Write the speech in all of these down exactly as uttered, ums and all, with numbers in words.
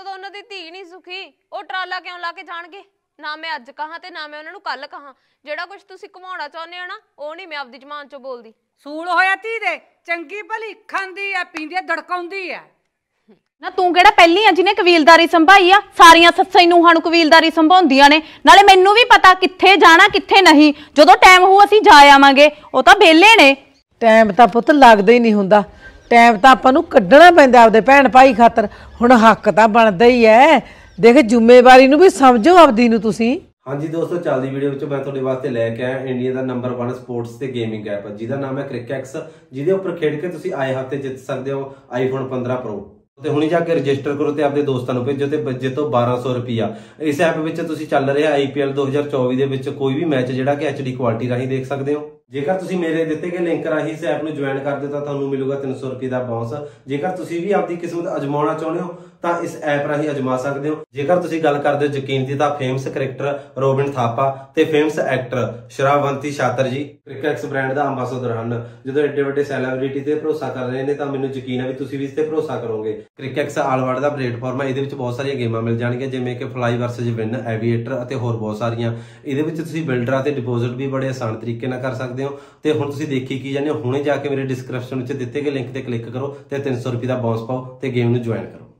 ਜਦੋਂ ਉਹਨਾਂ ਦੀ ਧੀ ਨਹੀਂ ਸੁਖੀ ਉਹ ਟਰਾਲਾ ਕਿਉਂ ਲਾ ਕੇ ਜਾਣਗੇ? ਨਾ ਮੈਂ ਅੱਜ ਕਹਾਂ ਤੇ ਨਾ ਮੈਂ ਉਹਨਾਂ ਨੂੰ ਕੱਲ ਕਹਾਂ। ਜਿਹੜਾ ਕੁਝ ਤੁਸੀਂ ਘਮਾਉਣਾ ਚਾਹੁੰਦੇ ਹੋ ਨਾ ਉਹ ਨਹੀਂ ਮੈਂ ਆਪਦੀ ਜ਼ਬਾਨ ਚੋਂ ਬੋਲਦੀ। ਸੂਲ ਹੋਇਆ ਧੀ ਦੇ, ਚੰਗੀ ਭਲੀ ਖਾਂਦੀ ਆ ਪੀਂਦੀ ਆ ਧੜਕਾਉਂਦੀ ਆ ਨਾ। ਤੂੰ ਕਿਹੜਾ ਪਹਿਲੀ ਆ ਜਿਹਨੇ ਕਬੀਲਦਾਰੀ ਸੰਭਾਈ ਆ? ਸਾਰੀਆਂ ਸੱਸਾਂ ਨੂੰਹਾਂ ਨੂੰ ਕਬੀਲਦਾਰੀ ਸੰਭਾਉਂਦੀਆਂ ਨੇ। ਨਾਲੇ ਮੈਨੂੰ ਵੀ ਪਤਾ ਕਿੱਥੇ ਜਾਣਾ ਕਿੱਥੇ ਨਹੀਂ। ਜਦੋਂ ਟਾਈਮ ਹੋਊ ਅਸੀਂ ਜਾ ਆਵਾਂਗੇ। ਉਹ ਤਾਂ ਵਿਹਲੇ ਨੇ। ਟਾਈਮ ਤਾਂ ਪੁੱਤ ਲੱਗਦਾ ਹੀ ਨਹੀਂ ਹੁੰਦਾ। ਟਾਈਮ ਤਾਂ ਆਪਾਂ ਨੂੰ ਕੱਢਣਾ ਪੈਂਦਾ ਆਪਦੇ ਭੈਣ ਭਾਈ ਖਾਤਰ। ਹੁਣ ਹੱਕ ਤਾਂ ਬਣਦਾ ਹੀ ਹੈ। ਦੇਖ ਜ਼ਿੰਮੇਵਾਰੀ ਨੂੰ ਵੀ ਸਮਝੋ ਆਪਦੀ ਨੂੰ ਤੁਸੀਂ। ਹਾਂਜੀ ਦੋਸਤੋ, ਚੱਲਦੀ ਵੀਡੀਓ ਵਿੱਚ ਮੈਂ ਤੁਹਾਡੇ ਵਾਸਤੇ ਲੈ ਕੇ ਆਇਆ ਇੰਡੀਆ ਦਾ ਨੰਬਰ वन ਸਪੋਰਟਸ ਤੇ ਗੇਮਿੰਗ ਐਪ ਜਿਹਦਾ ਨਾਮ ਹੈ ਕ੍ਰਿਕੈਕਸ, ਜਿਹਦੇ ਉੱਪਰ ਖੇਡ ਕੇ ਤੁਸੀਂ ਆਏ ਹਫਤੇ ਜਿੱਤ ਸਕਦੇ ਹੋ ਆਈਫੋਨ पंद्रह ਪ੍ਰੋ। ਤੇ ਹੁਣੀ ਜਾ ਕੇ ਰਜਿਸਟਰ ਕਰੋ ਤੇ ਆਪਣੇ ਦੋਸਤਾਂ ਨੂੰ ਭੇਜੋ ਤੇ ਬੱਜੇ ਤੋਂ बारह सौ ਰੁਪਿਆ। ਇਸ ਐਪ ਵਿੱਚ ਤੁਸੀਂ ਚੱਲ ਰਿਹਾ ਆਈਪੀਐਲ दो हज़ार चौबीस ਦੇ ਵਿੱਚ ਕੋਈ ਵੀ ਮੈਚ ਜਿਹੜਾ ਕਿ ਐਚਡੀ ਕੁਆਲਿਟੀ ਰਾਹੀਂ ਦੇਖ ਸਕਦੇ ਹੋ। ਜੇਕਰ ਤੁਸੀਂ ਮੇਰੇ ਦਿੱਤੇ ਗਏ ਲਿੰਕ ਰਾਹੀਂ ਇਸ ਐਪ ਨੂੰ ਜੁਆਇਨ ਕਰਦੇ ਤਾਂ ਤੁਹਾਨੂੰ ਮਿਲੂਗਾ तीन सौ ਰੁਪਏ ਦਾ ਬੋਨਸ। ਜੇਕਰ ਤੁਸੀਂ ਵੀ ਆਪਦੀ ਕਿਸਮਤ ਅਜਮਾਉਣਾ ਚਾਹੁੰਦੇ ਹੋ ਤਾਂ ਇਸ ਐਪ ਰਾਹੀਂ ਅਜਮਾ ਸਕਦੇ ਹੋ। ਜੇਕਰ ਤੁਸੀਂ ਗੱਲ ਕਰਦੇ ਹੋ ਯਕੀਨ ਦੀ ਤਾਂ ਫੇਮਸ ਕ੍ਰਿਕਟਰ ਰੋਬਿਨ ਥਾਪਾ ਤੇ ਫੇਮਸ ਐਕਟਰ ਸ਼ਰਾਵੰਤੀ ਸ਼ਾਤਰ ਜੀ ਕ੍ਰਿਕੈਕਸ ਬ੍ਰਾਂਡ ਦਾ ਅੰਬਾਸਡਰ ਹਨ। ਜਦੋਂ ਐਡੇ ਵੱਡੇ ਸੈਲੀਬ੍ਰਿਟੀ ਤੇ ਭਰੋਸਾ ਕਰ ਰਹੇ ਨੇ ਤਾਂ ਮੈਨੂੰ ਯਕੀਨ ਹੈ ਵੀ ਤੁਸੀਂ ਵੀ ਇਸ ਤੇ ਭਰੋਸਾ ਕਰੋਗੇ। ਕ੍ਰਿਕੈਕਸ ਆਲ ਵਰਲਡ ਦਾ ਪਲੇਟਫਾਰਮ ਹੈ। ਇਹਦੇ ਵਿੱਚ ਬਹੁਤ ਸਾਰੀਆਂ ਗੇਮਾਂ ਮਿਲ ਜਾਣਗੀਆਂ ਜਿਵੇਂ ਕਿ ਫਲਾਈ ਵਰਸਸ ਵਿਨ, ਐਵੀਏਟਰ ਅਤੇ ਹੋਰ ਬਹੁਤ ਸਾਰੀਆਂ। ਇਹਦੇ ਵਿੱਚ ਤੁਸੀਂ ਬਿਲਡਰਾਂ ਤੇ ਡਿਪੋਜ਼ਿਟ ਵੀ ਬੜੇ ਆਸਾਨ ਤਰੀਕੇ ਨਾਲ ਕਰ ਸਕਦੇ ਹੋ। ਤੇ ਹੁਣ ਤੁਸੀਂ ਦੇਖੀ ਕੀ ਜਾਂਦੇ ਹੋ, ਹੁਣੇ ਜਾ ਕੇ ਮੇਰੇ ਡਿਸਕ੍ਰਿਪਸ਼ਨ ਵਿੱਚ ਦਿੱਤੇ ਗਏ ਲਿੰਕ ਤੇ ਕਲਿੱਕ ਕਰੋ ਤੇ तीन सौ ਰੁਪਏ ਦਾ ਬੋਨਸ ਪਾਓ ਤੇ ਗੇਮ ਨੂੰ ਜੁਆਇਨ ਕਰੋ।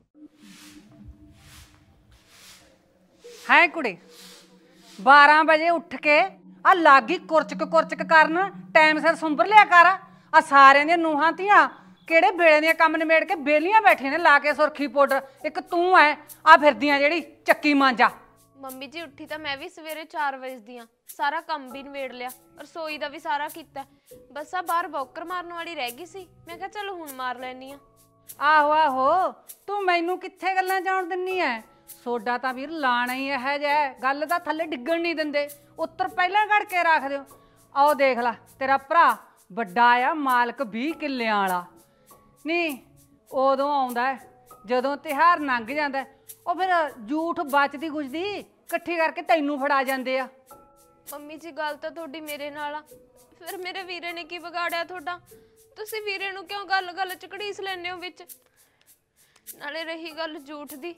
ਹੈ ਕੁੜੇ बारह ਵਜੇ ਉੱਠ ਕੇ ਆ ਲਾਗੀ ਕੁਰਚਕ ਕੁਰਚਕ ਕਰਨ ਟਾਈਮ ਸਿਰ ਸੁੰਬਰ ਲਿਆ ਕਰ। ਆ ਸਾਰਿਆਂ ਦੀਆਂ ਨੂੰਹਾਂ ਧੀਆਂ ਕਿਹੜੇ ਵੇਲੇ ਦੀਆਂ ਕੰਮ ਨਿਮੇੜ ਕੇ ਬੇਲੀਆਂ ਬੈਠੀਆਂ ਨੇ ਲਾ ਕੇ ਸੁਰਖੀ ਪਾਊਡਰ। ਇੱਕ ਤੂੰ ਐ ਆ ਫਿਰਦੀਆਂ ਜਿਹੜੀ ਚੱਕੀ ਮਾਂਜਾ। ਮੰਮੀ ਜੀ ਉੱਠੀ ਤਾਂ ਮੈਂ ਵੀ ਸਵੇਰੇ चार ਵਜੇ ਦੀ ਆ। ਸਾਰਾ ਕੰਮ ਵੀ ਨਿਬੇੜ ਲਿਆ, ਰਸੋਈ ਦਾ ਵੀ ਸਾਰਾ ਕੀਤਾ। ਬਸ ਆ ਬਾਹਰ ਬੌਕਰ ਮਾਰਨ ਵਾਲੀ ਰਹਿ ਗਈ ਸੀ। ਮੈਂ ਕਿਹਾ ਚਲੋ ਹੁਣ ਮਾਰ ਲੈਣੀ ਆ। ਆਹੋ ਆਹੋ, ਤੂੰ ਮੈਨੂੰ ਕਿੱਥੇ ਗੱਲਾਂ ਜਾਣ ਦਿੰਨੀ ਐ? ਸੋਡਾ ਤਾਂ ਵੀਰ ਲਾਣਾ ਹੀ ਇਹੋ ਜਿਹਾ, ਗੱਲ ਤਾਂ ਥੱਲੇ ਡਿੱਗਣ ਨਹੀਂ ਦਿੰਦੇ। ਉੱਤਰ ਪਹਿਲਾਂ ਘੜ ਕੇ ਰੱਖ ਦਿਓ। ਆਓ ਦੇਖ ਲੈ ਤੇਰਾ ਭਰਾ ਵੱਡਾ ਆ ਮਾਲਕ ਵੀਹ ਕਿੱਲਿਆਂ ਵਾਲਾ। ਨਹੀਂ ਉਦੋਂ ਆਉਂਦਾ ਜਦੋਂ ਤਿਉਹਾਰ ਲੰਘ ਜਾਂਦਾ ਉਹ ਫਿਰ ਝੂਠ ਬਚਦੀ ਗੁਜਦੀ ਇਕੱਠੀ ਕਰਕੇ ਤੈਨੂੰ ਫੜਾ ਜਾਂਦੇ ਆ। ਮੰਮੀ ਜੀ ਗੱਲ ਤਾਂ ਤੁਹਾਡੀ ਮੇਰੇ ਨਾਲ ਆ, ਫਿਰ ਮੇਰੇ ਵੀਰੇ ਨੇ ਕੀ ਵਿਗਾੜਿਆ ਤੁਹਾਡਾ? ਤੁਸੀਂ ਵੀਰੇ ਨੂੰ ਕਿਉਂ ਗੱਲ ਗੱਲ ਚ ਘੜੀਸ ਲੈਂਦੇ ਹੋ ਵਿੱਚ? ਨਾਲੇ ਰਹੀ ਗੱਲ ਝੂਠ ਦੀ,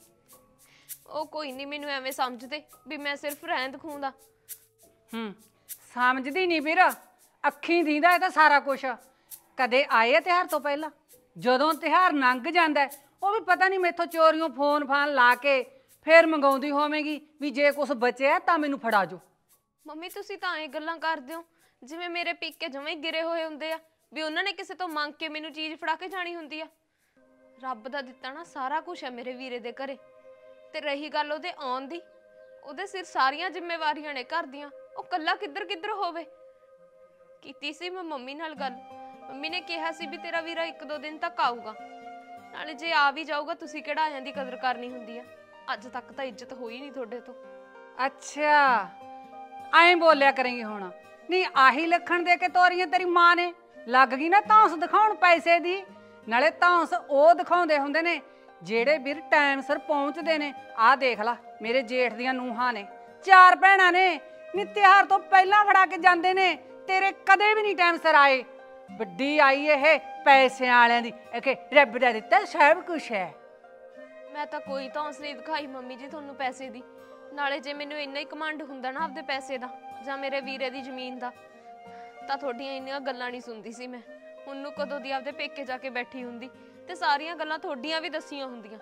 ਉਹ ਕੋਈ ਨਹੀਂ ਮੈਨੂੰ ਐਵੇਂ ਸਮਝਦੇ ਵੀ ਮੈਂ ਸਿਰਫ ਰਹਿੰਦ ਖੂੰਦਾ। ਹੂੰ ਸਮਝਦੀ ਨਹੀਂ ਵੀਰ, ਅੱਖੀਂ ਦੀਂਦਾ ਇਹ ਤਾਂ ਸਾਰਾ ਕੁਛ। ਕਦੇ ਆਏ ਆ ਤਿਉਹਾਰ ਤੋਂ ਪਹਿਲਾਂ? ਜਦੋਂ ਤਿਉਹਾਰ ਲੰਘ ਜਾਂਦਾ ਉਹ ਵੀ ਪਤਾ ਨਹੀਂ ਮੈਥੋਂ ਚੋਰੀਓਂ ਫੋਨ ਫਾਨ ਲਾ ਕੇ ਫਿਰ ਮੰਗਾਉਂਦੀ ਹੋਵੇਗੀ ਵੀ ਜੇ ਕੁਛ ਬਚਿਆ ਤਾਂ ਮੈਨੂੰ ਫੜਾ ਜੋ। ਮੰਮੀ ਤੁਸੀਂ ਤਾਂ ਐਂ ਗੱਲਾਂ ਕਰਦੇ ਹੋ ਜਿਵੇਂ ਮੇਰੇ ਪੀਕੇ ਜਮਾਂ ਹੀ ਗਿਰੇ ਹੋਏ ਹੁੰਦੇ ਆ, ਵੀ ਉਹਨਾਂ ਨੇ ਕਿਸੇ ਤੋਂ ਮੰਗ ਕੇ ਮੈਨੂੰ ਚੀਜ਼ ਫੜਾ ਕੇ ਜਾਣੀ ਹੁੰਦੀ ਆ। ਰੱਬ ਦਾ ਦਿੱਤਾ ਨਾ ਸਾਰਾ ਕੁਛ ਹੈ ਮੇਰੇ ਵੀਰੇ ਦੇ ਘਰੇ। ਤੇ ਰਹੀ ਗੱਲ ਉਹਦੇ ਆਉਣ ਦੀ, ਉਹਦੇ ਸਿਰ ਸਾਰੀਆਂ ਜ਼ਿੰਮੇਵਾਰੀਆਂ ਨੇ ਘਰ ਦੀਆਂ। ਉਹ ਕੱਲਾ ਕਿੱਧਰ ਕਿੱਧਰ ਹੋਵੇ। ਕੀਤੀ ਸੀ ਮੈਂ ਮੰਮੀ ਨਾਲ ਗੱਲ, ਮੰਮੀ ਨੇ ਕਿਹਾ ਸੀ ਵੀ ਤੇਰਾ ਵੀਰਾ ਇੱਕ ਦੋ ਦਿਨ ਤੱਕ ਆਊਗਾ। ਨਾਲੇ ਜੇ ਆ ਵੀ ਜਾਊਗਾ ਤੁਸੀਂ ਕਿਹੜਾ ਆਇਆਂ ਦੀ ਕਦਰ ਕਰਨੀ ਹੁੰਦੀ ਆ। ਅੱਜ ਤੱਕ ਤਾਂ ਇੱਜ਼ਤ ਹੋਈ ਨਹੀਂ ਤੁਹਾਡੇ ਤੋਂ। ਅੱਛਾ ਐਂ ਬੋਲਿਆ ਕਰੇਂਗੀ ਹੁਣ? ਨਹੀਂ ਆਹੀ ਲੱਖਣ ਦੇ ਕੇ ਤੋਰੀਆਂ ਤੇਰੀ ਮਾਂ ਨੇ। ਲੱਗ ਗਈ ਨਾ ਧੌਂਸ ਦਿਖਾਉਣ ਪੈਸੇ ਦੀ। ਨਾਲੇ ਧੌਂਸ ਉਹ ਦਿਖਾਉਂਦੇ ਹੁੰਦੇ ਨੇ ਜਿਹੜੇ ਵੀਰ ਟਾਈਮ ਸਿਰ ਪਹੁੰਚਦੇ ਨੇ। ਆਹ ਦੇਖ ਲਾ ਮੇਰੇ ਜੇਠ ਦੀਆਂ ਨੂੰਹਾਂ ਨੇ, ਚਾਰ ਭੈਣਾਂ ਨੇ। ਨੀ ਤਿਉਹਾਰ ਤੋਂ ਪਹਿਲਾਂ ਫੜਾ ਕੇ ਜਾਂਦੇ ਨੇ, ਤੇਰੇ ਕਦੇ ਵੀ ਨਹੀਂ ਟਾਈਮ ਸਿਰ ਆਏ। ਵੱਡੀ ਆਈ ਇਹ ਪੈਸਿਆਂ ਵਾਲਿਆਂ ਦੀ, ਕਿ ਰੱਬ ਦਾ ਦਿੱਤਾ ਸਭ ਕੁਛ ਹੈ। ਮੈਂ ਤਾਂ ਕੋਈ ਧੌਂਸ ਨਹੀਂ ਦਿਖਾਈ ਮੰਮੀ ਜੀ ਤੁਹਾਨੂੰ ਪੈਸੇ ਦੀ। ਨਾਲੇ ਜੇ ਮੈਨੂੰ ਇੰਨਾ ਹੀ ਕਮਾਂਡ ਹੁੰਦਾ ਨਾ ਆਪਦੇ ਪੈਸੇ ਦਾ ਜਾਂ ਮੇਰੇ ਵੀਰੇ ਦੀ ਜ਼ਮੀਨ ਦਾ ਤਾਂ ਤੁਹਾਡੀਆਂ ਇੰਨੀਆਂ ਗੱਲਾਂ ਨਹੀਂ ਸੁਣਦੀ ਸੀ ਮੈਂ। ਹੁਣ ਨੂੰ ਕਦੋਂ ਦੀ ਆਪਦੇ ਪੇਕੇ ਜਾ ਕੇ ਬੈਠੀ ਹੁੰਦੀ ਤੇ ਸਾਰੀਆਂ ਗੱਲਾਂ ਤੁਹਾਡੀਆਂ ਵੀ ਦੱਸੀਆਂ ਹੁੰਦੀਆਂ।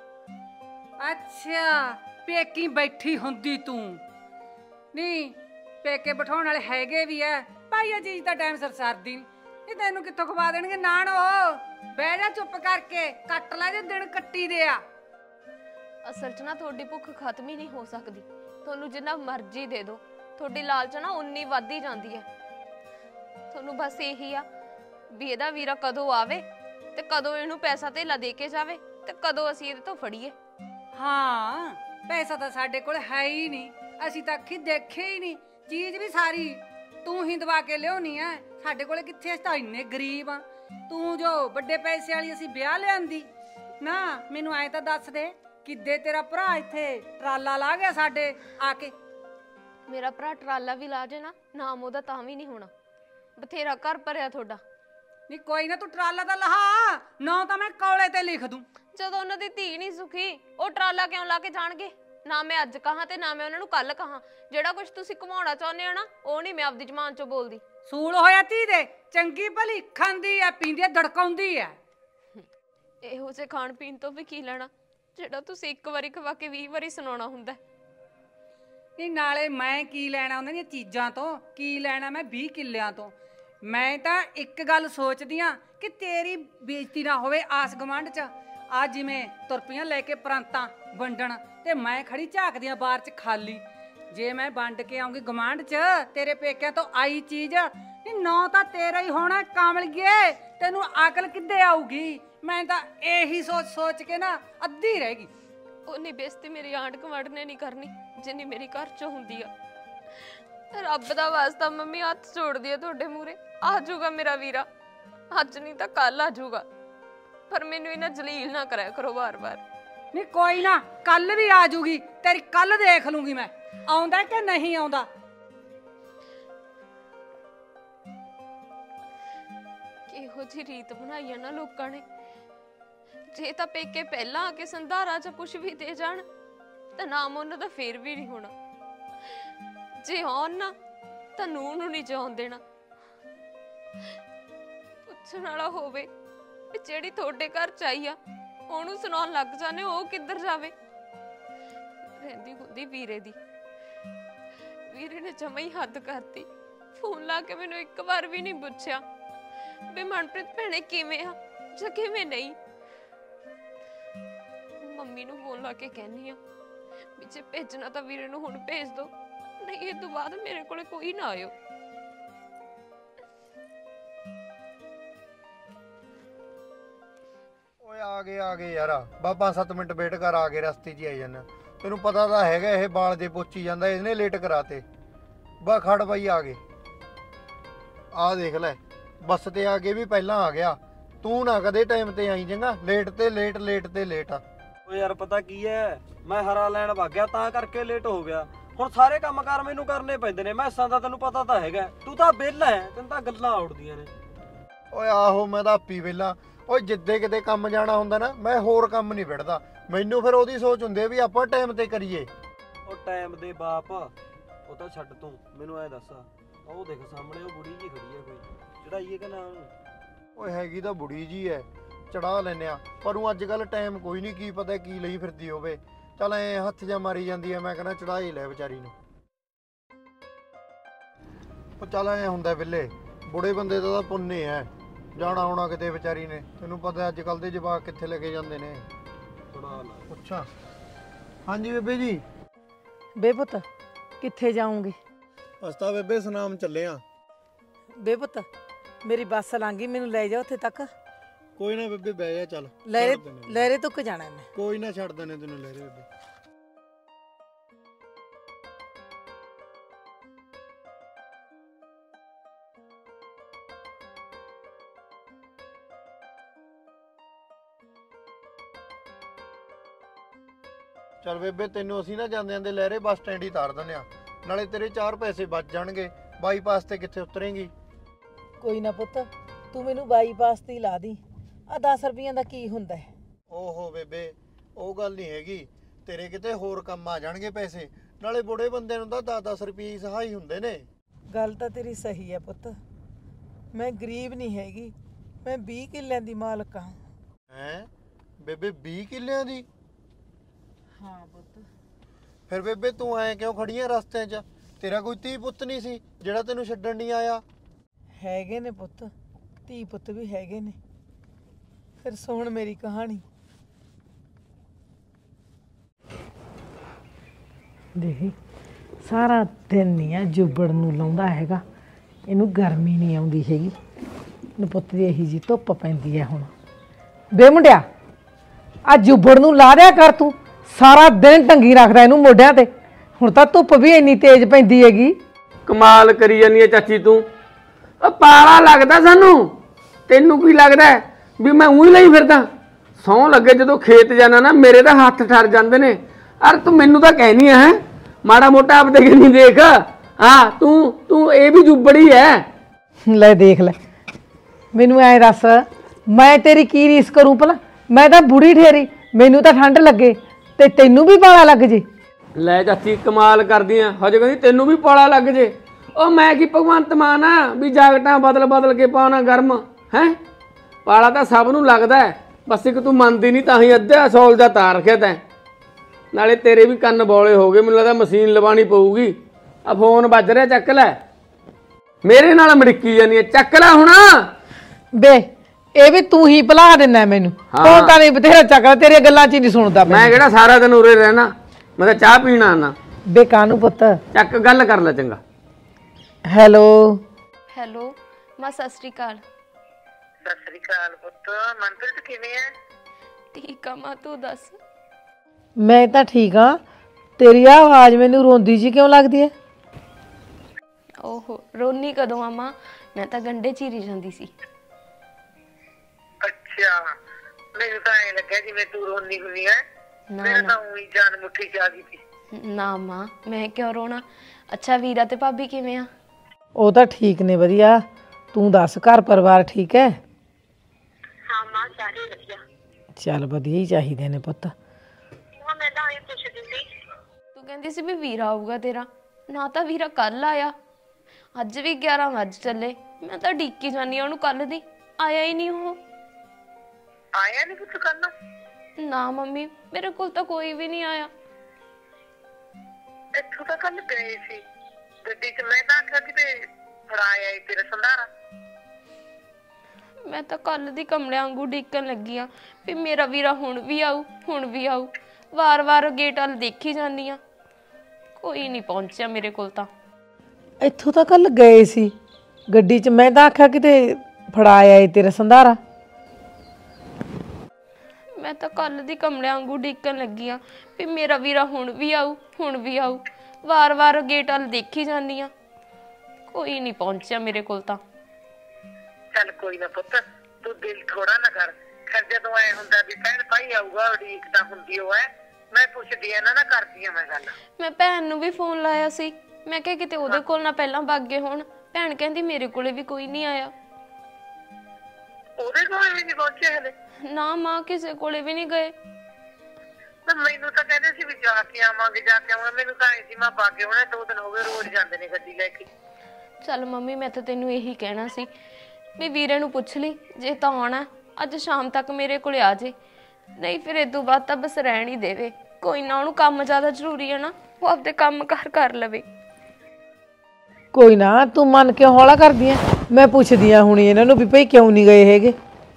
ਅੱਛਾ ਪੇਕੀ ਬੈਠੀ ਹੁੰਦੀ ਤੂੰ? ਨਹੀਂ ਪੇਕੇ ਬਿਠਾਉਣ ਵਾਲੇ ਹੈਗੇ ਵੀ ਐ ਭਾਈ। ਇਹ ਚੀਜ਼ ਤਾਂ ਟਾਈਮ ਸਿਰ ਸਰਦੀ ਨਹੀਂ। ਇਹ ਤੈਨੂੰ ਕਿੱਥੋਂ ਖਵਾ ਦੇਣਗੇ ਨਾਨ? ਉਹ ਬਹਿ ਜਾ ਚੁੱਪ ਕਰਕੇ, ਕੱਟ ਲੈ ਜੇ ਦਿਨ ਕੱਟੀ ਦੇ ਆ। ਅਸਲ 'ਚ ਨਾ ਤੁਹਾਡੀ ਭੁੱਖ ਖਤਮ ਹੀ ਨਹੀਂ ਹੋ ਸਕਦੀ। ਤੁਹਾਨੂੰ ਜਿੰਨਾ ਮਰਜ਼ੀ ਦੇ ਦਿਓ ਤੁਹਾਡੀ ਲਾਲਚ ਨਾ ਉਨੀ ਵੱਧਦੀ ਜਾਂਦੀ ਹੈ। ਤੁਹਾਨੂੰ ਬਸ ਇਹੀ ਆ ਵੀ ਇਹਦਾ ਵੀਰਾ ਕਦੋਂ ਆਵੇ ਤੇ ਕਦੋਂ ਇਹਨੂੰ ਪੈਸਾ ਧੇਲਾ ਦੇ ਕੇ ਜਾਵੇ ਤੇ ਕਦੋਂ ਅਸੀਂ ਇਹਦੇ ਤੋਂ ਫੜੀਏ। ਹਾਂ ਪੈਸਾ ਤਾਂ ਸਾਡੇ ਕੋਲ ਹੈ ਹੀ ਨਹੀਂ। ਅਸੀਂ ਤਾਂ ਅੱਖੀ ਦੇਖੇ ਹੀ ਨਹੀਂ। ਚੀਜ਼ ਵੀ ਸਾਰੀ ਤੂੰ ਹੀ ਦਵਾ ਕੇ ਲਿਆਉਣੀ ਐ। ਸਾਡੇ ਕੋਲੇ ਕਿੱਥੇ? ਅਸੀਂ ਤਾਂ ਇੰਨੇ ਗਰੀਬ ਆ। ਤੂੰ ਜੋ ਵੱਡੇ ਪੈਸੇ ਵਾਲੀ ਅਸੀਂ ਵਿਆਹ ਲਿਆਂਦੀ ਨਾ। ਮੈਨੂੰ ਐ ਤਾਂ ਦੱਸ ਦੇ ਕਿੱਦੇ ਤੇਰਾ ਭਰਾ ਇੱਥੇ ਟਰਾਲਾ ਲਾ ਗਿਆ ਸਾਡੇ ਆ ਕੇ? ਮੇਰਾ ਭਰਾ ਟਰਾਲਾ ਵੀ ਲਾ ਜੇ ਨਾ ਨਾਮ ਉਹਦਾ ਤਾਂ ਵੀ ਨਹੀਂ ਹੋਣਾ। ਬਥੇਰਾ ਘਰ ਭਰਿਆ ਤੁਹਾਡਾ। ਨਹੀਂ ਕੋਈ ਨਾ, ਤੂੰ ਟਰਾਲਾ ਤਾਂ ਲਹਾ ਨਾ, ਤਾਂ ਮੈਂ ਕੌਲੇ ਤੇ ਲਿਖ ਦੂੰ। ਜਦੋਂ ਉਹਨਾਂ ਦੀ ਧੀ ਨਹੀਂ ਸੁਖੀ, ਉਹ ਟਰਾਲਾ ਕਿਉਂ ਲਾ ਕੇ ਜਾਣਗੇ? ਨਾ ਮੈਂ ਅੱਜ ਕਹਾਂ ਤੇ ਨਾ ਮੈਂ ਉਹਨਾਂ ਨੂੰ ਕੱਲ ਕਹਾਂ। ਜਿਹੜਾ ਕੁਝ ਤੁਸੀਂ ਘਮਾਉਣਾ ਚਾਹੁੰਦੇ ਹੋ ਨਾ, ਉਹ ਨਹੀਂ ਮੈਂ ਆਪਦੀ ਜ਼ੁਬਾਨ ਚੋਂ ਬੋਲਦੀ। ਸੂਲ ਹੋਇਆ ਧੀ ਦੇ, ਚੰਗੀ ਭਲੀ ਖਾਂਦੀ ਐ, ਪੀਂਦੀ ਐ, ਧੜਕਾਉਂਦੀ ਐ। ਇਹੋ ਜਿਹੇ ਖਾਣ ਪੀਣ ਤੋਂ ਵੀ ਕੀ ਲੈਣਾ ਜਿਹੜਾ ਤੁਸੀਂ ਇੱਕ ਵਾਰੀ ਖਵਾ ਕੇ ਵੀਹ ਵਾਰੀ ਸੁਣਾਉਣਾ ਹੁੰਦਾ। ਨਹੀਂ ਨਾਲੇ ਮੈਂ ਕੀ ਲੈਣਾ ਉਹਨਾਂ ਦੀਆਂ ਚੀਜ਼ਾਂ ਤੋਂ, ਕੀ ਲੈਣਾ ਮੈਂ ਵੀਹ ਕਿੱਲਿਆਂ ਤੋਂ। ਮੈਂ ਤਾਂ ਇੱਕ ਗੱਲ ਸੋਚਦੀ ਆ ਕਿ ਤੇਰੀ ਬੇਇੱਜ਼ਤੀ ਨਾ ਹੋਵੇ ਆਸ ਗਵਾਂਢ 'ਚ। ਆ ਜਿਵੇਂ ਤੁਰਪੀਆਂ ਲੈ ਕੇ ਪ੍ਰਾਂਤਾਂ ਵੰਡਣ ਤੇ ਮੈਂ ਖੜੀ ਝਾਕਦੀ ਆ ਬਾਹਰ 'ਚ ਖਾਲੀ। ਜੇ ਮੈਂ ਵੰਡ ਕੇ ਆਉਂਗੀ ਗਵਾਂਢ 'ਚ ਤੇਰੇ ਪੇਕਿਆਂ ਤੋਂ ਆਈ ਚੀਜ਼, ਨਹੀਂ ਨਾ ਤਾਂ ਤੇਰਾ ਹੀ ਹੋਣਾ ਕਾਮਲੀਏ, ਤੈਨੂੰ ਅਕਲ ਕਿੱਦੇ ਆਊਗੀ? ਮੈਂ ਤਾਂ ਇਹੀ ਸੋਚ ਸੋਚ ਕੇ ਨਾ ਅੱਧੀ ਰਹਿ ਗਈ। ਉਨੀ ਬੇਇੱਜ਼ਤੀ ਮੇਰੀ ਆਂਢ ਗੁਆਂਢ ਨੇ ਨਹੀਂ ਕਰਨੀ ਜਿੰਨੀ ਮੇਰੀ ਘਰ 'ਚ ਹੁੰਦੀ ਆ। ਰੱਬ ਦਾ ਵਾਸਤਾ ਮੰਮੀ ਹੱਥ ਜੋੜਦੀ ਆ ਤੁਹਾਡੇ ਮੂਹਰੇ, ਆ ਜਾਊਗਾ ਮੇਰਾ ਵੀਰਾ, ਅੱਜ ਨਹੀਂ ਤਾਂ ਕੱਲ ਆ ਜਾਊਗਾ, ਪਰ ਮੈਨੂੰ ਇਹਨਾਂ ਜਲੀਲ ਨਾ ਕਰਿਆ ਕਰੋ ਵਾਰ-ਵਾਰ। ਨਹੀਂ ਕੋਈ ਨਾ, ਕੱਲ ਵੀ ਆ ਜੂਗੀ, ਤੇਰੀ ਕੱਲ ਦੇਖ ਲੂੰਗੀ ਮੈਂ ਆਉਂਦਾ ਕਿ ਨਹੀਂ ਆਉਂਦਾ। ਕਿਹੋ ਜਿਹੀ ਰੀਤ ਬਣਾਈ ਆ ਨਾ ਲੋਕਾਂ ਨੇ। ਜੇ ਤਾਂ ਪੇਕੇ ਪਹਿਲਾਂ ਆ ਕੇ ਸੰਧਾਰਾ ਚ ਕੁਛ ਵੀ ਦੇ ਜਾਣ ਤਾਂ ਨਾਮ ਉਹਨਾਂ ਦਾ ਫੇਰ ਵੀ ਨਹੀਂ ਹੋਣਾ। ਜੇ ਆਉਣ ਨਾ ਤਾਂ ਨੂੰਹ ਨੂੰ ਨਹੀਂ ਜਾਣ ਦੇਣਾ। ਪੁੱਛਣ ਵਾਲਾ ਹੋਵੇ ਵੀ ਜਿਹੜੀ ਤੁਹਾਡੇ ਘਰ ਚ ਆਈ ਆ ਉਹਨੂੰ ਸੁਣਾਉਣ ਲੱਗ ਜਾਣੇ, ਉਹ ਕਿੱਧਰ ਜਾਵੇ? ਰਹਿੰਦੀ ਹੁੰਦੀ ਵੀਰੇ ਦੀ, ਵੀਰੇ ਨੇ ਜਮਾ ਹੀ ਹੱਦ ਕਰਤੀ। ਫੋਨ ਲਾ ਕੇ ਮੈਨੂੰ ਇੱਕ ਵਾਰ ਵੀ ਨਹੀਂ ਪੁੱਛਿਆ ਵੀ ਮਨਪ੍ਰੀਤ ਭੈਣੇ ਕਿਵੇਂ ਆ ਜਾਂ ਕਿਵੇਂ ਨਹੀਂ। ਮੰਮੀ ਨੂੰ ਫੋਨ ਲਾ ਕੇ ਕਹਿੰਨੀ ਆ ਵੀ ਜੇ ਭੇਜਣਾ ਤਾਂ ਵੀਰੇ ਨੂੰ ਹੁਣ ਭੇਜ ਦੋ, ਨਹੀਂ ਇਹ ਤੋਂ ਬਾਅਦ ਮੇਰੇ ਕੋਲੇ ਕੋਈ ਨਾ ਆਇਓ। ਓਏ ਆ ਗਏ ਆ ਗਏ ਯਾਰ, ਬਾ ਪੰਜ ਸੱਤ ਮਿੰਟ ਵੇਟ ਕਰ, ਆ ਗਏ, ਰਸਤੇ 'ਚ ਹੀ ਆਈ ਜਾਂਦਾ। ਤੈਨੂੰ ਪਤਾ ਤਾਂ ਹੈਗਾ ਇਹ ਬਾਲ ਜੇ ਪੋਚੀ ਜਾਂਦਾ, ਇਹਨੇ ਲੇਟ ਕਰਾਤੇ। ਬਾ ਖੜ ਬਾਈ, ਆ ਗਏ। ਆ ਦੇਖ ਲੈ, ਬੱਸ ਤੇ ਆ ਕੇ ਵੀ ਪਹਿਲਾਂ ਆ ਗਿਆ। ਤੂੰ ਨਾ ਕਦੇ ਟਾਈਮ ਤੇ ਆਈ ਚੰਗਾ, ਲੇਟ ਤੇ ਲੇਟ ਲੇਟ ਤੇ ਲੇਟ ਆ। ਓ ਯਾਰ ਪਤਾ ਕੀ ਐ, ਮੈਂ ਹਰਾ ਲੈਣ ਵਗ ਗਿਆ ਤਾਂ ਕਰਕੇ ਲੇਟ ਹੋ ਗਿਆ। ਹੁਣ ਸਾਰੇ ਕੰਮ ਕਾਰ ਮੈਨੂੰ ਕਰਨੇ ਪੈਂਦੇ ਨੇ, ਮੈਸਾਂ ਦਾ ਤੈਨੂੰ ਪਤਾ ਤਾਂ ਹੈਗਾ। ਤੂੰ ਤਾਂ ਵਿਹਲਾ ਐ, ਤੈਨੂੰ ਤਾਂ ਗੱਲਾਂ ਉੜਦੀਆਂ ਨੇ। ਓਏ ਆਹੋ, ਮੈਂ ਤਾਂ ਆਪੀ ਵਿਹਲਾ। ਓਏ ਜਿੱਦੇ ਕਿਤੇ ਕੰਮ ਜਾਣਾ ਹੁੰਦਾ ਨਾ, ਮੈਂ ਹੋਰ ਕੰਮ ਨਹੀਂ ਵਿੜਦਾ। ਮੈਨੂੰ ਫਿਰ ਉਹਦੀ ਸੋਚ ਹੁੰਦੀ ਵੀ ਆਪਾਂ ਟਾਈਮ ਤੇ ਕਰੀਏ। ਉਹ ਟਾਈਮ ਦੇ ਬਾਪ, ਉਹ ਤਾਂ ਛੱਡ ਤੂੰ, ਮੈਨੂੰ ਐ ਦੱਸ, ਉਹ ਦੇਖ ਸਾਹਮਣੇ ਉਹ ਬੁੜੀ ਜੀ ਖੜੀ ਐ, ਕੋਈ ਚੜਾਈਏ ਕਿ ਨਾ ਉਹਨੂੰ? ਓਏ ਹੈਗੀ ਤਾਂ ਬੁੜੀ ਜੀ ਐ, ਚੜਾ ਲੈਨੇ ਆ, ਪਰ ਉਹ ਅੱਜ ਕੱਲ ਟਾਈਮ ਕੋਈ ਨਹੀਂ, ਕੀ ਪਤਾ ਕੀ ਲਈ ਫਿਰਦੀ ਹੋਵੇ। ਚੱਲ ਐ ਹੱਥ ਜਾ ਮਾਰੀ ਜਾਂਦੀ ਐ, ਮੈਂ ਕਹਿੰਦਾ ਚੜਾ ਹੀ ਲੈ ਵਿਚਾਰੀ ਨੂੰ। ਉਹ ਚੱਲ ਐ ਹੁੰਦਾ ਵਿਲੇ, ਬੁੜੇ ਬੰਦੇ ਦਾ ਤਾਂ ਪੁੰਨੇ ਐ, ਜਾਣਾ ਆਉਣਾ ਕਿਤੇ ਵਿਚਾਰੀ ਨੇ। ਤੈਨੂੰ ਪਤਾ ਅੱਜ ਕੱਲ ਦੇ ਜਵਾਕ ਕਿੱਥੇ ਲੈ ਕੇ ਜਾਂਦੇ ਨੇ। ਅੱਛਾ ਹਾਂਜੀ ਬੇਬੇ ਜੀ। ਬੇ ਪੁੱਤ ਕਿੱਥੇ ਜਾਉਂਗੇ? ਅਸਤਾ ਬੇਬੇ ਸੁਨਾਮ ਚੱਲੇ ਆ। ਬੇ ਪੁੱਤ ਮੇਰੀ ਬੱਸ ਲੰਘ ਗਈ, ਮੈਨੂੰ ਲੈ ਜਾ ਉੱਥੇ ਤੱਕ। ਕੋਈ ਨਾ ਬੇਬੇ ਬਹਿ ਜਾ, ਚੱਲ ਲਹਿਰੇ ਲਹਿਰੇ ਤੁੱਕ ਜਾਣਾ ਮੈਂ। ਕੋਈ ਨਾ ਛੱਡ ਦੇਣੇ ਤੈਨੂੰ ਲਹਿਰੇ ਬੇਬੇ। ਚੱਲ ਬੇਬੇ, ਤੈਨੂੰ ਅਸੀਂ ਨਾ ਜਾਂਦੇ ਜਾਂਦੇ ਲਹਿਰੇ ਬੱਸ ਸਟੈਂਡ ਹੀ ਤਾਰ ਦਿੰਦੇ ਆ, ਨਾਲੇ ਤੇਰੇ ਚਾਰ ਪੈਸੇ ਬਚ ਜਾਣਗੇ। ਬਾਈਪਾਸ ਤੇ ਕਿੱਥੇ ਉਤਰੇਂਗੀ? ਕੋਈ ਨਾ ਪੁੱਤ, ਤੂੰ ਮੈਨੂੰ ਬਾਈਪਾਸ ਤੇ ਹੀ ਲਾ ਦੀ। ਆ ਦਸ ਰੁਪਈਆਂ ਦਾ ਕੀ ਹੁੰਦਾ ਹੈ? ਓਹੋ ਬੇਬੇ, ਉਹ ਗੱਲ ਨਹੀਂ ਹੈਗੀ, ਤੇਰੇ ਕਿਤੇ ਹੋਰ ਕੰਮ ਆ ਜਾਣਗੇ ਪੈਸੇ। ਨਾਲੇ ਬੁੜੇ ਬੰਦੇ ਨੂੰ ਤਾਂ ਦਸ ਦਸ ਰੁਪਏ ਸਹਾਈ ਹੁੰਦੇ ਨੇ। ਗੱਲ ਤਾਂ ਤੇਰੀ ਸਹੀ ਹੈ ਪੁੱਤ, ਮੈਂ ਗਰੀਬ ਨਹੀਂ ਹੈਗੀ, ਮੈਂ ਵੀਹ ਕਿੱਲਿਆਂ ਦੀ ਮਾਲਕ ਹਾਂ। ਹੈਂ ਬੇਬੇ, ਵੀਹ ਕਿੱਲਿਆਂ ਦੀ? ਹਾਂ ਪੁੱਤ। ਫਿਰ ਬੇਬੇ ਤੂੰ ਐਂ ਕਿਉਂ ਖੜੀ ਐ ਰਸਤੇ 'ਚ? ਤੇਰਾ ਕੋਈ ਧੀ ਪੁੱਤ ਨਹੀਂ ਸੀ ਜਿਹੜਾ ਤੈਨੂੰ ਛੱਡਣ ਨਹੀਂ ਆਇਆ? ਹੈਗੇ ਨੇ ਪੁੱਤ, ਧੀ ਪੁੱਤ ਵੀ ਹੈਗੇ ਨੇ। ਫਿਰ ਸੁਣ ਮੇਰੀ ਕਹਾਣੀ। ਦੇਖੀ ਸਾਰਾ ਦਿਨ ਨਹੀਂ ਆ ਜੁਬੜ ਨੂੰ ਲਾਉਂਦਾ ਹੈਗਾ, ਇਹਨੂੰ ਗਰਮੀ ਨਹੀਂ ਆਉਂਦੀ ਹੈਗੀ। ਨੂੰ ਪੁੱਤ ਦੀ ਇਹੀ ਜੀ ਧੁੱਪ ਪੈਂਦੀ ਹੈ ਹੁਣ। ਬੇ ਮੁੰਡਿਆ, ਆ ਜੁਬੜ ਨੂੰ ਲਾ ਦਿਆ ਕਰ, ਤੂੰ ਸਾਰਾ ਦਿਨ ਟੰਗੀ ਰੱਖਦਾ ਇਹਨੂੰ ਮੋਢਿਆਂ ਤੇ। ਹੁਣ ਤਾਂ ਧੁੱਪ ਵੀ ਇੰਨੀ ਤੇਜ਼ ਪੈਂਦੀ ਹੈਗੀ। ਕਮਾਲ ਕਰੀ ਜਾਨੀ ਹੈ ਚਾਚੀ ਤੂੰ। ਉਹ ਪਾਲਾ ਲੱਗਦਾ ਸਾਨੂੰ, ਤੈਨੂੰ ਕੀ ਲੱਗਦਾ ਵੀ ਮੈਂ ਉਹੀ ਲਈ ਫਿਰਦਾ? ਸੌਂ ਲੱਗੇ ਜਦੋਂ ਖੇਤ ਜਾਣਾ ਨਾ, ਮੇਰੇ ਤਾਂ ਹੱਥ ਠਰ ਜਾਂਦੇ ਨੇ। ਅਰ ਤੂੰ ਮੈਨੂੰ ਤਾਂ ਕਹਿਨੀ ਹੈ ਮਾੜਾ ਮੋਟਾ ਆਪਦੇ ਕਿ ਨਹੀਂ ਦੇਖ। ਹਾਂ ਤੂੰ ਤੂੰ ਇਹ ਵੀ ਜੁਬੜੀ ਹੈ। ਲੈ ਦੇਖ ਲੈ, ਮੈਨੂੰ ਐ ਦੱਸ ਮੈਂ ਤੇਰੀ ਕੀ ਰੀਸ ਕਰੂੰ ਭਲਾ? ਮੈਂ ਤਾਂ ਬੁੜੀ ਠੇਰੀ, ਮੈਨੂੰ ਤਾਂ ਠੰਡ ਲੱਗੇ ਤੇ ਤੈਨੂੰ ਵੀ ਪਾਲਾ ਲੱਗ ਜੇ। ਲੈ ਚਾਚੀ ਕਮਾਲ ਕਰਦੀ ਆ, ਹਜੇ ਕਹਿੰਦੀ ਤੈਨੂੰ ਵੀ ਪਾਲਾ ਲੱਗ ਜੇ। ਉਹ ਮੈਂ ਕੀ ਭਗਵੰਤ ਮਾਨ ਆ ਵੀ ਜਾਕਟਾਂ ਬਦਲ ਬਦਲ ਕੇ ਪਾਉਣਾ ਗਰਮ ਹੈ? ਪਾਲਾ ਤਾਂ ਸਭ ਨੂੰ ਲੱਗਦਾ ਹੈ, ਬਸ ਇੱਕ ਤੂੰ ਮੰਨਦੀ ਨਹੀਂ, ਤਾਂ ਹੀ ਅੱਧਾ ਸੌਲ ਦਾ ਤਾਰ ਰੱਖਿਆ ਤੈਂ। ਨਾਲੇ ਤੇਰੇ ਵੀ ਕੰਨ ਬੋਲੇ ਹੋ ਗਏ, ਮੈਨੂੰ ਲੱਗਦਾ ਮਸ਼ੀਨ ਲਵਾਉਣੀ ਪਊਗੀ। ਆ ਫੋਨ ਵੱਜ ਰਿਹਾ, ਚੱਕ ਲੈ। ਮੇਰੇ ਨਾਲ ਮੜਕੀ ਜਾਨੀ ਹੈ, ਚੱਕ ਲੈ ਹੁਣ। ਬੇ ਇਹ ਵੀ ਤੂੰ ਹੀ ਭੁਲਾ ਦਿੰਦਾ ਮੈਨੂੰ। ਉਹ ਤਾਂ ਨਹੀਂ ਬਥੇਰਾ ਚੱਕਦਾ, ਤੇਰੀਆਂ ਗੱਲਾਂ 'ਚ ਹੀ ਨਹੀਂ ਸੁਣਦਾ ਮੈਂ ਕਿਹੜਾ ਸਾਰਾ ਦਿਨ ਉਰੇ ਰਹਿਣਾ, ਮੈਂ ਤਾਂ ਚਾਹ ਪੀਣਾ ਆਣਾ। ਬੇ ਕਾਨੂੰ ਪੁੱਤ, ਚੱਕ ਗੱਲ ਕਰ ਲੈ ਚੰਗਾ। ਹੈਲੋ ਹੈਲੋ ਮਾਂ, ਸਤਿ ਸ੍ਰੀ ਅਕਾਲ। ਸਤਿ ਸ੍ਰੀ ਅਕਾਲ ਪੁੱਤ। ਮਨਪ੍ਰੀਤ ਕਿਵੇਂ ਐ? ਠੀਕ ਆ ਮਾਂ, ਤੂੰ ਦੱਸ। ਮੈਂ ਤਾਂ ਠੀਕ ਆ। ਤੇਰੀ ਆਵਾਜ਼ ਮੈਨੂੰ ਰੋਂਦੀ ਜੀ ਕਿਉਂ ਲੱਗਦੀ ਹੈ? ਓਹੋ, ਰੋਨੀ ਕਦੋਂ ਆ ਮਾਂ? ਮੈਂ ਤਾਂ ਗੰਡੇ ਚੀਰੀ ਜਾਂਦੀ ਸੀ। ਅੱਛਾ, ਮੈਨੂੰ ਤਾਂ ਐ ਲੱਗਿਆ ਜਿਵੇਂ ਤੂੰ ਰੋਣੀ ਹੁੰਦੀ ਐ। ਮੇਰੇ ਤਾਂ ਉਹੀ ਜਾਨ ਮੁੱਠੀ ਚ ਆ ਗਈ ਸੀ। ਨਾ ਮਾਂ, ਮੈਂ ਕਿਉਂ ਰੋਣਾ। ਅੱਛਾ, ਵੀਰਾ ਤੇ ਭਾਬੀ ਕਿਵੇਂ ਆ? ਉਹ ਤਾਂ ਠੀਕ ਨੇ, ਵਧੀਆ। ਤੂੰ ਦੱਸ, ਘਰ ਪਰਿਵਾਰ ਠੀਕ ਹੈ? ਹਾਂ ਮਾਂ, ਸਾਰੇ ਵਧੀਆ। ਚੱਲ ਵਧੀਆ ਹੀ ਚਾਹੀਦੇ ਨੇ ਪੁੱਤ। ਮੈਂ ਤਾਂ ਇਹ ਪੁੱਛਦੀ ਸੀ, ਤੂੰ ਕਹਿੰਦੀ ਸੀ ਵੀ ਵੀਰਾ ਆਊਗਾ ਤੇਰਾ, ਨਾ ਤਾਂ ਵੀਰਾ ਕੱਲ ਆਇਆ, ਅੱਜ ਵੀ ਗਿਆਰਾਂ ਵੱਜ ਚੱਲੇ। ਮੈਂ ਤਾਂ ਡੀਕੀ ਜਾਨੀ ਆ ਉਹਨੂੰ, ਕੱਲ ਦੀ ਆਇਆ ਹੀ ਨਹੀਂ ਉਹ। ਆਇਆ ਨਹੀਂ ਪੁੱਤ ਕੱਲ? ਨਾ ਮੰਮੀ, ਮੇਰੇ ਕੋਲ ਤਾਂ ਕੋਈ ਵੀ ਨਹੀਂ ਆਇਆ। ਇੱਥੋਂ ਤਾਂ ਕੱਲ ਗਏ ਸੀ ਗੱਡੀ 'ਚ, ਮੈਂ ਤਾਂ ਆਖਿਆ ਕਿਤੇ ਫੜਾਇਆ ਤੇਰਾ ਸੰਧਾਰਾ। ਮੈਂ ਤਾਂ ਕੱਲ ਦੀ ਕਮਲਿਆਂ ਵਾਂਗੂ ਡੀਕਣ ਲੱਗੀ ਆ ਵੀ ਮੇਰਾ ਵੀਰਾ ਹੁਣ ਵੀ ਆਊ, ਹੁਣ ਵੀ ਆਊ। ਵਾਰ-ਵਾਰ ਗੇਟ ਵੱਲ ਦੇਖੀ ਜਾਂਦੀ ਆ, ਕੋਈ ਨਹੀਂ ਪਹੁੰਚਿਆ ਮੇਰੇ ਕੋਲ ਤਾਂ। ਇੱਥੋਂ ਤਾਂ ਕੱਲ ਗਏ ਸੀ ਗੱਡੀ 'ਚ, ਮੈਂ ਤਾਂ ਆਖਿਆ ਕਿਤੇ ਫੜਾਇਆ ਏ ਤੇਰਾ ਸੰਧਾਰਾ। ਮੈਂ ਤਾਂ ਕੱਲ ਦੀ ਕਮਲਿਆਂ ਵਾਂਗੂ ਡੀਕਣ ਲੱਗੀ ਆ ਵੀ ਮੇਰਾ ਵੀਰਾ ਹੁਣ ਵੀ ਆਊ, ਹੁਣ ਵੀ ਆਊ। ਵਾਰ-ਵਾਰ ਗੇਟ ਵੱਲ ਦੇਖੀ ਜਾਂਦੀ ਆ, ਕੋਈ ਨਹੀਂ ਪਹੁੰਚਿਆ ਮੇਰੇ ਕੋਲ ਤਾਂ। ਚੱਲ ਕੋਈ ਨਾ ਪੁੱਤ, ਤੂੰ ਦਿਲ ਥੋੜਾ ਨਾ ਕਰ। ਫਿਰ ਜਦੋਂ ਐ ਹੁੰਦਾ ਵੀ ਭੈਣ ਭਾਈ ਆਊਗਾ, ਉਡੀਕ ਤਾਂ ਹੁੰਦੀ ਉਹ ਐ। ਮੈਂ ਪੁੱਛਦੀ ਆ ਨਾ ਨਾ ਕਰਦੀ ਆ ਮੈਂ ਗੱਲ। ਮੈਂ ਭੈਣ ਨੂੰ ਵੀ ਫੋਨ ਲਾਇਆ ਸੀ, ਮੈਂ ਕਿਹਾ ਕਿਤੇ ਉਹਦੇ ਕੋਲ ਨਾ ਪਹਿਲਾਂ ਵਗ ਗਏ ਹੋਣ। ਭੈਣ ਕਹਿੰਦੀ ਮੇਰੇ ਕੋਲੇ ਵੀ ਕੋਈ ਨਹੀਂ ਆਇਆ। ਉਹਦੇ ਕੋਲ ਵੀ ਨਹੀਂ ਪਹੁੰਚੇ ਹਲੇ? ਨਾ ਮਾਂ, ਕਿਸੇ ਕੋਲੇ ਵੀ ਨਹੀਂ ਗਏ। ਮੈਨੂੰ ਤਾਂ ਕਹਿੰਦੇ ਸੀ ਵੀ ਜਾ ਕੇ ਆਵਾਂਗੇ, ਜਾ ਕੇ ਆਵਾਂਗੇ। ਮੈਨੂੰ ਤਾਂ ਐ ਸੀ ਮੈਂ ਬਾਗੇ ਹੋਣਾ, ਦੋ ਦਿਨ ਹੋ ਗਏ ਰੋਜ਼ ਜਾਂਦੇ ਨੇ ਗੱਡੀ ਲੈ ਕੇ। ਚੱਲ ਮੰਮੀ, ਮੈਂ ਤਾਂ ਤੈਨੂੰ ਇਹੀ ਕਹਿਣਾ ਸੀ ਵੀ ਵੀਰੇ ਨੂੰ ਪੁੱਛ ਲਈ, ਜੇ ਤਾਂ ਆਉਣਾ ਅੱਜ ਸ਼ਾਮ ਤੱਕ ਮੇਰੇ ਕੋਲੇ ਆ ਜੇ, ਨਹੀਂ ਫਿਰ ਇਦੋਂ ਬਾਅਦ ਤਾਂ ਬਸ ਰਹਿਣ ਹੀ ਦੇਵੇ। ਕੋਈ ਨਾ, ਉਹਨੂੰ ਕੰਮ ਜ਼ਿਆਦਾ ਜ਼ਰੂਰੀ ਹੈ ਨਾ, ਉਹ ਆਪਦੇ ਕੰਮ ਕਾਰ ਕਰ ਲਵੇ। ਕੋਈ ਨਾ, ਤੂੰ ਮਨ ਕਿਉਂ ਹੌਲਾ ਕਰਦੀ ਐ? ਮੈਂ ਪੁੱਛਦੀ ਆ ਹੁਣੀ ਇਹਨਾਂ ਨੂੰ ਵੀ ਭਾਈ ਕਿਉਂ ਨਹੀਂ ਗਏ ਹੈਗੇ।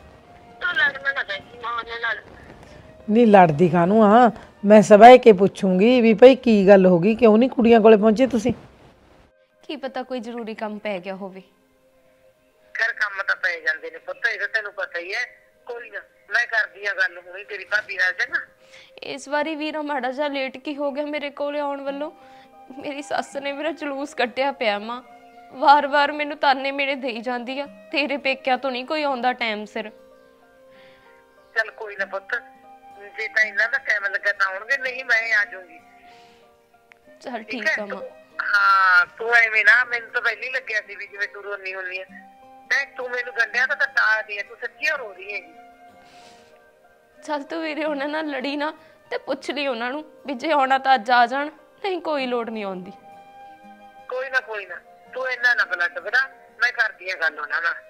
ਨਹੀਂ ਲੜਦੀ ਕਾਹਨੂੰ ਆ, ਮੈਂ ਸਭਾ ਕੇ ਪੁੱਛੂੰਗੀ ਵੀ ਭਾਈ ਕੀ ਗੱਲ ਹੋ ਗਈ, ਕਿਉਂ ਨਹੀਂ ਕੁੜੀਆਂ ਕੋਲੇ ਪਹੁੰਚੇ ਤੁਸੀਂ? ਕੀ ਪਤਾ ਕੋਈ ਜ਼ਰੂਰੀ ਕੰਮ ਪੈ ਗਿਆ ਹੋਵੇ। ਘਰ ਕੰਮ ਤਾਂ ਪੈ ਜਾਂਦੇ ਨੇ ਪੁੱਤ, ਇਹ ਤਾਂ ਤੈਨੂੰ ਪਤਾ ਹੀ ਹੈ। ਕੋਈ ਨਾ, ਮੈਂ ਕਰਦੀ ਆ ਗੱਲ ਹੁਣੀ ਤੇਰੀ ਭਾਬੀ ਨਾਲ, ਚੰਗਾ? ਇਸ ਵਾਰੀ ਵੀਰਾ ਮਾੜਾ ਜਿਹਾ ਲੇਟ ਕੀ ਹੋ ਗਿਆ ਮੇਰੇ ਕੋਲੇ ਆਉਣ ਵੱਲੋਂ। ਮੇਰੀ ਸੱਸ ਨੇ ਮੇਰਾ ਜਲੂਸ ਕੱਟਿਆ ਪਿਆ ਮਾਂ, ਵਾਰ-ਵਾਰ ਮੈਨੂੰ ਤਾਨੇ ਮੇਰੇ ਦੇਈ ਜਾਂਦੀ ਆ, ਤੇਰੇ ਪੇਕਿਆਂ ਤੋਂ ਨਹੀਂ ਕੋਈ ਆਉਂਦਾ ਟਾਈਮ ਸਿਰ। ਚੱਲ ਕੋਈ ਨਾ ਪੁੱਤ, ਜੇ ਤਾਂ ਇਹਨਾਂ ਦਾ ਟਾਈਮ ਲੱਗਾ ਤਾਂ ਆਉਣਗੇ, ਨਹੀਂ ਮੈਂ ਆ ਜਾਊਂਗੀ। ਚੱਲ ਠੀਕ ਆ ਮਾਂ। ਹਾਂ, ਤੂੰ ਐਵੇਂ ਨਾ, ਮੈਨੂੰ ਤਾਂ ਪਹਿਲਾਂ ਹੀ ਲੱਗਿਆ ਸੀ ਵੀ ਜਿਵੇਂ ਤੂੰ ਰੋਣੀ ਹੁੰਦੀ ਹੈ। ਤੇ ਤੂੰ ਮੈਨੂੰ ਗੰਡਿਆਂ ਤਾਂ ਤਾਂ ਦੀ, ਤੂੰ ਸੱਚੀ ਰੋ ਰਹੀ ਹੈਗੀ। ਚੱਲ ਤੂੰ ਵੀਰੇ ਉਹਨਾਂ ਨਾਲ ਲੜੀ ਨਾ, ਤੇ ਪੁੱਛ ਲਈ ਉਹਨਾਂ ਨੂੰ ਵੀ ਜੇ ਆਉਣਾ ਤਾਂ ਅੱਜ ਆ ਜਾਣ, ਨਹੀਂ ਕੋਈ ਲੋੜ ਨਹੀਂ ਆਉਂਦੀ। ਕੋਈ ਨਾ ਕੋਈ ਨਾ, ਤੂੰ ਇੰਨਾ ਨਾ ਬਲੱਡ ਵਧਾ, ਮੈਂ ਕਰਦੀ ਆ ਗੱਲ ਉਹਨਾਂ ਨਾਲ।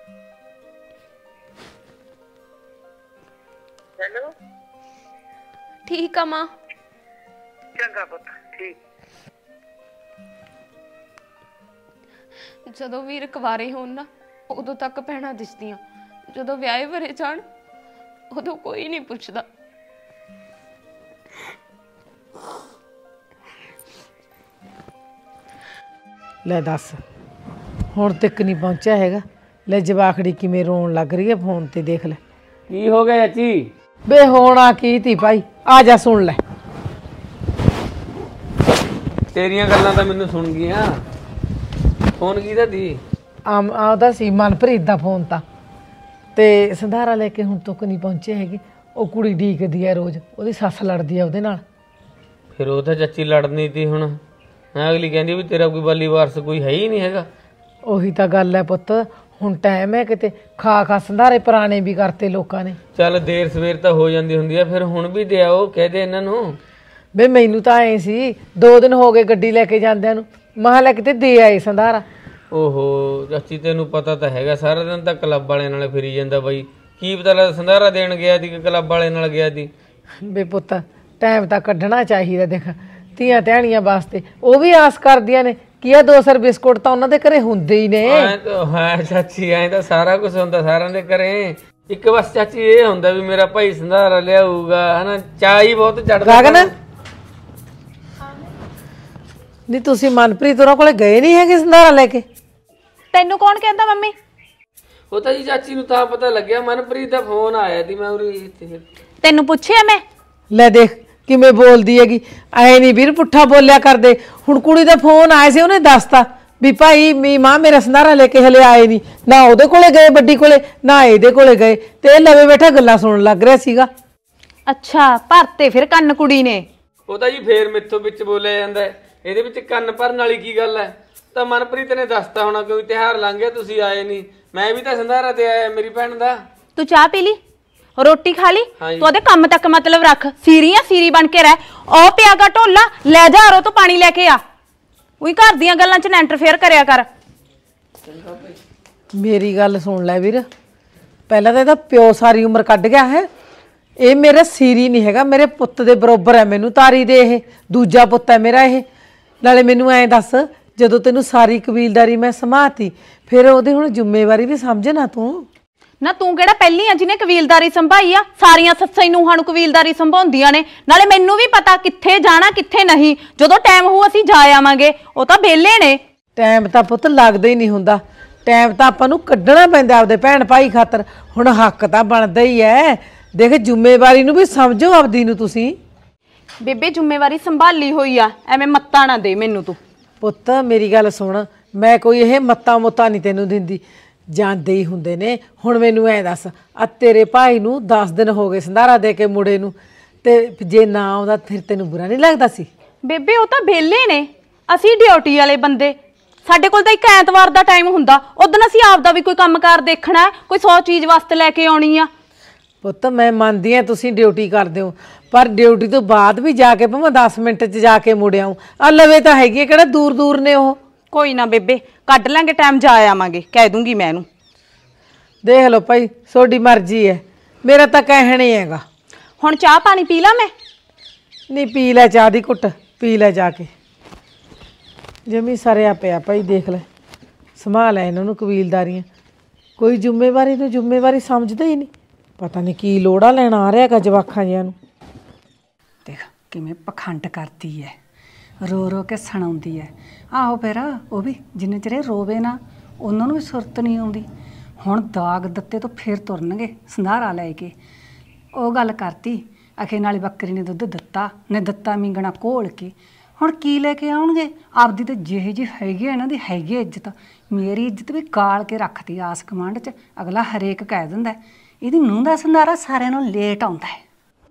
ਹੈਲੋ, ਠੀਕ ਆ ਮਾਂ। ਚੰਗਾ ਪੁੱਤ, ਠੀਕ। ਜਦੋਂ ਵੀਰ ਕੁਵਾਰੇ ਹੋਣ ਨਾ, ਉਦੋਂ ਤੱਕ ਭੈਣਾਂ ਦਿਸਦੀਆਂ, ਜਦੋਂ ਵਿਆਹੇ ਵਰੇ ਜਾਣ ਉਦੋਂ ਕੋਈ ਨਹੀਂ ਪੁੱਛਦਾ। ਲੈ ਦੱਸ, ਹੁਣ ਤੱਕ ਨਹੀਂ ਪਹੁੰਚਿਆ ਹੈਗਾ। ਲੈ ਜਵਾਖੜੀ ਕਿਵੇਂ ਰੋਣ ਲੱਗ ਰਹੀ ਹੈ ਫੋਨ ਤੇ, ਦੇਖ ਲੈ। ਕੀ ਹੋ ਗਿਆ ਚਾਚੀ? ਬੇ ਹੋਣਾ ਕੀ ਤੀ ਭਾਈ, ਆ ਜਾ ਸੁਣ ਲੈ। ਤੇਰੀਆਂ ਗੱਲਾਂ ਤਾਂ ਮੈਨੂੰ ਸੁਣ ਗਈਆਂ। ਫੋਨ ਕਿਹਦਾ ਦੀ? ਆਮ ਆਉਦਾ ਸੀ ਮਨਪ੍ਰੀਤ ਦਾ ਫੋਨ ਤਾਂ, ਤੇ ਸੰਧਾਰਾ ਲੈ ਕੇ ਹੁਣ ਤੱਕ ਨਹੀਂ ਪਹੁੰਚੇ ਹੈਗੇ। ਉਹ ਕੁੜੀ ਡੀਕਦੀ ਹੈ ਰੋਜ਼, ਉਹਦੀ ਸੱਸ ਲੜਦੀ ਆ ਉਹਦੇ ਨਾਲ। ਫਿਰ ਉਹ ਤਾਂ ਚਾਚੀ ਲੜਨੀ ਤੀ ਹੁਣ। ਹਾਂ, ਅਗਲੀ ਕਹਿੰਦੀ ਵੀ ਤੇਰਾ ਕੋਈ ਬਾਲੀ ਵਾਰਸ ਕੋਈ ਹੈ ਹੀ ਨਹੀਂ ਹੈਗਾ। ਉਹੀ ਤਾਂ ਗੱਲ ਹੈ ਪੁੱਤ, ਹੁਣ ਟਾਈਮ ਹੈ ਕਿਤੇ ਖਾ ਖਾ ਸੰਧਾਰੇ ਪੁਰਾਣੇ ਵੀ ਕਰਤੇ ਲੋਕਾਂ ਨੇ। ਚੱਲ ਦੇਰ ਸਵੇਰ ਤਾਂ ਹੋ ਜਾਂਦੀ ਹੁੰਦੀ ਆ, ਫਿਰ ਹੁਣ ਵੀ ਦੇ ਆਓ, ਕਹਦੇ ਇਹਨਾਂ ਨੂੰ। ਬੇ ਮੈਨੂੰ ਤਾਂ ਐ ਸੀ ਦੋ ਦਿਨ ਹੋ ਗਏ ਗੱਡੀ ਲੈ ਕੇ ਜਾਂਦਿਆਂ ਨੂੰ, ਮਹਾਂ ਲੈ ਕਿਤੇ ਦੇ ਆਏ ਸੰਧਾਰਾ। ਓਹੋ ਚਾਚੀ ਤੈਨੂੰ ਪਤਾ ਤਾਂ ਹੈਗਾ, ਸਾਰਾ ਦਿਨ ਤਾਂ ਕਲੱਬ ਵਾਲਿਆਂ ਨਾਲ ਫਿਰੀ ਜਾਂਦਾ ਬਾਈ, ਕੀ ਪਤਾ ਲੱਗ ਸੰਧਾਰਾ ਦੇਣ ਗਿਆ ਸੀ ਕਿ ਕਲੱਬ ਵਾਲੇ ਨਾਲ ਗਿਆ ਸੀ। ਬੇ ਪੁੱਤ ਟਾਈਮ ਤਾਂ ਕੱਢਣਾ ਚਾਹੀਦਾ, ਦੇਖ ਧੀਆਂ ਧਿਆਣੀਆਂ ਵਾਸਤੇ ਉਹ ਵੀ ਆਸ ਕਰਦੀਆਂ ਨੇ ਕੀ ਆ ਦੋ ਸਰ ਬਿਸਕੁਟ ਤਾਂ ਉਹਨਾਂ ਦੇ ਘਰੇ ਹੁੰਦੇ ਹੀ ਨੇ। ਐ ਤਾਂ ਹੈ ਚਾਚੀ, ਐ ਤਾਂ ਸਾਰਾ ਕੁਝ ਹੁੰਦਾ ਸਾਰਿਆਂ ਦੇ ਘਰੇ, ਇੱਕ ਬਸ ਚਾਚੀ ਇਹ ਹੁੰਦਾ ਵੀ ਮੇਰਾ ਭਾਈ ਸੰਧਾਰਾ ਲਿਆਊਗਾ ਹਨਾ, ਚਾਹ ਹੀ ਬਹੁਤ ਚੜਦਾ। ਗਗਨ ਨਹੀਂ ਤੁਸੀਂ ਮਨਪ੍ਰੀਤ ਉਹਨਾਂ ਕੋਲੇ ਗਏ ਨਹੀਂ ਹੈਗੇ ਸੰਧਾਰਾ ਲੈ ਕੇ? ਤੈਨੂੰ ਕੌਣ ਕਹਿੰਦਾ ਮੰਮੀ? ਉਹ ਤਾਂ ਜੀ ਚਾਚੀ ਨੂੰ ਤਾਂ ਪਤਾ ਲੱਗਿਆ, ਮਨਪ੍ਰੀਤ ਦਾ ਫੋਨ ਆਇਆ ਸੀ, ਮੈਂ ਉਰੀ ਇੱਥੇ। ਤੈਨੂੰ ਪੁੱਛਿਆ ਮੈਂ? ਲੈ ਦੇਖ ਕਿਵੇਂ ਬੋਲਦੀ ਹੈਗੀ, ਐ ਨਹੀਂ ਵੀਰ ਪੁੱਠਾ ਬੋਲਿਆ ਕਰਦੇ। ਹੁਣ ਕੁੜੀ ਦਾ ਫੋਨ ਆਇਆ ਸੀ, ਉਹਨੇ ਦੱਸਤਾ ਵੀ ਭਾਈ ਮੀ ਮਾਂ ਮੇਰਾ ਸੰਧਾਰਾ ਲੈ ਕੇ ਹਲੇ ਆਏ ਨਹੀਂ, ਨਾ ਉਹਦੇ ਕੋਲੇ ਗਏ ਵੱਡੀ ਕੋਲੇ ਨਾ ਇਹਦੇ ਕੋਲੇ ਗਏ, ਤੇ ਇਹ ਲਵੇ ਬੈਠਾ ਗੱਲਾਂ ਸੁਣਨ ਲੱਗ ਰਿਹਾ ਸੀਗਾ। ਅੱਛਾ ਭਰਤੇ ਫਿਰ ਕੰਨ ਕੁੜੀ ਨੇ। ਉਹ ਤਾਂ ਜੀ ਫੇਰ ਮੈਥੋਂ ਵਿੱਚ ਬੋਲਿਆ ਜਾਂਦਾ, ਇਹਦੇ ਵਿੱਚ ਕੰਨ ਭਰਨ ਵਾਲੀ ਕੀ ਗੱਲ ਹੈ? ਤਾਂ ਮਨਪ੍ਰੀਤ ਨੇ ਦੱਸਤਾ ਹੋਣਾ ਕਿਉਂਕਿ ਤਿਉਹਾਰ ਲੰਘ ਗਿਆ ਤੁਸੀਂ ਆਏ ਨਹੀਂ, ਮੈਂ ਵੀ ਤਾਂ ਸੰਧਾਰਾ ਤੇ ਆਇਆ ਮੇਰੀ ਭੈਣ ਦਾ। ਤੂੰ ਚਾਹ ਪੀ ਲਈ, ਰੋਟੀ ਖਾ ਲਈ, ਤੂੰ ਉਹਦੇ ਕੰਮ ਤੱਕ ਮਤਲਬ ਰੱਖ, ਸੀਰੀ ਆ ਸੀਰੀ ਬਣ ਕੇ ਰਹਿ। ਉਹ ਪਿਆਗਾ ਢੋਲਾ ਲੈ ਜਾ ਰੋ ਤੋਂ ਪਾਣੀ ਲੈ ਕੇ ਆ, ਉਹੀ ਘਰ ਦੀਆਂ ਗੱਲਾਂ ਚ ਨਾ ਇੰਟਰਫੇਅਰ ਕਰਿਆ ਕਰ। ਮੇਰੀ ਗੱਲ ਸੁਣ ਲੈ ਵੀਰ, ਪਹਿਲਾਂ ਤਾਂ ਇਹਦਾ ਪਿਓ ਸਾਰੀ ਉਮਰ ਕੱਢ ਗਿਆ ਹੈ, ਇਹ ਮੇਰਾ ਸੀਰੀ ਨਹੀਂ ਹੈਗਾ, ਮੇਰੇ ਪੁੱਤ ਦੇ ਬਰੋਬਰ ਹੈ ਮੈਨੂੰ ਤਾਰੀ ਦੇ, ਇਹ ਦੂਜਾ ਪੁੱਤ ਹੈ ਮੇਰਾ ਇਹ। ਨਾਲੇ ਮੈਨੂੰ ਐਂ ਦੱਸ ਜਦੋਂ ਤੈਨੂੰ ਸਾਰੀ ਕਬੀਲਦਾਰੀ ਮੈਂ ਸੰਭਾਤੀ, ਫਿਰ ਉਹਦੀ ਹੁਣ ਜ਼ਿੰਮੇਵਾਰੀ ਵੀ ਸਮਝ ਨਾ ਤੂੰ। ਨਾ ਤੂੰ ਕਿਹੜਾ ਪਹਿਲੀ ਆ ਜਿਹਨੇ ਕਬੀਲਦਾਰੀ ਸੰਭਾਈ ਆ? ਸਾਰੀਆਂ ਸੱਸਾਂ ਨੂੰਹਾਂ ਨੂੰ ਕਬੀਲਦਾਰੀ ਸੰਭਾਉਂਦੀਆਂ ਨੇ, ਨਾਲੇ ਮੈਨੂੰ ਵੀ ਪਤਾ ਕਿੱਥੇ ਜਾਣਾ ਕਿੱਥੇ ਨਹੀਂ, ਜਦੋਂ ਟਾਈਮ ਹੋਊ ਅਸੀਂ ਜਾ ਆਵਾਂਗੇ, ਉਹ ਤਾਂ ਵਿਹਲੇ ਨੇ। ਟਾਈਮ ਤਾਂ ਪੁੱਤ ਲੱਗਦਾ ਹੀ ਨਹੀਂ ਹੁੰਦਾ, ਟਾਈਮ ਤਾਂ ਆਪਾਂ ਨੂੰ ਕੱਢਣਾ ਪੈਂਦਾ ਆਪਦੇ ਭੈਣ ਭਾਈ ਖਾਤਰ। ਹੁਣ ਹੱਕ ਤਾਂ ਬਣਦਾ ਹੀ ਹੈ, ਦੇਖ ਜ਼ਿੰਮੇਵਾਰੀ ਨੂੰ ਵੀ ਸਮਝੋ ਆਪਦੀ ਨੂੰ ਤੁਸੀਂ। ਬੇਬੇ ਜ਼ਿੰਮੇਵਾਰੀ ਸੰਭਾਲੀ ਹੋਈ ਆ, ਐਵੇਂ ਮੱਤਾਂ ਨਾ ਦੇ ਮੈਨੂੰ ਤੂੰ। ਪੁੱਤ ਮੇਰੀ ਗੱਲ ਸੁਣ, ਮੈਂ ਕੋਈ ਇਹ ਮੱਤਾਂ ਮੁੱਤਾਂ ਨਹੀਂ ਤੈਨੂੰ ਦਿੰਦੀ, ਜਾਂਦੇ ਹੀ ਹੁੰਦੇ ਨੇ। ਹੁਣ ਮੈਨੂੰ ਐ ਦੱਸ, ਆ ਤੇਰੇ ਭਾਈ ਨੂੰ ਦਸ ਦਿਨ ਹੋ ਗਏ ਸੰਧਾਰਾ ਦੇ ਕੇ ਮੁੰਡੇ ਨੂੰ, ਤੇ ਜੇ ਨਾ ਆਉਂਦਾ ਫਿਰ ਤੈਨੂੰ ਬੁਰਾ ਨਹੀਂ ਲੱਗਦਾ ਸੀ? ਬੇਬੇ ਉਹ ਤਾਂ ਵਿਹਲੇ ਨੇ, ਅਸੀਂ ਡਿਊਟੀ ਵਾਲੇ ਬੰਦੇ, ਸਾਡੇ ਕੋਲ ਤਾਂ ਇੱਕ ਐਤਵਾਰ ਦਾ ਟਾਈਮ ਹੁੰਦਾ, ਉਦੋਂ ਅਸੀਂ ਆਪ ਦਾ ਵੀ ਕੋਈ ਕੰਮਕਾਰ ਦੇਖਣਾ, ਕੋਈ ਸੌ ਚੀਜ਼ ਵਾਸਤੇ ਲੈ ਕੇ ਆਉਣੀ ਆ। ਪੁੱਤ ਮੈਂ ਮੰਨਦੀ ਆ ਤੁਸੀਂ ਡਿਊਟੀ ਕਰਦੇ ਹੋ, ਪਰ ਡਿਊਟੀ ਤੋਂ ਬਾਅਦ ਵੀ ਜਾ ਕੇ ਭਾਵੇਂ ਦਸ ਮਿੰਟ 'ਚ ਜਾ ਕੇ ਮੁੜ ਆऊं, ਆ ਲਵੇ ਤਾਂ ਹੈਗੀ ਹੈ, ਕਿਹੜਾ ਦੂਰ ਦੂਰ ਨੇ ਉਹ। ਕੋਈ ਨਾ ਬੇਬੇ ਕੱਢ ਲਾਂਗੇ ਟਾਈਮ, ਜਾ ਆਵਾਂਗੇ, ਕਹਿ ਦੂੰਗੀ ਮੈਂ ਇਹਨੂੰ। ਦੇਖ ਲਓ ਭਾਈ ਤੁਹਾਡੀ ਮਰਜ਼ੀ ਹੈ, ਮੇਰਾ ਤਾਂ ਕਹਿਣਾ ਹੀ ਹੈਗਾ। ਹੁਣ ਚਾਹ ਪਾਣੀ ਪੀ ਲਾ ਮੈਂ? ਨਹੀਂ ਪੀ ਲੈ ਚਾਹ ਦੀ ਘੁੱਟ, ਪੀ ਲੈ ਜਾ ਕੇ, ਜਮੀ ਸਰਿਆ ਪਿਆ ਭਾਈ। ਦੇਖ ਲੈ ਸੰਭਾਲ ਲੈ ਇਹਨਾਂ ਨੂੰ ਕਬੀਲਦਾਰੀਆਂ, ਕੋਈ ਜ਼ਿੰਮੇਵਾਰੀ ਨੂੰ ਜ਼ਿੰਮੇਵਾਰੀ ਸਮਝਦਾ ਹੀ ਨਹੀਂ, ਪਤਾ ਨਹੀਂ ਕੀ ਲੋੜਾ ਲੈਣਾ ਆ ਰਿਹਾ ਹੈਗਾ ਜਵਾਕਾਂ ਜਿਹਾਂ ਨੂੰ। ਦੇਖ ਕਿਵੇਂ ਪਖੰਡ ਕਰਦੀ ਹੈ, ਰੋ ਰੋ ਕੇ ਸੁਣਾਉਂਦੀ ਹੈ। ਆਹੋ ਫਿਰ ਉਹ ਵੀ ਜਿੰਨੇ ਚਿਰ ਰੋਵੇ ਨਾ ਉਹਨਾਂ ਨੂੰ ਵੀ ਸੁਰਤ ਨਹੀਂ ਆਉਂਦੀ। ਹੁਣ ਦਾਗ ਦਿੱਤੇ ਤੋਂ ਫਿਰ ਤੁਰਨਗੇ ਸੰਧਾਰਾ ਲੈ ਕੇ। ਉਹ ਗੱਲ ਕਰਤੀ ਅਖੇ ਨਾਲੇ ਬੱਕਰੀ ਨੇ ਦੁੱਧ ਦਿੱਤਾ, ਨੇ ਦਿੱਤਾ ਮੀਂਗਣਾ ਘੋਲ ਕੇ, ਹੁਣ ਕੀ ਲੈ ਕੇ ਆਉਣਗੇ? ਆਪਦੀ ਤਾਂ ਜਿਹੇ ਜਿਹੀ ਹੈਗੀ ਇਹਨਾਂ ਦੀ ਹੈਗੀ ਇੱਜ਼ਤ, ਮੇਰੀ ਇੱਜ਼ਤ ਵੀ ਗਾਲ ਕੇ ਰੱਖਦੀ ਆਸ ਕਮਾਂਡ 'ਚ। ਅਗਲਾ ਹਰੇਕ ਕਹਿ ਦਿੰਦਾ ਇਹਦੀ ਨੂੰਹ ਦਾ ਸੰਧਾਰਾ ਸਾਰਿਆਂ ਨੂੰ ਲੇਟ ਆਉਂਦਾ ਹੈ।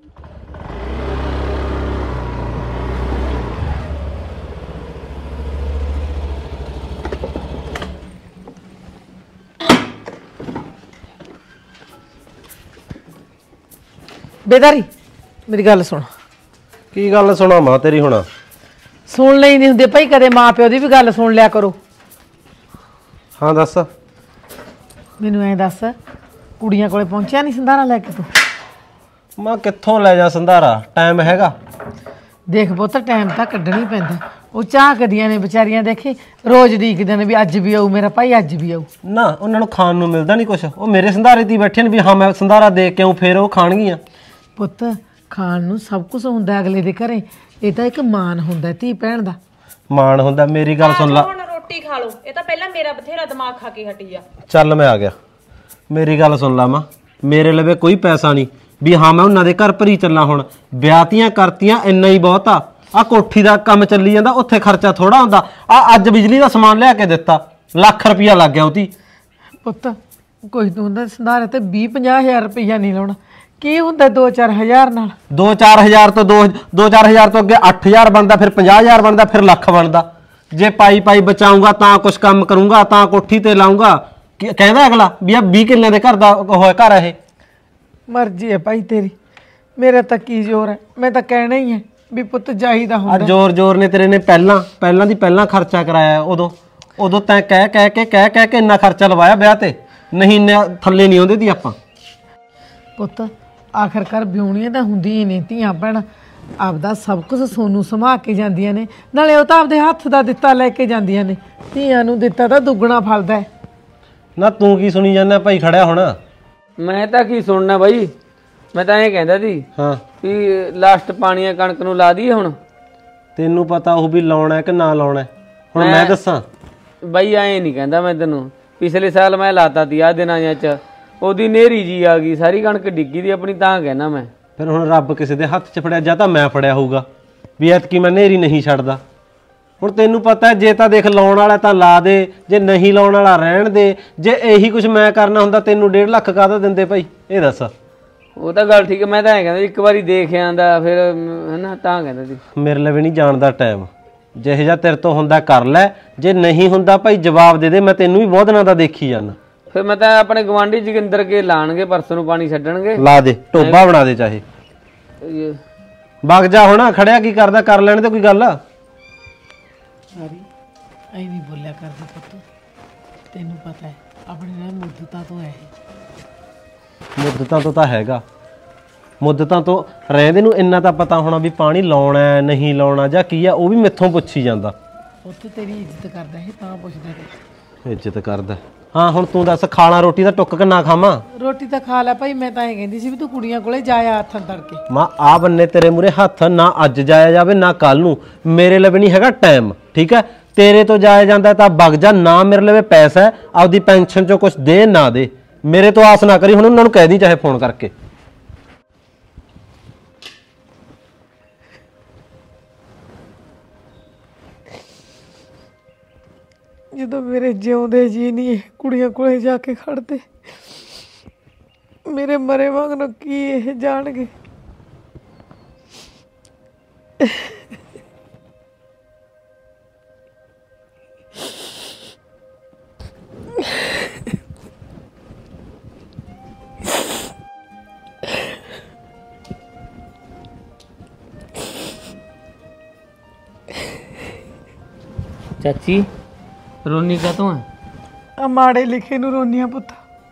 ਬੇਦਾਰੀ ਮੇਰੀ ਗੱਲ ਸੁਣ। ਕੀ ਗੱਲ ਸੁਣਾ ਮਾਂ ਤੇਰੀ? ਹੁਣ ਸੁਣ ਲਈ ਨਹੀਂ ਹੁੰਦੇ ਭਾਈ, ਕਦੇ ਮਾਂ ਪਿਓ ਦੀ ਵੀ ਗੱਲ ਸੁਣ ਲਿਆ ਕਰੋ। ਹਾਂ ਦੱਸ। ਮੈਨੂੰ ਐਂ ਦੱਸ, ਕੁੜੀਆਂ ਕੋਲੇ ਪਹੁੰਚਿਆ ਨਹੀਂ ਸੰਧਾਰਾ ਲੈ ਕੇ ਤੂੰ? ਮਾਂ ਕਿੱਥੋਂ ਲੈ ਜਾ ਸੰਧਾਰਾ, ਟਾਈਮ ਹੈਗਾ? ਦੇਖ ਪੁੱਤ ਟਾਈਮ ਤਾਂ ਕੱਢਣਾ ਹੀ ਪੈਂਦਾ, ਉਹ ਝਾਕਦੀਆਂ ਨੇ ਵਿਚਾਰੀਆਂ, ਦੇਖੀ ਰੋਜ਼ ਡੀਕਦੇ ਨੇ ਵੀ ਅੱਜ ਵੀ ਆਊ ਮੇਰਾ ਭਾਈ, ਅੱਜ ਵੀ ਆਊ। ਨਾ ਉਹਨਾਂ ਨੂੰ ਖਾਣ ਨੂੰ ਮਿਲਦਾ ਨਹੀਂ ਕੁਛ, ਉਹ ਮੇਰੇ ਸੰਧਾਰੇ ਤੇ ਬੈਠੇ ਨੇ ਵੀ ਹਾਂ ਮੈਂ ਸੰਧਾਰਾ ਦੇ ਕੇ ਆਊਂ, ਫਿਰ ਉਹ ਖਾਣਗੀਆਂ। ਪੁੱਤ ਖਾਣ ਨੂੰ ਸਭ ਕੁਝ ਹੁੰਦਾ ਅਗਲੇ ਦੇ ਘਰੇ, ਇਹ ਤਾਂ ਇੱਕ ਮਾਣ ਹੁੰਦਾ ਧੀ ਭੈਣ ਦਾ। ਮਾਣ ਹੁੰਦਾ? ਮੇਰੀ ਗੱਲ ਸੁਣ ਲਾ, ਹੁਣ ਰੋਟੀ ਖਾ ਲਓ, ਇਹ ਤਾਂ ਪਹਿਲਾਂ ਮੇਰਾ ਬਥੇਰਾ ਦਿਮਾਗ ਖਾ ਕੇ ਹਟੀ ਆ। ਚੱਲ ਮੈਂ ਆ ਗਿਆ। ਮੇਰੀ ਗੱਲ ਸੁਣ ਲਾ ਮਾਂ, ਮੇਰੇ ਲਵੇ ਕੋਈ ਪੈਸਾ ਨਹੀਂ ਵੀ ਹਾਂ ਮੈਂ ਉਹਨਾਂ ਦੇ ਘਰ ਭਰੀ ਚੱਲਾਂ। ਹੁਣ ਵਿਆਹਤੀਆਂ ਕਰਤੀਆਂ ਇੰਨਾ ਹੀ ਬਹੁਤ ਆ, ਆ ਕੋਠੀ ਦਾ ਕੰਮ ਚੱਲੀ ਜਾਂਦਾ, ਉੱਥੇ ਖਰਚਾ ਥੋੜਾ ਹੁੰਦਾ। ਆ ਅੱਜ ਬਿਜਲੀ ਦਾ ਸਮਾਨ ਲਿਆ ਕੇ ਦਿੱਤਾ, ਲੱਖ ਰੁਪਇਆ ਲੱਗ ਗਿਆ ਉਹਦੀ। ਪੁੱਤ ਕੋਈ ਤੂੰ ਹੁੰਦਾ ਸੰਧਾਰੇ ਤੇ ਵੀਹ ਪੰਜਾਹ ਹਜ਼ਾਰ ਰੁਪਈਆ ਨਹੀਂ ਲਾਉਣਾ, ਕੀ ਹੁੰਦਾ ਦੋ ਚਾਰ ਹਜ਼ਾਰ ਨਾਲ? ਦੋ ਚਾਰ ਹਜ਼ਾਰ ਤੋਂ ਦੋ ਦੋ ਚਾਰ ਹਜ਼ਾਰ ਤੋਂ ਅੱਗੇ ਅੱਠ ਹਜ਼ਾਰ ਬਣਦਾ, ਫਿਰ ਪੰਜਾਹ ਹਜ਼ਾਰ ਬਣਦਾ, ਫਿਰ ਲੱਖ ਬਣਦਾ। ਜੇ ਪਾਈ ਪਾਈ ਬਚਾਊਂਗਾ ਤਾਂ ਕੁਛ ਕੰਮ ਕਰੂੰਗਾ, ਤਾਂ ਕੋਠੀ ਤੇ ਲਾਊਂਗਾ, ਕਿ- ਕਹਿੰਦਾ ਅਗਲਾ ਵੀ ਆ ਵੀਹ ਕਿੱਲਿਆਂ ਦੇ ਘਰ ਦਾ ਹੋਇਆ ਘਰ ਆ ਇਹ। ਮਰਜ਼ੀ ਹੈ ਭਾਈ ਤੇਰੀ, ਮੇਰਾ ਤਾਂ ਕੀ ਜ਼ੋਰ ਹੈ। ਮੈਂ ਤਾਂ ਕਹਿਣਾ ਹੀ ਹੈ ਵੀ ਪੁੱਤ ਚਾਹੀਦਾ ਆ ਹੁੰਦਾ। ਜ਼ੋਰ ਜ਼ੋਰ ਨੇ ਤੇਰੇ ਨੇ ਪਹਿਲਾਂ ਪਹਿਲਾਂ ਦੀ ਪਹਿਲਾਂ ਖਰਚਾ ਕਰਾਇਆ ਉਦੋਂ ਉਦੋਂ ਤੈਂ ਕਹਿ ਕਹਿ ਕੇ ਕਹਿ ਕਹਿ ਕੇ ਇੰਨਾ ਖਰਚਾ ਲਵਾਇਆ ਵਿਆਹ ਤੇ, ਨਹੀਂ ਇੰਨਾ ਥੱਲੇ ਨਹੀਂ ਆਉਂਦੇ ਦੀ ਆਪਾਂ। ਪੁੱਤ ਆਖਰਕਾਰ ਵਿਆਹੁਣੀਆਂ ਤਾਂ ਹੁੰਦੀਆਂ ਹੀ ਨੇ ਧੀਆਂ ਭੈਣਾਂ, ਆਪਦਾ ਸਭ ਕੁਝ ਸੋਨੂੰ ਸਮਾ ਕੇ ਜਾਂਦੀਆਂ ਨੇ, ਨਾਲੇ ਉਹ ਤਾਂ ਆਪਦੇ ਹੱਥ ਦਾ ਦਿੱਤਾ ਲੈ ਕੇ ਜਾਂਦੀਆਂ ਨੇ। ਧੀਆਂ ਨੂੰ ਦਿੱਤਾ ਤਾਂ ਦੁੱਗਣਾ ਫਲਦਾ ਹੈ। ਨਾ ਤੂੰ ਕੀ ਸੁਣੀ ਜਾਂਦਾ ਭਾਈ ਖੜਿਆ ਹੁਣ? ਮੈਂ ਤਾਂ ਕੀ ਸੁਣਨਾ ਬਾਈ, ਮੈਂ ਤਾਂ ਇਹ ਕਹਿੰਦਾ ਸੀ ਹਾਂ ਵੀ ਲਾਸਟ ਪਾਣੀ ਆ ਕਣਕ ਨੂੰ ਲਾ ਦਈਏ ਹੁਣ। ਤੈਨੂੰ ਪਤਾ ਉਹ ਵੀ ਲਾਉਣਾ ਕਿ ਨਾ ਲਾਉਣਾ, ਹੁਣ ਮੈਂ ਦੱਸਾਂ ਬਾਈ ਐਂ ਨਹੀਂ ਕਹਿੰਦਾ ਮੈਂ ਤੈਨੂੰ, ਪਿਛਲੇ ਸਾਲ ਮੈਂ ਲਾਤਾ ਤੀ ਆ ਦਿਨਾਂ ਚ, ਉਹਦੀ ਨੇਰੀ ਜੀ ਆ ਗਈ ਸਾਰੀ ਕਣਕ ਡਿੱਗੀ ਦੀ ਆਪਣੀ, ਤਾਂ ਕਹਿਣਾ ਮੈਂ। ਫਿਰ ਹੁਣ ਰੱਬ ਕਿਸੇ ਦੇ ਹੱਥ 'ਚ ਫੜਿਆ, ਜਾਂ ਤਾਂ ਮੈਂ ਫੜਿਆ ਹੋਊਗਾ ਵੀ ਐਤਕੀ ਮੈਂ ਨੇਰੀ ਨਹੀਂ ਛੱਡਦਾ। ਹੁਣ ਤੈਨੂੰ ਪਤਾ ਜੇ ਤਾਂ ਦੇਖ ਲਾਉਣ ਵਾਲਾ ਤਾਂ ਲਾ ਦੇ, ਜੇ ਨਹੀਂ ਲਾਉਣ ਵਾਲਾ ਰਹਿਣ ਦੇ। ਜੇ ਇਹੀ ਕੁਝ ਮੈਂ ਕਰਨਾ ਹੁੰਦਾ ਤੈਨੂੰ ਡੇਢ ਲੱਖ ਕਾਹਦਾ ਦਿੰਦੇ ਭਾਈ, ਇਹ ਦੱਸ। ਉਹ ਤਾਂ ਗੱਲ ਠੀਕ ਹੈ, ਮੈਂ ਤਾਂ ਐਂ ਕਹਿੰਦਾ ਇੱਕ ਵਾਰੀ ਦੇਖ ਆਂਦਾ ਫਿਰ ਹਨਾ, ਤਾਂ ਕਹਿੰਦਾ ਸੀ। ਮੇਰੇ ਲਈ ਵੀ ਨਹੀਂ ਜਾਣ ਦਾ ਟਾਈਮ, ਜਿਹੋ ਜਿਹਾ ਤੇਰੇ ਤੋਂ ਹੁੰਦਾ ਕਰ ਲੈ, ਜੇ ਨਹੀਂ ਹੁੰਦਾ ਭਾਈ ਜਵਾਬ ਦੇ ਦੇ, ਮੈਂ ਤੈਨੂੰ ਵੀ ਬਹੁਤ ਦਿਨਾਂ ਦਾ ਦੇਖੀ ਜਾਂਦਾ। ਫਿਰ ਮੈਂ ਤਾਂ ਆਪਣੇ ਗਵਾਂਢੀ ਜੋਗਿੰਦਰ ਕੇ ਲਾਣਗੇ, ਪਰਸੋਂ ਨੂੰ ਪਾਣੀ ਛੱਡਣਗੇ। ਲਾ ਦੇ, ਟੋਬਾ ਬਣਾ ਦੇ ਚਾਹੇ। ਵਗ ਜਾ ਹੁਣ, ਖੜਿਆ ਕੀ ਕਰਦਾ, ਕਰ ਲੈਣ ਤੇ ਕੋਈ ਗੱਲ। ਸਾਰੀ ਐ ਨਹੀਂ ਬੋਲਿਆ ਕਰਦੇ ਪੁੱਤ, ਤੈਨੂੰ ਪਤਾ ਹੈ ਆਪਣੇ ਨਾਲ ਮੁੱਦਤਾਂ ਤੋਂ ਹੈ। ਮੁੱਦਤਾਂ ਤੋਂ ਤਾਂ ਹੈਗਾ, ਮੁੱਦਤਾਂ ਤੋਂ ਰਹਿੰਦੇ ਨੂੰ ਇੰਨਾ ਤਾਂ ਪਤਾ ਹੋਣਾ ਵੀ ਪਾਣੀ ਲਾਉਣਾ ਹੈ ਨਹੀਂ ਲਾਉਣਾ ਜਾਂ ਕੀ ਆ, ਉਹ ਵੀ ਮੈਥੋਂ ਪੁੱਛੀ ਜਾਂਦਾ। ਉੱਥੇ ਤੇਰੀ ਇੱਜ਼ਤ ਕਰਦਾ ਹੈ ਤਾਂ ਪੁੱਛਦਾ ਤੇ। ਇੱਜ਼ਤ ਕਰਦਾ। ਹਾਂ ਹੁਣ ਤੂੰ ਦੱਸ, ਖਾਣਾ ਰੋਟੀ ਦਾ ਟੁੱਕ ਕੇ ਨਾ ਖਾਵਾਂ? ਰੋਟੀ ਤਾਂ ਖਾ ਲੈ ਭਾਈ, ਮੈਂ ਤਾਂ ਇਹ ਕਹਿੰਦੀ ਸੀ ਵੀ ਤੂੰ ਕੁੜੀਆਂ ਕੋਲੇ ਜਾਇਆ ਹੱਥਾਂ ਤੜਕੇ। ਮਾਂ ਆ ਬੰਨੇ ਤੇਰੇ ਮੂਰੇ ਹੱਥ ਨਾ ਅੱਜ ਜਾਇਆ ਜਾਵੇ ਨਾ ਕੱਲ ਨੂੰ, ਮੇਰੇ ਲਈ ਨਹੀਂ ਹੈਗਾ ਟਾਈਮ, ਠੀਕ ਹੈ? ਤੇਰੇ ਤੋਂ ਜਾਇਆ ਜਾਂਦਾ ਤਾਂ ਵਗ ਜਾ, ਨਾ ਮੇਰੇ ਲਈ ਪੈਸਾ ਹੈ, ਆਪਦੀ ਪੈਨਸ਼ਨ ਚੋਂ ਕੁਝ ਦੇ ਨਾ ਦੇ, ਮੇਰੇ ਤੋਂ ਆਸ ਨਾ ਕਰੀ। ਹੁਣ ਉਹਨਾਂ ਨੂੰ ਕਹਿ ਦੀ ਚਾਹੇ ਫੋਨ ਕਰਕੇ। ਜਦੋਂ ਮੇਰੇ ਜਿਉਂਦੇ ਜੀ ਨਹੀਂ ਕੁੜੀਆਂ ਕੋਲੇ ਜਾ ਕੇ ਖੜਦੇ, ਮੇਰੇ ਮਰੇ ਵਾਂਗ ਨੂੰ ਕੀ ਇਹ ਜਾਣਗੇ। ਚਾਚੀ ਰੋਨੀ ਕਾ ਤੂੰ ਆ ਮਾੜੇ ਲਿਖੇ ਨੂੰ ਰੋਨੀਆਂ ਪੁੱਤ,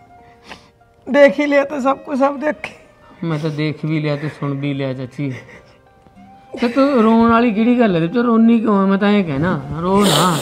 ਦੇਖ ਹੀ ਲਿਆ ਤਾਂ ਸਭ ਕੁਝ ਸਭ ਦੇ ਅੱਖੇ। ਮੈਂ ਤਾਂ ਦੇਖ ਵੀ ਲਿਆ ਤੇ ਸੁਣ ਵੀ ਲਿਆ ਚਾਚੀ, ਤੇ ਤੂੰ ਰੋਣ ਵਾਲੀ ਕਿਹੜੀ ਗੱਲ ਹੈ? ਤੇ ਰੋਨੀ ਕਿਉਂ ਆ? ਮੈਂ ਤਾਂ ਇਹ ਕਹਿਣਾ ਰੋ ਨਾ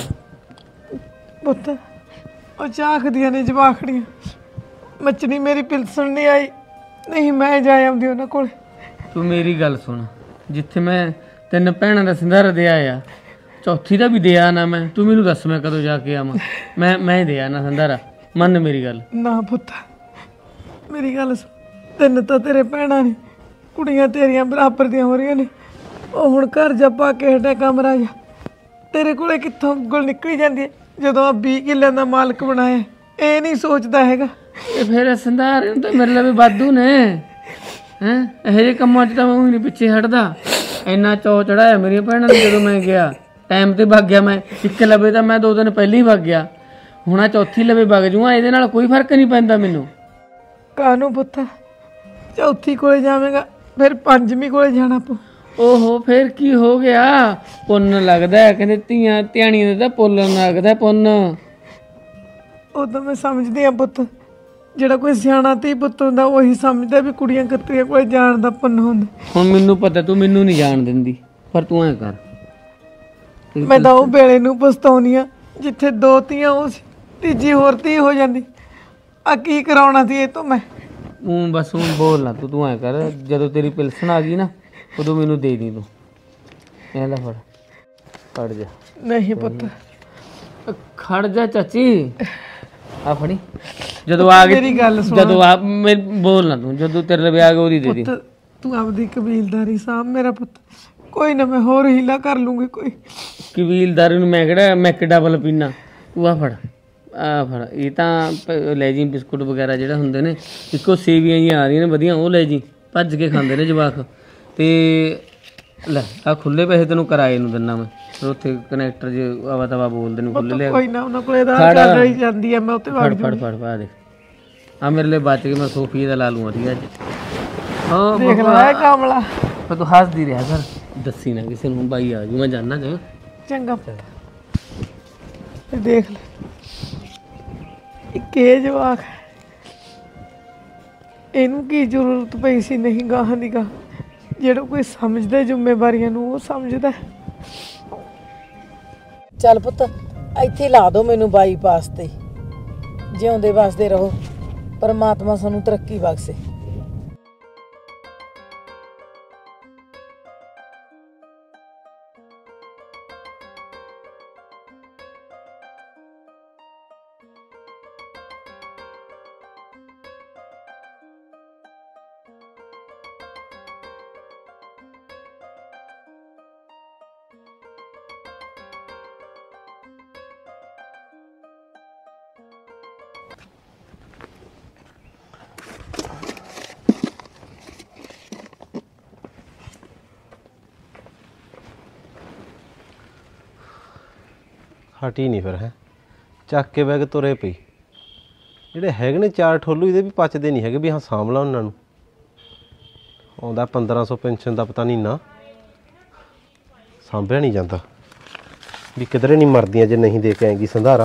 ਪੁੱਤ। ਉਹ ਚਾਖਦੀਆਂ ਨੇ ਜਵਾਖੜੀਆਂ, ਮੱਚਣੀ ਮੇਰੀ ਪਿਲਸਣ ਨਹੀਂ ਆਈ, ਨਹੀਂ ਮੈਂ ਜਾ ਆਉਂਦੀ ਉਹਨਾਂ ਕੋਲ। ਤੂੰ ਮੇਰੀ ਗੱਲ ਸੁਣ, ਜਿੱਥੇ ਮੈਂ ਤਿੰਨ ਭੈਣਾਂ ਦਾ ਸੰਧਾਰਾ ਦੇ ਆਇਆ, ਚੌਥੀ ਦਾ ਵੀ ਦਿਆ ਨਾ ਮੈਂ, ਤੂੰ ਮੈਨੂੰ ਦੱਸ ਮੈਂ ਕਦੋਂ ਜਾ ਕੇ ਆਵਾਂ? ਮੈਂ ਮੈਂ ਦਿਆ ਨਾ ਸੰਧਾਰਾ, ਮੰਨ ਮੇਰੀ ਗੱਲ। ਨਾ ਪੁੱਤ ਮੇਰੀ ਗੱਲ ਸੁਣ, ਤਿੰਨ ਤਾਂ ਤੇਰੇ ਭੈਣਾਂ ਨੇ, ਕੁੜੀਆਂ ਤੇਰੀਆਂ ਬਰਾਬਰ ਦੀਆਂ ਹੋ ਰਹੀਆਂ ਨੇ। ਉਹ ਹੁਣ ਘਰ ਜਾ ਪਾ ਕੇ ਹਟਿਆ ਕਮਰਾ ਜਾ, ਤੇਰੇ ਕੋਲੇ ਕਿੱਥੋਂ ਗੁਲ ਨਿਕਲੀ ਜਾਂਦੀ ਹੈ ਜਦੋਂ ਆ ਵੀਹ ਕਿੱਲਿਆਂ ਦਾ ਮਾਲਕ ਬਣਾਇਆ? ਇਹ ਨਹੀਂ ਸੋਚਦਾ ਹੈਗਾ। ਤੇ ਫਿਰ ਸੰਧਾਰੇ ਨੂੰ ਤਾਂ ਮੇਰੇ ਲਈ ਵੀ ਵਾਧੂ ਨੇ ਹੈਂ, ਇਹੋ ਜਿਹੇ ਕੰਮਾਂ 'ਚ ਤਾਂ ਮੈਂ ਨਹੀਂ ਪਿੱਛੇ ਹਟਦਾ। ਇੰਨਾ ਚੌ ਚੜਾਇਆ ਮੇਰੀਆਂ ਭੈਣਾਂ ਨੇ ਜਦੋਂ ਮੈਂ ਗਿਆ, ਟਾਈਮ ਤੇ ਵਗ ਗਿਆ। ਮੈਂ ਇੱਕ ਲਵੇ ਤਾਂ ਮੈਂ ਦੋ ਦਿਨ ਪਹਿਲਾਂ ਹੀ ਵਗ ਗਿਆ, ਹੁਣ ਆ ਚੌਥੀ ਲਵੇ ਵਗ ਜੂਆਂ, ਇਹਦੇ ਨਾਲ ਕੋਈ ਫਰਕ ਨਹੀਂ ਪੈਂਦਾ ਮੈਨੂੰ। ਕਾਹਨੂੰ ਪੁੱਤ, ਚੌਥੀ ਕੋਲੇ ਜਾਵੇਂਗਾ ਫਿਰ ਪੰਜਵੀਂ ਕੋਲੇ ਜਾਣਾ ਪਊ। ਓਹੋ ਫਿਰ ਕੀ ਹੋ ਗਿਆ? ਪੁੰਨ ਲੱਗਦਾ, ਕਹਿੰਦੇ ਧੀਆਂ ਧਿਆਣੀਆਂ ਦਾ ਪੁੰਨ ਲੱਗਦਾ, ਪੁੰਨ। ਉਹ ਤਾਂ ਮੈਂ ਸਮਝਦੀ ਆ ਪੁੱਤ, ਜਿਹੜਾ ਕੋਈ ਸਿਆਣਾ ਧੀ ਪੁੱਤ ਹੁੰਦਾ ਉਹੀ ਸਮਝਦਾ ਵੀ ਕੁੜੀਆਂ ਕੱਤੀਆਂ ਕੋਲੇ ਜਾਣ ਦਾ ਪੁੰਨ ਹੁੰਦਾ। ਹੁਣ ਮੈਨੂੰ ਪਤਾ ਤੂੰ ਮੈਨੂੰ ਨਹੀਂ ਜਾਣ ਦਿੰਦੀ, ਪਰ ਤੂੰ ਐਂ ਕਰ, ਮੈਂ ਤਾਂ ਉਹ ਵੇਲੇ ਨੂੰ ਪਛਤਾਉਣੀ ਆ ਜਿੱਥੇ ਦੋ ਧੀਆਂ ਉਹ ਸੀ, ਤੀਜੀ ਹੋਰ ਧੀ ਹੋ ਜਾਂਦੀ। ਆ ਕੀ ਕਰਾਉਣਾ ਸੀ ਇਹ ਤੋਂ ਮੈਂ? ਤੂੰ ਬਸ ਹੁਣ ਬੋਲ ਨਾ, ਤੂੰ ਤੂੰ ਐਂ ਕਰ, ਜਦੋਂ ਤੇਰੀ ਪਿਲਸਣ ਆ ਗਈ ਨਾ ਉਦੋਂ ਮੈਨੂੰ ਦੇ ਦੀ ਤੂੰ। ਇਹ ਲੈ ਫੜ, ਖੜ ਜਾ। ਨਹੀਂ ਪੁੱਤ ਖੜ ਜਾ ਚਾਚੀ, ਆ ਫੜੀ। ਜਦੋਂ ਆ ਗਈ ਮੇਰੀ ਗੱਲ ਸੁਣ, ਜਦੋਂ ਆ ਮੈਂ ਬੋਲ ਨਾ ਤੂੰ, ਜਦੋਂ ਤੇਰੇ ਲਈ ਆ ਗਿਆ ਉਹਦੀ ਦੇ ਦੀ। ਪੁੱਤ ਤੂੰ ਆਪਦੀ ਕਬੀਲਦਾਰੀ ਸਾਂਭ ਮੇਰਾ ਪੁੱਤ, ਕੋਈ ਨਾ ਮੈਂ ਹੋਰ ਹੀਲਾ ਕਰ ਲੂੰਗੀ ਕੋਈ। ਕਬੀਲਦਾਰੀ ਨੂੰ ਮੈਂ ਕਿਹੜਾ ਮੈਕ ਡਬਲ ਪੀਣਾ, ਤੂੰ ਆ ਫੜ, ਆ ਫੜ। ਇਹ ਤਾਂ ਪ- ਲੈ ਜੀ ਬਿਸਕੁਟ ਵਗੈਰਾ ਜਿਹੜਾ ਹੁੰਦੇ ਨੇ, ਇੱਕੋ ਸੇਵੀਆਂ ਜਿਹੀਆਂ ਆ ਰਹੀਆਂ ਨੇ ਵਧੀਆ, ਉਹ ਲੈ ਜੀ, ਭੱਜ ਕੇ ਖਾਂਦੇ ਨੇ ਜਵਾਕ। ਤੇ ਲੈ ਆ ਖੁੱਲੇ ਪੈਸੇ ਤੈਨੂੰ ਕਿਰਾਏ ਨੂੰ ਦਿੰਨਾ ਮੈਂ ਫਿਰ ਉੱਥੇ ਕਨੈਕਟਰ ਜੇ ਆਵਾ ਤਵਾ ਬੋਲਦੇ ਨੇ ਖੁੱਲੇ ਲਿਆ ਕੋਈ ਨਾ ਉਹਨਾਂ ਕੋਲੇ ਆਧਾਰ ਕਾਰਡ ਰਹੀ ਜਾਂਦੀ ਆ, ਮੈਂ ਉੱਤੇ ਵਗ ਫੜ ਫੜ ਫੜ ਪਾ ਦੇਖ ਆ ਮੇਰੇ ਲਈ ਬਚ ਕੇ ਮੈਂ ਸੋਫੀ ਦਾ ਲਾ ਲੂੰਗਾ ਠੀਕ ਹੈ ਅੱਜ ਹਾਂ ਦੇਖ ਲੈ ਕਾਮਲਾ। ਪਰ ਤੂੰ ਹੱਸਦੀ ਰਿਹਾ ਕਰ, ਦੱਸੀ ਨਾ ਕਿਸੇ ਨੂੰ ਬਾਈ ਆ ਜੂ ਮੈਂ ਜਾਣਾ ਜਾ ਚੰਗਾ ਇਹ ਦੇਖ ਲੈ ਇੱਕ ਇਹ ਜਵਾਕ ਹੈ, ਇਹਨੂੰ ਕੀ ਜ਼ਰੂਰਤ ਪਈ ਸੀ ਨਹੀਂ ਗਾਹਾਂ ਦੀ ਗਾਹ, ਜਿਹੜਾ ਕੋਈ ਸਮਝਦਾ ਜ਼ਿੰਮੇਵਾਰੀਆਂ ਨੂੰ ਉਹ ਸਮਝਦਾ। ਚੱਲ ਪੁੱਤ ਇੱਥੇ ਲਾ ਦਿਓ ਮੈਨੂੰ ਬਾਈਪਾਸ ਤੇ, ਜਿਉਂਦੇ ਵਸਦੇ ਰਹੋ, ਪਰਮਾਤਮਾ ਸਾਨੂੰ ਤਰੱਕੀ ਬਖਸ਼ੇ। ਹਟੀ ਨਹੀਂ ਫਿਰ ਹੈ ਚੱਕ ਕੇ ਬੈਗ ਤੁਰੇ ਪਈ। ਜਿਹੜੇ ਹੈਗੇ ਨੇ ਚਾਰ ਠੋਲੂ ਇਹਦੇ ਵੀ ਪਚਦੇ ਨਹੀਂ ਹੈਗੇ ਵੀ ਹਾਂ ਸਾਂਭ ਲਾ ਉਹਨਾਂ ਨੂੰ। ਆਉਂਦਾ ਪੰਦਰਾਂ ਸੌ ਪੈਨਸ਼ਨ ਦਾ ਪਤਾ ਨਹੀਂ ਨਾ, ਸਾਂਭਿਆ ਨਹੀਂ ਜਾਂਦਾ ਵੀ ਕਿਧਰੇ ਨਹੀਂ ਮਰਦੀਆਂ ਜੇ ਨਹੀਂ ਦੇ ਕੇ ਆਏਗੀ ਸੰਧਾਰਾ।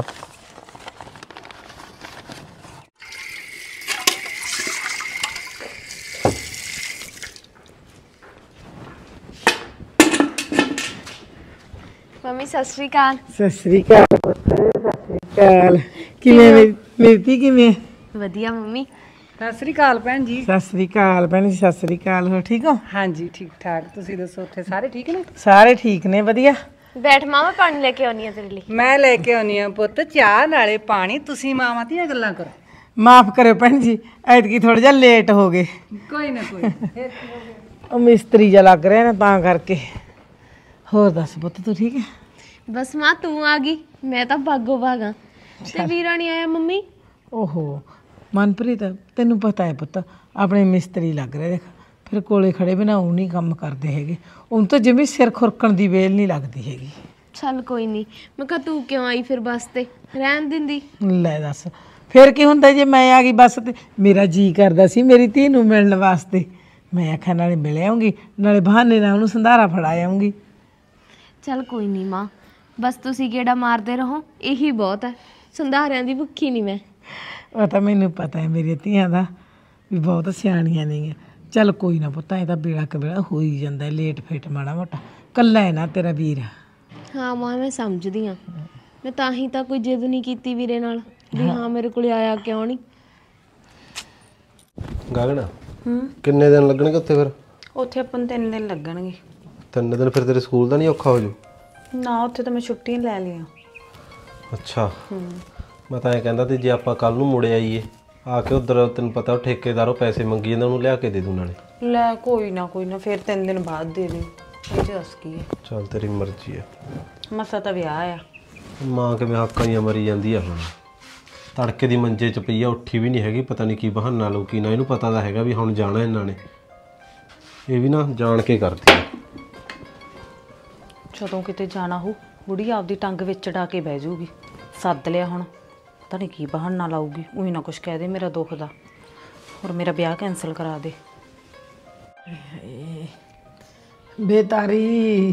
ਮੰਮੀ ਸਤਿ ਸ਼੍ਰੀ ਅਕਾਲ। ਸਤਿ ਸ੍ਰੀ ਅਕਾਲ ਪੁੱਤ, ਸਤਿ ਸ੍ਰੀ ਅਕਾਲ। ਕਿਵੇਂ ਮੇਰੀ ਧੀ ਕਿਵੇਂ? ਵਧੀਆ ਮੰਮੀ। ਸਤਿ ਸ੍ਰੀ ਅਕਾਲ ਭੈਣ ਜੀ। ਸਤਿ ਸ੍ਰੀ ਅਕਾਲ ਭੈਣ ਜੀ, ਸਤਿ ਸ੍ਰੀ ਅਕਾਲ। ਹੋ ਠੀਕ ਹੋ? ਹਾਂਜੀ ਠੀਕ ਠਾਕ, ਤੁਸੀਂ ਦੱਸੋ ਉੱਥੇ ਸਾਰੇ ਠੀਕ ਨੇ? ਸਾਰੇ ਠੀਕ ਨੇ, ਵਧੀਆ। ਬੈਠ ਮਾਮਾ, ਪਾਣੀ ਲੈ ਕੇ ਆਉਣੀ ਆ ਤੇਰੇ ਲਈ। ਮੈਂ ਲੈ ਕੇ ਆਉਣੀ ਆ ਪੁੱਤ ਚਾਹ ਨਾਲੇ ਪਾਣੀ, ਤੁਸੀਂ ਮਾਵਾਂ ਦੀਆਂ ਗੱਲਾਂ ਕਰੋ। ਮਾਫ ਕਰਿਓ ਭੈਣ ਜੀ, ਐਤਕੀ ਥੋੜਾ ਜਿਹਾ ਲੇਟ ਹੋ ਗਏ। ਕੋਈ ਨਾ ਕੋਈ ਉਹ ਮਿਸਤਰੀ ਜਿਹਾ ਲੱਗ ਰਿਹਾ ਨਾ ਤਾਂ ਕਰਕੇ। ਹੋਰ ਦੱਸ ਪੁੱਤ ਤੂੰ ਠੀਕ ਹੈ? ਬਸ ਮਾਂ ਤੂੰ ਆ ਗਈ, ਮੈਂ ਤਾਂ ਭਾਗੋ ਭਾਗਾ। ਤੇ ਵੀਰਾ ਨਹੀਂ ਆਇਆ ਮੰਮੀ? ਓਹੋ ਮਨਪ੍ਰੀਤ, ਤੈਨੂੰ ਪਤਾ ਹੈ ਪੁੱਤ ਆਪਣੇ ਮਿਸਤਰੀ ਲੱਗ ਰਹੇ, ਦੇਖ ਫਿਰ ਕੋਲੇ ਖੜੇ ਬਿਨਾ ਉਹ ਨਹੀਂ ਕੰਮ ਕਰਦੇ ਹੈਗੇ, ਉਹਨੂੰ ਤਾਂ ਜਿਵੇਂ ਸਿਰ ਖੁਰਕਣ ਦੀ ਵੇਲ ਨਹੀਂ ਲੱਗਦੀ ਹੈਗੀ। ਚੱਲ ਕੋਈ ਨਹੀਂ, ਮੈਂ ਕਿਹਾ ਤੂੰ ਕਿਉਂ ਆਈ ਫਿਰ ਬੱਸ ਤੇ, ਰਹਿਣ ਦਿੰਦੀ। ਲੈ ਦੱਸ ਫਿਰ ਕੀ ਹੁੰਦਾ ਜੇ ਮੈਂ ਆ ਗਈ ਬੱਸ ਤੇ? ਮੇਰਾ ਜੀ ਕਰਦਾ ਸੀ ਮੇਰੀ ਧੀ ਨੂੰ ਮਿਲਣ ਵਾਸਤੇ, ਮੈਂ ਆਖਿਆ ਨਾਲੇ ਮਿਲ ਆਉਂਗੀ ਨਾਲੇ ਬਹਾਨੇ ਨਾਲ ਉਹਨੂੰ ਸੰਧਾਰਾ ਫੜਾ ਆਉਂਗੀ। ਚੱਲ ਕੋਈ ਨਹੀਂ ਮਾਂ, ਬਸ ਤੁਸੀਂ ਗੇੜਾ ਮਾਰਦੇ ਰਹੋ, ਇਹੀ ਬਹੁਤ ਹੈ। ਸੰਧਾਰਿਆਂ ਦੀ ਭੁੱਖੀ ਨਹੀਂ ਮੈਂ। ਉਹ ਤਾਂ ਮੈਨੂੰ ਪਤਾ ਹੈ ਮੇਰੀਆਂ ਧੀਆਂ ਦਾ ਵੀ ਬਹੁਤ ਸਿਆਣੀਆਂ ਨੇਗੀਆਂ। ਚੱਲ ਕੋਈ ਨਾ ਪੁੱਤ, ਇਹ ਤਾਂ ਵੇਲਾ ਕਵੇਲਾ ਹੋ ਹੀ ਜਾਂਦਾ, ਲੇਟ ਫੇਟ ਮਾੜਾ ਮੋਟਾ, ਕੱਲਾ ਹੈ ਨਾ ਤੇਰਾ ਵੀਰ। ਹਾਂ ਮਾਂ ਮੈਂ ਸਮਝਦੀ ਹਾਂ, ਮੈਂ ਤਾਂ ਹੀ ਤਾਂ ਕੋਈ ਜਿੱਦ ਨਹੀਂ ਕੀਤੀ ਵੀਰੇ ਨਾਲ ਵੀ ਹਾਂ ਮੇਰੇ ਕੋਲ ਆਇਆ ਕਿਉਂ ਨਹੀਂ। ਗਗਨ ਕਿੰਨੇ ਦਿਨ ਲੱਗਣਗੇ ਉੱਥੇ ਫਿਰ? ਉੱਥੇ ਆਪਾਂ ਨੂੰ ਤਿੰਨ ਦਿਨ ਲੱਗਣਗੇ। ਤਿੰਨ ਦਿਨ ਫਿਰ ਤੇਰੇ ਸਕੂਲ ਦਾ ਨਹੀਂ ਔਖਾ ਹੋ ਜੂ? ਨਾ ਉੱਥੇ ਤਾਂ ਮੈਂ ਛੁੱਟੀਆਂ ਲੈ ਲਈਆਂ। ਅੱਛਾ ਮੈਂ ਤਾਂ ਇਹ ਕਹਿੰਦਾ ਤੇ ਜੇ ਆਪਾਂ ਕੱਲ ਨੂੰ ਮੁੜੇ ਆਈਏ ਆ ਕੇ ਉਧਰ, ਤੈਨੂੰ ਪਤਾ ਉਹ ਠੇਕੇਦਾਰੋਂ ਪੈਸੇ ਮੰਗੀ ਜਾਂਦਾ, ਉਹਨੂੰ ਲਿਆ ਕੇ ਦੇ ਦੂੰ ਨਾਲੇ। ਲੈ ਕੋਈ ਨਾ ਕੋਈ ਨਾ, ਫਿਰ ਤਿੰਨ ਦਿਨ ਬਾਅਦ ਦੇ ਦਿਓ। ਇਹ ਚ ਦੱਸ ਕੀ ਹੈ? ਚੱਲ ਤੇਰੀ ਮਰਜ਼ੀ ਆ। ਮਸਾ ਤਾਂ ਵਿਆਹ ਆ। ਮਾਂ ਕਿਵੇਂ ਹੱਕਾਂ ਹੀ ਮਰੀ ਜਾਂਦੀ ਆ ਹੁਣ, ਤੜਕੇ ਦੀ ਮੰਜੇ 'ਚ ਪਈ ਆ, ਉੱਠੀ ਵੀ ਨਹੀਂ ਹੈਗੀ, ਪਤਾ ਨਹੀਂ ਕੀ ਬਹਾਨਾ ਲਊ ਕੀ ਨਾ। ਇਹਨੂੰ ਪਤਾ ਤਾਂ ਹੈਗਾ ਵੀ ਹੁਣ ਜਾਣਾ ਇਹਨਾਂ ਨੇ, ਇਹ ਵੀ ਨਾ ਜਾਣ ਕੇ ਕਰਦੀ ਆ। ਜਦੋਂ ਕਿਤੇ ਜਾਣਾ ਹੋ ਬੁੜੀ ਆਪਦੀ ਟੰਗ ਵਿੱਚ ਚੜਾ ਕੇ ਬਹਿ ਜਾਊਗੀ। ਸੱਦ ਲਿਆ ਹੁਣ, ਪਤਾ ਨਹੀਂ ਕੀ ਬਹਾਨਾ ਲਾਊਗੀ, ਉਹੀ ਨਾ ਕੁਛ ਕਹਿ ਦੇ ਮੇਰਾ ਦੁੱਖ ਦਾ, ਹੋਰ ਮੇਰਾ ਵਿਆਹ ਕੈਂਸਲ ਕਰਾ ਦੇ। ਬੇਤਾਰੀ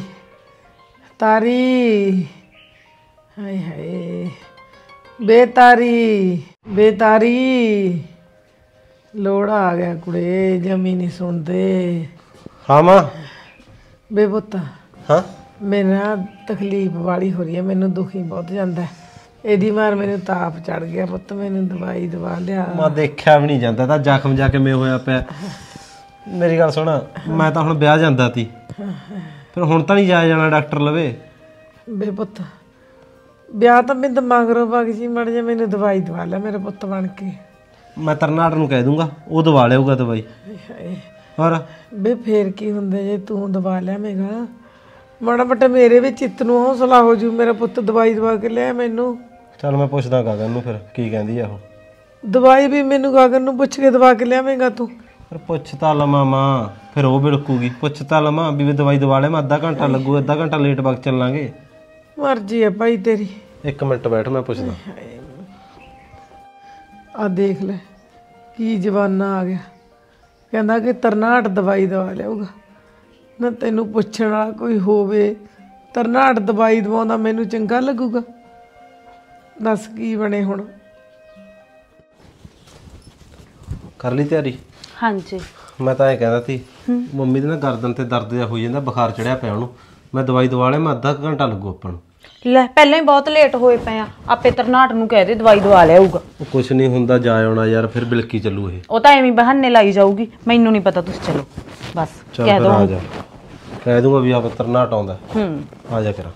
ਤਾਰੀ, ਹਾਏ ਹਾਏ ਬੇਤਾਰੀ ਬੇਤਾਰੀ, ਲੋੜਾ ਆ ਗਿਆ ਕੁੜੇ, ਜਮੀ ਨਹੀਂ ਸੁਣਦੇ। ਹਾਂ ਮਾਂ। ਬੇ ਪੁੱਤ ਹਾਂ ਮੇਰਾ ਤਕਲੀਫ ਵਾਲੀ ਹੋ ਰਹੀ ਹੈ, ਮੈਨੂੰ ਦੁਖੀ ਬਹੁਤ ਜਾਂਦਾ, ਇਹਦੀ ਮਾਰ ਮੈਨੂੰ ਤਾਪ ਚੜ ਗਿਆ ਪੁੱਤ, ਮੈਨੂੰ ਦਵਾਈ ਦਵਾ ਲਿਆ। ਮੈਂ ਦੇਖਿਆ ਵੀ ਨਹੀਂ ਜਾਂਦਾ ਤਾਂ ਜ਼ਖਮ ਜਾ ਕਿਵੇਂ ਹੋਇਆ ਪਿਆ। ਮੇਰੀ ਗੱਲ ਸੁਣ, ਮੈਂ ਤਾਂ ਹੁਣ ਵਿਆਹ ਜਾਂਦਾ ਤੀ, ਫਿਰ ਹੁਣ ਤਾਂ ਨਹੀਂ ਜਾਇਆ ਜਾਣਾ ਡਾਕਟਰ ਲਵੇ। ਬੇ ਪੁੱਤ ਵਿਆਹ ਤਾਂ ਮੈਂ ਦਿਮਾਗ ਰੋ ਵਗ ਜੀ, ਮੜ ਜਾ ਮੈਨੂੰ ਦਵਾਈ ਦਵਾ ਲੈ ਮੇਰੇ ਪੁੱਤ ਬਣ ਕੇ। ਮੈਂ ਤਰਨਾਟ ਨੂੰ ਕਹਿ ਦੂੰਗਾ, ਉਹ ਦਵਾ ਲਿਆਊਗਾ ਦਵਾਈ। ਹੋਰ ਬੇ ਫੇਰ ਕੀ ਹੁੰਦਾ ਜੇ ਤੂੰ ਦਵਾ ਲਿਆਵੇਂਗਾ, ਮਾੜਾ ਮੋਟਾ ਮੇਰੇ ਵੀ ਚਿੱਤ ਨੂੰ ਹੌਸਲਾ ਹੋ ਜੂ, ਮੇਰਾ ਪੁੱਤ ਦਵਾਈ ਦਵਾ ਕੇ ਲਿਆ ਮੈਨੂੰ। ਚੱਲ ਮੈਂ ਪੁੱਛਦਾ ਗਗਨ ਨੂੰ ਫਿਰ ਕੀ ਕਹਿੰਦੀ ਆ ਉਹ। ਦਵਾਈ ਵੀ ਮੈਨੂੰ ਗਗਨ ਨੂੰ ਪੁੱਛ ਕੇ ਦਵਾ ਕੇ ਲਿਆਵੇਂਗਾ ਤੂੰ? ਫਿਰ ਪੁੱਛ ਤਾਂ ਲਵਾਂ ਮਾਂ, ਫਿਰ ਉਹ ਬਿਲਕੂਗੀ। ਪੁੱਛ ਤਾਂ ਲਵਾਂ ਵੀ ਮੈਂ ਦਵਾਈ ਦਵਾ ਲਿਆ, ਮੈਂ ਅੱਧਾ ਘੰਟਾ ਲੱਗੂ, ਅੱਧਾ ਘੰਟਾ ਲੇਟ ਵਗ ਚੱਲਾਂਗੇ। ਮਰਜ਼ੀ ਹੈ ਭਾਈ ਤੇਰੀ। ਇੱਕ ਮਿੰਟ ਬੈਠ, ਮੈਂ ਪੁੱਛਦਾ। ਆ ਦੇਖ ਲੈ ਕੀ ਜਵਾਨਾ ਆ ਗਿਆ, ਕਹਿੰਦਾ ਕਿ ਤਰਨਾਟ ਦਵਾਈ ਦਵਾ ਲਿਆਊਗਾ। ਨਾ ਤੈਨੂੰ ਪੁੱਛਣ ਵਾਲਾ ਕੋਈ ਹੋਵੇ, ਤਰਨਾਟ ਦਵਾਈ ਦਵਾਉਂਦਾ ਮੈਨੂੰ ਚੰਗਾ ਲੱਗੂਗਾ? ਦੱਸ ਕੀ ਬਣੇ ਹੁਣ। ਕਰ ਲਈ ਤਿਆਰੀ? ਹਾਂਜੀ। ਮੈਂ ਤਾਂ ਇਹ ਕਹਿੰਦਾ ਸੀ ਮੰਮੀ ਦੇ ਨਾ ਗਰਦਨ ਤੇ ਦਰਦ ਜਿਹਾ ਹੋਈ ਜਾਂਦਾ, ਬੁਖਾਰ ਚੜਿਆ ਪਿਆ ਉਹਨੂੰ। ਮੈਂ ਦਵਾਈ ਦਵਾ ਲਿਆ, ਮੈਂ ਅੱਧਾ ਘੰਟਾ ਲੱਗੂ ਆਪਾਂ ਨੂੰ। ਲੈ ਪਹਿਲਾਂ ਹੀ ਬਹੁਤ ਲੇਟ ਹੋਏ ਪਏ ਆ, ਆਪੇ ਤਰਨਾਟ ਨੂੰ ਕਹਿ ਦੇ ਦਵਾਈ ਦਵਾ ਲਿਆਊਗਾ। ਉਹ ਕੁਛ ਨਹੀਂ ਹੁੰਦਾ, ਜਾ ਆਉਣਾ ਯਾਰ, ਫਿਰ ਬਿਲਕੀ ਚੱਲੂ ਇਹ। ਉਹ ਤਾਂ ਐਵੇਂ ਬਹਾਨੇ ਲਾਈ ਜਾਊਗੀ, ਮੈਨੂੰ ਨਹੀਂ ਪਤਾ, ਤੁਸੀਂ ਚਲੋ ਬਸ ਚੱਲ ਕਹਿ ਫਿਰ ਦੋ। ਆ ਜਾ, ਕਹਿ ਦੂੰਗਾ ਵੀ ਆਪ ਤਰਨਾਟ ਆਉਂਦਾ। ਹੂੰ ਆ ਜਾ ਕਰਾਂ।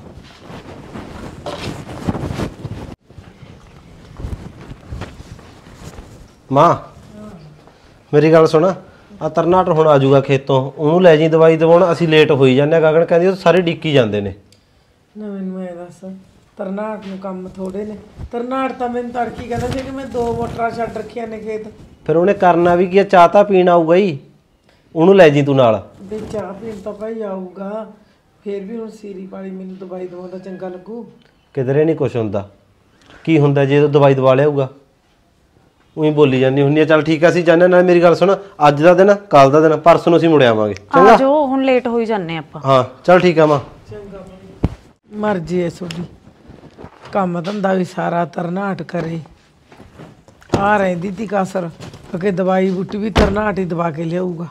ਮਾਂ ਮੇਰੀ ਗੱਲ ਸੁਣ, ਆ ਤਰਨਾਟ ਹੁਣ ਆ ਜਾਊਗਾ ਖੇਤੋਂ, ਉਹਨੂੰ ਲੈ ਜੀ ਦਵਾਈ ਦਵਾਉਣ। ਅਸੀਂ ਲੇਟ ਹੋਈ ਜਾਂਦੇ ਆ। ਗਗਨ ਕਹਿੰਦੀ ਉਹ ਸਾਰੇ ਡੀਕੀ ਜਾਂਦੇ ਨੇ। ਨਾ ਮੈਨੂੰ ਇਹ ਦੱਸ, ਤਰਨਾਟ ਨੂੰ ਕੰਮ ਥੋੜੇ ਨੇ। ਤਰਨਾਟ ਤਾਂ ਮੈਨੂੰ ਤੜਕੀ ਕਹਿੰਦਾ ਸੀ ਕਿ ਮੈਂ ਦੋ ਮੋਟਰਾਂ ਛੱਡ ਰੱਖੀਆਂ ਨੇ ਖੇਤ। ਫਿਰ ਉਹਨੇ ਕਰਨਾ ਵੀ ਕੀ ਆ, ਚਾਹ ਤਾਂ ਪੀਣ ਆਊਗਾ ਹੀ, ਉਹਨੂੰ ਲੈ ਜੀ ਤੂੰ ਨਾਲ। ਵੀ ਚਾਹ ਪੀਣ ਤਾਂ ਭਾਈ ਆਊਗਾ, ਫਿਰ ਵੀ ਹੁਣ ਸੀਰੀ ਪਾਲੀ ਮੈਨੂੰ ਦਵਾਈ ਦਵਾਉਂਦਾ ਚੰਗਾ ਲੱਗੂ? ਕਿਧਰੇ ਨਹੀਂ ਕੁਛ ਹੁੰਦਾ। ਕੀ ਹੁੰਦਾ ਜੇ ਦਵਾਈ ਦਵਾ ਲਿਆਊਗਾ? ਉਹੀ ਬੋਲੀ ਜਾਂਦੀ ਹੁੰਦੀ ਆ। ਚੱਲ ਠੀਕ ਆ, ਅਸੀਂ ਜਾਂਦੇ। ਨਾਲ ਮੇਰੀ ਗੱਲ ਸੁਣ, ਅੱਜ ਦਾ ਦਿਨ, ਕੱਲ ਦਾ ਦਿਨ, ਪਰਸੋਂ ਨੂੰ ਅਸੀਂ ਮੁੜ ਆਵਾਂਗੇ। ਚੰਗਾ ਆ ਜੋ ਹੁਣ ਲੇਟ ਹੋਈ ਜਾਂਦੇ ਆਪਾਂ। ਹਾਂ ਚੱਲ ਠੀਕ ਆ ਮਾਂ। ਮਰਜ਼ੀ ਹੈ ਤੁਹਾਡੀ, ਕੰਮ ਧੰਦਾ ਵੀ ਸਾਰਾ ਤਰਨਾਟ ਕਰੇ। ਆ ਰਹਿੰਦੀ ਤੀ ਕਸਰ ਕਿ ਦਵਾਈ ਬੂਟੀ ਵੀ ਤਰਨਾਟ ਹੀ ਦਵਾ ਕੇ ਲਿਆਊਗਾ।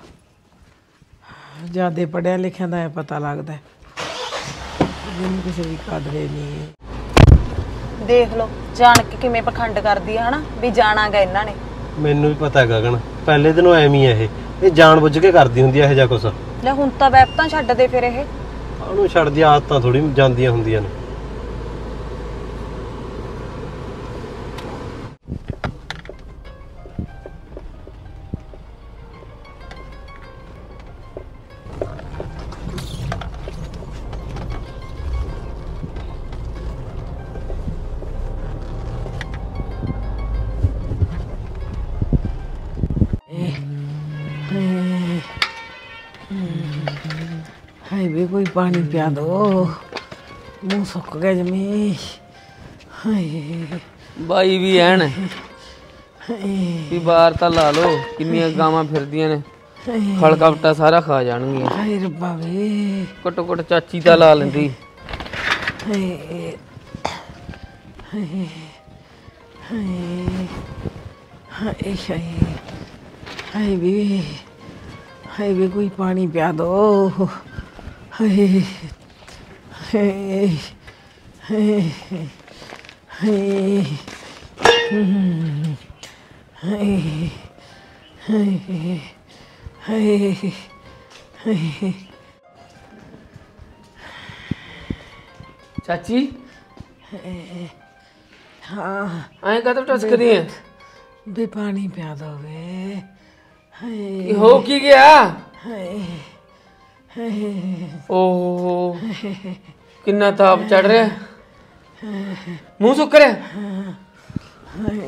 ਜਿਆਦੇ ਪੜਿਆ ਲਿਖਿਆ ਦਾ ਪਤਾ ਲੱਗਦਾ, ਜਿਹਨੂੰ ਕਿਸੇ ਦੀ ਕਦਰੇ ਨਹੀਂ। ਦੇਖ ਲਓ ਜਾਣ ਕੇ ਕਿਵੇਂ ਪਖੰਡ ਕਰਦੀ ਆ ਹਨਾ, ਵੀ ਜਾਣਾਗਾ ਇਹਨਾਂ ਨੇ। ਮੈਨੂੰ ਵੀ ਪਤਾ ਗਗਨ, ਪਹਿਲੇ ਦਿਨੋਂ ਐਵੇਂ ਹੀ ਆ ਇਹ ਇਹ ਜਾਣ ਬੁੱਝ ਕੇ ਕਰਦੀ ਹੁੰਦੀ ਆ ਇਹ ਜਿਹਾ ਕੁਛ। ਲੈ ਹੁਣ ਤਾਂ ਵੈਪ ਤਾਂ ਛੱਡ ਦੇ ਫਿਰ। ਇਹ ਉਹਨੂੰ ਛੱਡਦੀ ਆਦਤਾਂ ਥੋੜੀ ਜਾਂਦੀਆਂ ਹੁੰਦੀਆਂ ਨੇ। ਹਾਏ ਵੇ ਕੋਈ ਪਾਣੀ ਪਿਆ ਦੋ, ਮੂੰਹ ਸੁੱਕ ਗਿਆ ਜਮੀ। ਹਾਏ ਬਾਈ ਵੀ ਐਨ ਵੀ ਬਾਹਰ ਤਾਂ ਲਾ ਲੋ, ਕਿੰਨੀਆਂ ਗਾਵਾਂ ਫਿਰਦੀਆਂ ਨੇ, ਖਲਕਪਟਾ ਸਾਰਾ ਖਾ ਜਾਣਗੀਆਂ। ਹਾਏ ਰੱਬਾ ਵੇ, ਘੱਟੋ ਘੱਟ ਚਾਚੀ ਤਾਂ ਲਾ ਲੈਂਦੀ। ਹਾਏ ਹਾਏ ਹਾਏ ਹਾਏ ਹਾਏ ਵੇ, ਹਾਏ ਵੇ ਕੋਈ ਪਾਣੀ ਪਿਆ ਦੋ। ਹਾਏ ਹਾਏ ਹਾਏ ਹਾਏ ਹਾਏ ਹਾਏ ਹਾਏ ਹਾਏ। ਚਾਚੀ ਹਾਂ ਐਂ ਕਦੋਂ ਟਸਕਦੀ ਐ? ਬੇ ਪਾਣੀ ਪਿਆ ਦੋ ਵੇ। ਹਾਏ ਹੋ ਕੀ ਗਿਆ? ਹਾਏ ਹਾਏ ਓਹ ਕਿੰਨਾ ਤਾਪ ਚੜ ਰਿਹਾ, ਮੂੰਹ ਸੁੱਕ ਰਿਹਾ। ਹਾਏ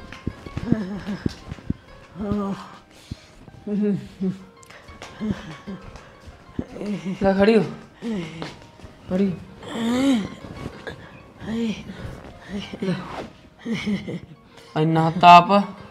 ਲੈ ਖੜੀ ਹੋ, ਖੜੀ। ਇੰਨਾ ਤਾਪ,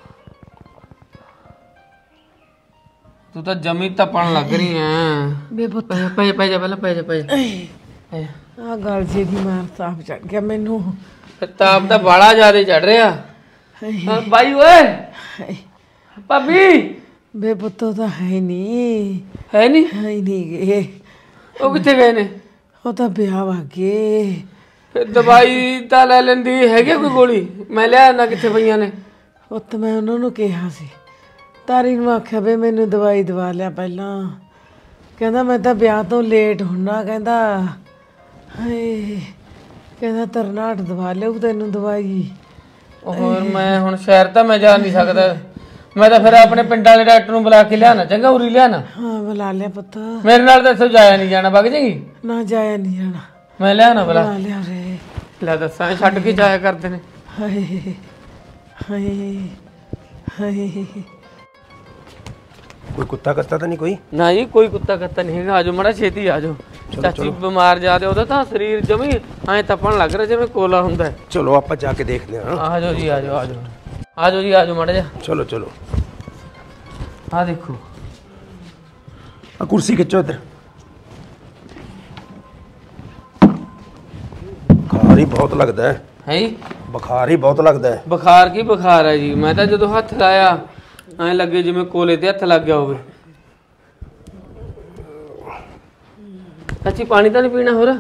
ਤੂੰ ਤਾਂ ਜਮੀ ਤਪਣ ਲੱਗ ਰਹੀ ਐ। ਬੇ ਪੁੱਤ ਪੈ ਪੈ ਪੈ ਜਾ ਪਹਿਲਾਂ, ਪੈ ਜਾ ਪੈ ਜਾ। ਆ ਗੱਲ ਜੇ ਦੀ ਮਾਰ ਤਾਪ ਚੜ ਗਿਆ ਮੈਨੂੰ। ਤਾਪ ਤਾਂ ਬਾਲਾ ਜ਼ਿਆਦਾ ਚੜ ਰਿਹਾ। ਹਾਂ ਬਾਈ ਓਏ, ਹਾਏ ਭਾਬੀ। ਬੇ ਪੁੱਤੋ ਤਾਂ ਹੈ ਨਹੀਂ, ਹੈ ਨਹੀਂ? ਹੈ ਨਹੀਂ ਗਏ। ਉਹ ਕਿੱਥੇ ਗਏ ਨੇ? ਉਹ ਤਾਂ ਵਿਆਹ ਵਾਗੇ। ਫਿਰ ਦਵਾਈ ਤਾਂ ਲੈ ਲੈਂਦੀ, ਹੈਗੀ ਕੋਈ ਗੋਲੀ? ਮੈਂ ਲਿਆ ਨਾ, ਕਿੱਥੇ ਪਈਆਂ ਨੇ? ਉੱਤ ਮੈਂ ਉਹਨਾਂ ਨੂੰ ਕਿਹਾ ਸੀ, ਤਾਰੀ ਨੂੰ ਆਖਿਆ ਵੇ ਮੈਨੂੰ ਦਵਾਈ ਦਵਾ ਲਿਆ ਪਹਿਲਾਂ। ਕਹਿੰਦਾ ਮੈਂ ਤਾਂ ਵਿਆਹ ਤੋਂ ਲੇਟ ਹੁੰਨਾ। ਕਹਿੰਦਾ ਹਾਏ, ਕਹਿੰਦਾ ਤਰਨਾਟ ਦਵਾ ਲਿਆਊ ਤੈਨੂੰ ਦਵਾਈ। ਹੋਰ ਮੈਂ ਹੁਣ ਸ਼ਹਿਰ ਤਾਂ ਮੈਂ ਜਾ ਨਹੀਂ ਸਕਦਾ, ਮੈਂ ਤਾਂ ਫਿਰ ਆਪਣੇ ਪਿੰਡ ਵਾਲੇ ਡਾਕਟਰ ਨੂੰ ਬੁਲਾ ਕੇ ਲਿਆਣਾ। ਚੰਗਾ ਉਰੀ ਲਿਆਣਾ। ਹਾਂ ਬੁਲਾ ਲਿਆ ਪੁੱਤ। ਮੇਰੇ ਨਾਲ ਤਾਂ ਇੱਥੋਂ ਜਾਇਆ ਨਹੀਂ ਜਾਣਾ, ਵਗ ਜਾਏਗੀ? ਨਾ ਜਾਇਆ ਨਹੀਂ ਜਾਣਾ, ਮੈਂ ਲਿਆਣਾ ਬੁਲਾ। ਬੁਲਾ ਲਿਆ ਰੇ। ਲੈ ਦੱਸਾਂ, ਛੱਡ ਕੇ ਜਾਇਆ ਕਰਦੇ ਨੇ। ਹਾਏ ਹਾਏ ਹਾਏ ਕੋਈ ਕੁੱਤਾ ਕੱਤਾ ਤਾਂ ਨਹੀਂ ਕੋਈ? ਨਾ ਜੀ ਕੋਈ ਕੁੱਤਾ ਕੱਤਾ ਨਹੀਂ ਹੈਗਾ। ਆਜੋ ਮੜਾ ਛੇਤੀ ਆਜੋ। ਚਾਚੀ ਬਿਮਾਰ ਜਿਆਦਾ, ਉਹਦਾ ਤਾਂ ਸਰੀਰ ਜਮੀ ਐ ਤਪਣ ਲੱਗ ਰਿਹਾ ਜਿਵੇਂ ਕੋਲਾ ਹੁੰਦਾ। ਚਲੋ ਆਪਾਂ ਜਾ ਕੇ ਦੇਖਦੇ ਹਾਂ। ਆਜੋ ਜੀ ਆਜੋ ਆਜੋ ਆਜੋ ਜੀ ਆਜੋ ਮੜਾ ਜਾ। ਚਲੋ ਚਲੋ ਆ ਦੇਖੋ ਆ ਕੁਰਸੀ ਖਿੱਚੋ ਇੱਧਰ। ਬੁਖਾਰ ਹੀ ਬਹੁਤ ਲੱਗਦਾ ਹੈ। ਹੈ ਜੀ ਬੁਖਾਰ ਹੀ ਬਹੁਤ ਲੱਗਦਾ ਹੈ। ਬੁਖਾਰ ਕੀ ਬੁਖਾਰ ਹੈ ਜੀ? ਮੈਂ ਤਾਂ ਜਦੋਂ ਹੱਥ ਲਾਇਆ ਐ ਲੱਗੇ ਜਿਵੇਂ ਕੋਲੇ ਤੇ ਹੱਥ ਲੱਗ ਗਿਆ ਹੋਵੇ। ਚਾਚੀ ਪਾਣੀ ਤਾਂ ਨਹੀਂ ਪੀਣਾ ਹੋਰ?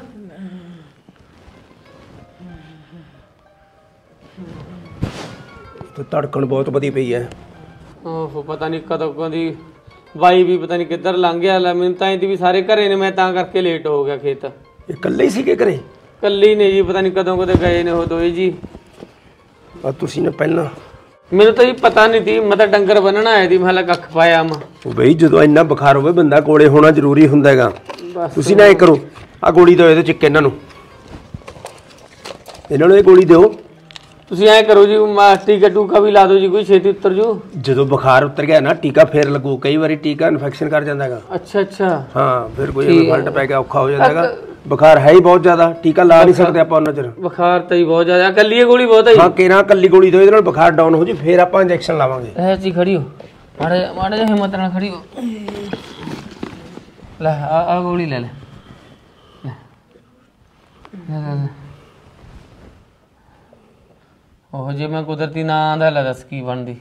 ਤੇ ਧੜਕਣ ਬਹੁਤ ਵਧੀ ਪਈ ਹੈ। ਓਹੋ ਪਤਾ ਨਹੀਂ ਕਦੋਂ ਕਦੀ ਬਾਈ ਵੀ ਪਤਾ ਨਹੀਂ ਕਿੱਧਰ ਲੰਘ ਗਿਆ। ਲੈ ਮੈਨੂੰ ਤਾਂ ਇਹਦੀ ਵੀ ਸਾਰੇ ਘਰੇ ਨੇ, ਮੈਂ ਤਾਂ ਕਰਕੇ ਲੇਟ ਹੋ ਗਿਆ ਖੇਤ। ਇਹ ਇਕੱਲੇ ਹੀ ਸੀਗੇ ਘਰੇ? ਇਕੱਲੇ ਹੀ ਨੇ ਜੀ, ਪਤਾ ਨਹੀਂ ਕਦੋਂ ਕਦੇ ਗਏ ਨੇ ਉਹ ਦੋਏ ਜੀ। ਆ ਤੁਸੀਂ ਨੇ ਪਹਿਲਾਂ ਮੈਨੂੰ ਤਾਂ ਜੀ ਪਤਾ ਨਹੀਂ ਸੀ, ਮੈਂ ਤਾਂ ਡੰਗਰ ਬੰਨਣ ਆਇਆ ਸੀ। ਮੈਂ ਕੱਖ ਪਾਇਆ ਮੈਂ ਬਈ ਜਦੋਂ ਇੰਨਾ ਬੁਖਾਰ ਹੋਵੇ ਬੰਦਾ ਕੋਲੇ ਹੋਣਾ ਜ਼ਰੂਰੀ ਹੁੰਦਾ ਹੈਗਾ। ਤੁਸੀਂ ਨਾ ਇਹ ਕਰੋ, ਆ ਗੋਲੀ ਦਿਓ ਇਹਦੇ ਚਿੱਕੇ ਇਹਨਾਂ ਨੂੰ, ਇਹਨਾਂ ਨੂੰ ਇਹ ਗੋਲੀ ਦਿਓ। ਤੁਸੀਂ ਐ ਕਰੋ ਜੀ ਟੀਕਾ ਟੂਕਾ ਵੀ ਲਾ ਦਿਓ ਜੀ, ਕੋਈ ਛੇਤੀ ਉਤਰ ਜੂ। ਜਦੋਂ ਬੁਖਾਰ ਉਤਰ ਗਿਆ ਨਾ ਟੀਕਾ ਫੇਰ ਲੱਗੂ। ਕਈ ਵਾਰੀ ਟੀਕਾ ਇਨਫੈਕਸ਼ਨ ਕਰ ਜਾਂਦਾ ਹੈਗਾ। ਅੱਛਾ ਅੱਛਾ ਹਾਂ ਫਿਰ ਕੋਈ ਫਲਟ ਪੈ ਗਿਆ ਔਖਾ ਹੋ ਜਾਂਦਾ ਹੈਗਾ। ਬੁਖਾਰ ਹੈ ਹੀ ਬਹੁਤ ਜ਼ਿਆਦਾ, ਟੀਕਾ ਲਾ ਨਹੀਂ ਸਕਦੇ ਆਪਾਂ ਉਹਨਾਂ ਚਿਰ। ਬੁਖਾਰ ਤਾਂ ਹੀ ਬਹੁਤ ਜ਼ਿਆਦਾ, ਕੱਲੀ ਗੋਲੀ ਬਹੁਤ ਹੈ ਜੀ। ਹਾਂ ਕਿਹੜਾ ਕੱਲੀ ਗੋਲੀ ਦਿਓ, ਇਹਦੇ ਨਾਲ ਬੁਖਾਰ ਡਾਊਨ ਹੋ ਜੀ, ਫੇਰ ਆਪਾਂ ਇੰਜੈਕਸ਼ਨ ਲਾਵਾਂਗੇ। ਐ ਜੀ ਖੜੀ ਹੋ, ਮਾੜੇ ਮਾੜੇ ਜਿਹਾ ਹਿੰਮਤ ਨਾਲ ਖੜੀ ਹੋ। ਲੈ ਆ ਆ ਗੋਲੀ ਲੈ ਲੈ ਲੈ। ਉਹ ਜੇ ਮੈਂ ਕੁਦਰਤੀ ਨਾ ਆਂਦਾ ਲੈ ਦੱਸ ਕੀ ਬਣਦੀ।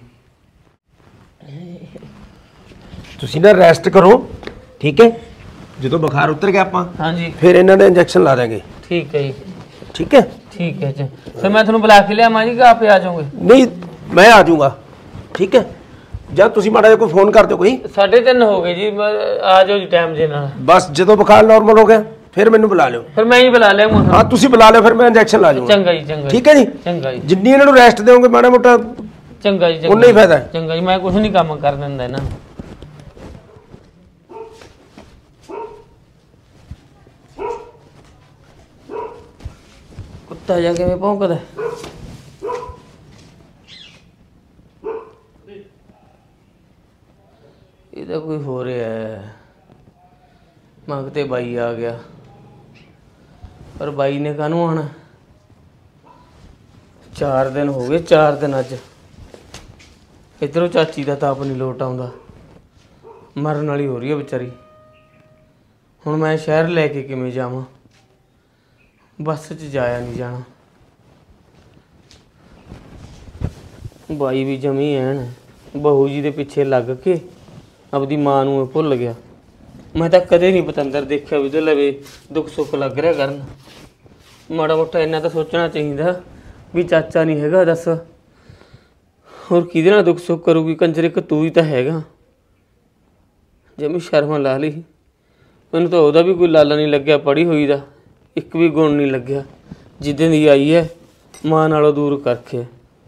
ਤੁਸੀਂ ਨਾ ਰੈਸਟ ਕਰੋ ਠੀਕ ਹੈ। ਜਦੋਂ ਬੁਖਾਰ ਉਤਰ ਗਿਆ ਆਪਾਂ ਹਾਂਜੀ ਫਿਰ ਇਹਨਾਂ ਦੇ ਇੰਜੈਕਸ਼ਨ ਲਾ ਦਾਂਗੇ। ਠੀਕ ਹੈ ਜੀ ਠੀਕ ਹੈ ਠੀਕ ਹੈ ਜੀ। ਫਿਰ ਮੈਂ ਤੁਹਾਨੂੰ ਬੁਲਾ ਕੇ ਲਿਆਵਾਂ ਜੀ ਕਿ ਆਪੇ ਆ ਜਾਓਗੇ? ਨਹੀਂ ਮੈਂ ਆ ਜਾਊਂਗਾ ਠੀਕ ਹੈ। ਜਾਂ ਤੁਸੀਂ ਮਾੜਾ ਜਿਹਾ ਕੋਈ ਫੋਨ ਕਰ ਦਿਓ ਕੋਈ। ਸਾਢੇ ਤਿੰਨ ਹੋ ਗਏ ਜੀ, ਆ ਜਾਓ ਜੀ ਟਾਈਮ ਦੇ ਨਾਲ। ਬਸ ਜਦੋਂ ਬੁਖਾਰ ਨਾਰਮਲ ਹੋ ਗਿਆ ਫਿਰ ਮੈਨੂੰ ਬੁਲਾ ਲਿਓ। ਫਿਰ ਮੈਂ ਹੀ ਬੁਲਾ ਲਿਆਵਾਂ। ਹਾਂ ਤੁਸੀਂ ਬੁਲਾ ਲਿਓ, ਫਿਰ ਮੈਂ ਇੰਜੈਕਸ਼ਨ ਲਾ ਜਾਊਂਗਾ। ਚੰਗਾ ਜੀ ਚੰਗਾ ਠੀਕ ਹੈ ਜੀ ਚੰਗਾ ਜੀ। ਜਿੰਨੀ ਇਹਨਾਂ ਨੂੰ ਰੈਸਟ ਦਿਓਗੇ ਮਾੜਾ ਮੋਟਾ ਚੰਗਾ ਜੀ ਉਨਾ ਹੀ ਫਾਇਦਾ ਹੈ। ਚੰਗਾ ਜੀ, ਮੈਂ ਕੁਝ ਨਹੀਂ ਕੰਮ ਕਰ ਦਿੰਦਾ ਇਹਨਾਂ ਨੂੰ। ਕੁੱਤਾ ਜਾ ਕਿਵੇਂ ਭੌਂਕਦਾ। ਇਹ ਤਾਂ ਕੋਈ ਹੋ ਰਿਹਾ ਹੈ। ਮੰਗਤੇ ਬਾਈ ਆ ਗਿਆ, ਪਰ ਬਾਈ ਨੇ ਕਾਹਨੂੰ ਆਉਣਾ? ਚਾਰ ਦਿਨ ਹੋ ਗਏ, ਚਾਰ ਦਿਨ ਅੱਜ। ਇੱਧਰੋਂ ਚਾਚੀ ਦਾ ਤਾਪ ਨਹੀਂ ਲੋਟ ਆਉਂਦਾ, ਮਰਨ ਵਾਲੀ ਹੋ ਰਹੀ ਹੈ ਵਿਚਾਰੀ। ਹੁਣ ਮੈਂ ਸ਼ਹਿਰ ਲੈ ਕੇ ਕਿਵੇਂ ਜਾਵਾਂ? ਬੱਸ 'ਚ ਜਾਇਆ ਨਹੀਂ ਜਾਣਾ। ਬਾਈ ਵੀ ਜਮੀ ਐਨ ਬਹੂ ਜੀ ਦੇ ਪਿੱਛੇ ਲੱਗ ਕੇ ਆਪਦੀ ਮਾਂ ਨੂੰ ਭੁੱਲ ਗਿਆ। ਮੈਂ ਤਾਂ ਕਦੇ ਨਹੀਂ ਪਤੰਦਰ ਦੇਖਿਆ ਵੀ ਉਹਦੇ ਲਵੇ ਦੁੱਖ ਸੁੱਖ ਲੱਗ ਰਿਹਾ ਕਰਨ। ਮਾੜਾ ਮੋਟਾ ਇੰਨਾ ਤਾਂ ਸੋਚਣਾ ਚਾਹੀਦਾ ਵੀ ਚਾਚਾ ਨਹੀਂ ਹੈਗਾ, ਦੱਸ ਹੋਰ ਕਿਹਦੇ ਨਾਲ ਦੁੱਖ ਸੁੱਖ ਕਰੂਗੀ? ਕੰਜਰ ਇੱਕ ਤੂੰ ਹੀ ਤਾਂ ਹੈਗਾ। ਜਮੀ ਸ਼ਰਮ ਲਾ ਲਈ। ਮੈਨੂੰ ਤਾਂ ਉਹਦਾ ਵੀ ਕੋਈ ਲਾਲਾ ਨਹੀਂ ਲੱਗਿਆ, ਪੜ੍ਹੀ ਹੋਈ ਦਾ ਇੱਕ ਵੀ ਗੁਣ ਨਹੀਂ ਲੱਗਿਆ। ਜਿੱਦਾਂ ਦੀ ਆਈ ਹੈ ਮਾਂ ਨਾਲੋਂ ਦੂਰ ਕਰਕੇ।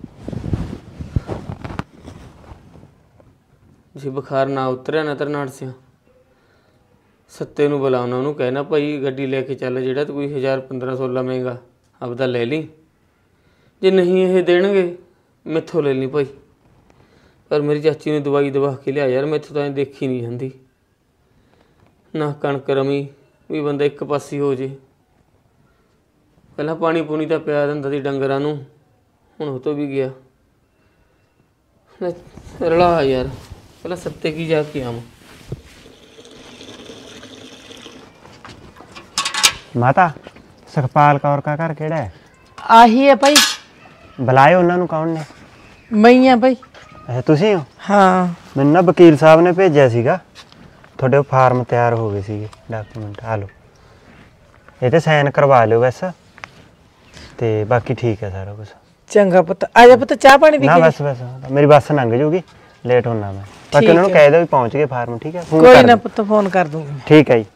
ਜੇ ਬੁਖਾਰ ਨਾ ਉਤਰਿਆ ਨਾ ਤਰਨਾੜ ਸਿਆ, ਸੱਤੇ ਨੂੰ ਬੁਲਾਉਣਾ, ਉਹਨੂੰ ਕਹਿਣਾ ਭਾਈ ਗੱਡੀ ਲੈ ਕੇ ਚੱਲ, ਜਿਹੜਾ ਤੂੰ ਕੋਈ ਹਜ਼ਾਰ ਪੰਦਰਾਂ ਸੌ ਲਵੇਂਗਾ ਆਪਦਾ ਲੈ ਲਈ। ਜੇ ਨਹੀਂ ਇਹ ਦੇਣਗੇ ਮੈਥੋਂ ਲੈ ਲਈ ਭਾਈ। ਪਰ ਮੇਰੀ ਚਾਚੀ ਨੇ ਦਵਾਈ ਦਵਾ ਕੇ ਲਿਆ ਯਾਰ, ਮੈਥੋਂ ਤਾਂ ਦੇਖੀ ਨਹੀਂ ਜਾਂਦੀ। ਨਾ ਕਣਕ ਰਮੀ ਵੀ ਬੰਦਾ ਇੱਕ ਪਾਸੇ ਹੋ ਜੇ। ਪਹਿਲਾਂ ਪਾਣੀ ਪੂਣੀ ਤਾਂ ਪਿਆ ਦਿੰਦਾ ਸੀ ਡੰਗਰਾਂ ਨੂੰ, ਹੁਣ ਉਹ ਤੋਂ ਵੀ ਗਿਆ। ਰਲਾ ਯਾਰ, ਪਹਿਲਾਂ ਸੱਤੇ ਕੀ ਜਾ ਕੇ ਆਵਾਂ। ਮਾਤਾ ਸੁਖਪਾਲ ਕੌਰ ਦਾ ਘਰ ਕਿਹੜਾ ਹੈ? ਆਹੀ ਹੈ ਭਾਈ। ਬੁਲਾਏ ਉਹਨਾਂ ਨੂੰ, ਕੌਣ ਨੇ? ਮੈਂ ਆ ਭਾਈ। ਅੱਛਾ ਤੁਸੀਂ ਹੋ? ਹਾਂ ਮੈਨੂੰ ਨਾ ਵਕੀਲ ਸਾਹਿਬ ਨੇ ਭੇਜਿਆ ਸੀਗਾ, ਤੁਹਾਡੇ ਫਾਰਮ ਤਿਆਰ ਹੋ ਗਏ ਸੀਗੇ ਡਾਕੂਮੈਂਟ। ਆ ਲਓ, ਇਹ ਤੇ ਸਾਈਨ ਕਰਵਾ ਲਿਓ ਬਸ, ਤੇ ਬਾਕੀ ਠੀਕ ਹੈ ਸਾਰਾ ਕੁਝ। ਚੰਗਾ ਪੁੱਤ, ਆ ਜਾ ਪੁੱਤ, ਚਾਹ ਪਾਣੀ ਪੀ ਕੇ। ਨਾ ਬਸ ਬਸ ਮੇਰੀ ਬੱਸ ਲੰਘ ਜੂਗੀ, ਲੇਟ ਹੋਣਾ ਮੈਂ। ਬਾਕੀ ਉਹਨਾਂ ਨੂੰ ਕਹਿ ਦਿਓ ਵੀ ਪਹੁੰਚ ਗਏ ਫਾਰਮ। ਠੀਕ ਹੈ, ਕੋਈ ਨਾ ਪੁੱਤ, ਫੋਨ ਕਰ ਦੂੰਗੀ। ਠੀਕ ਹੈ ਜੀ।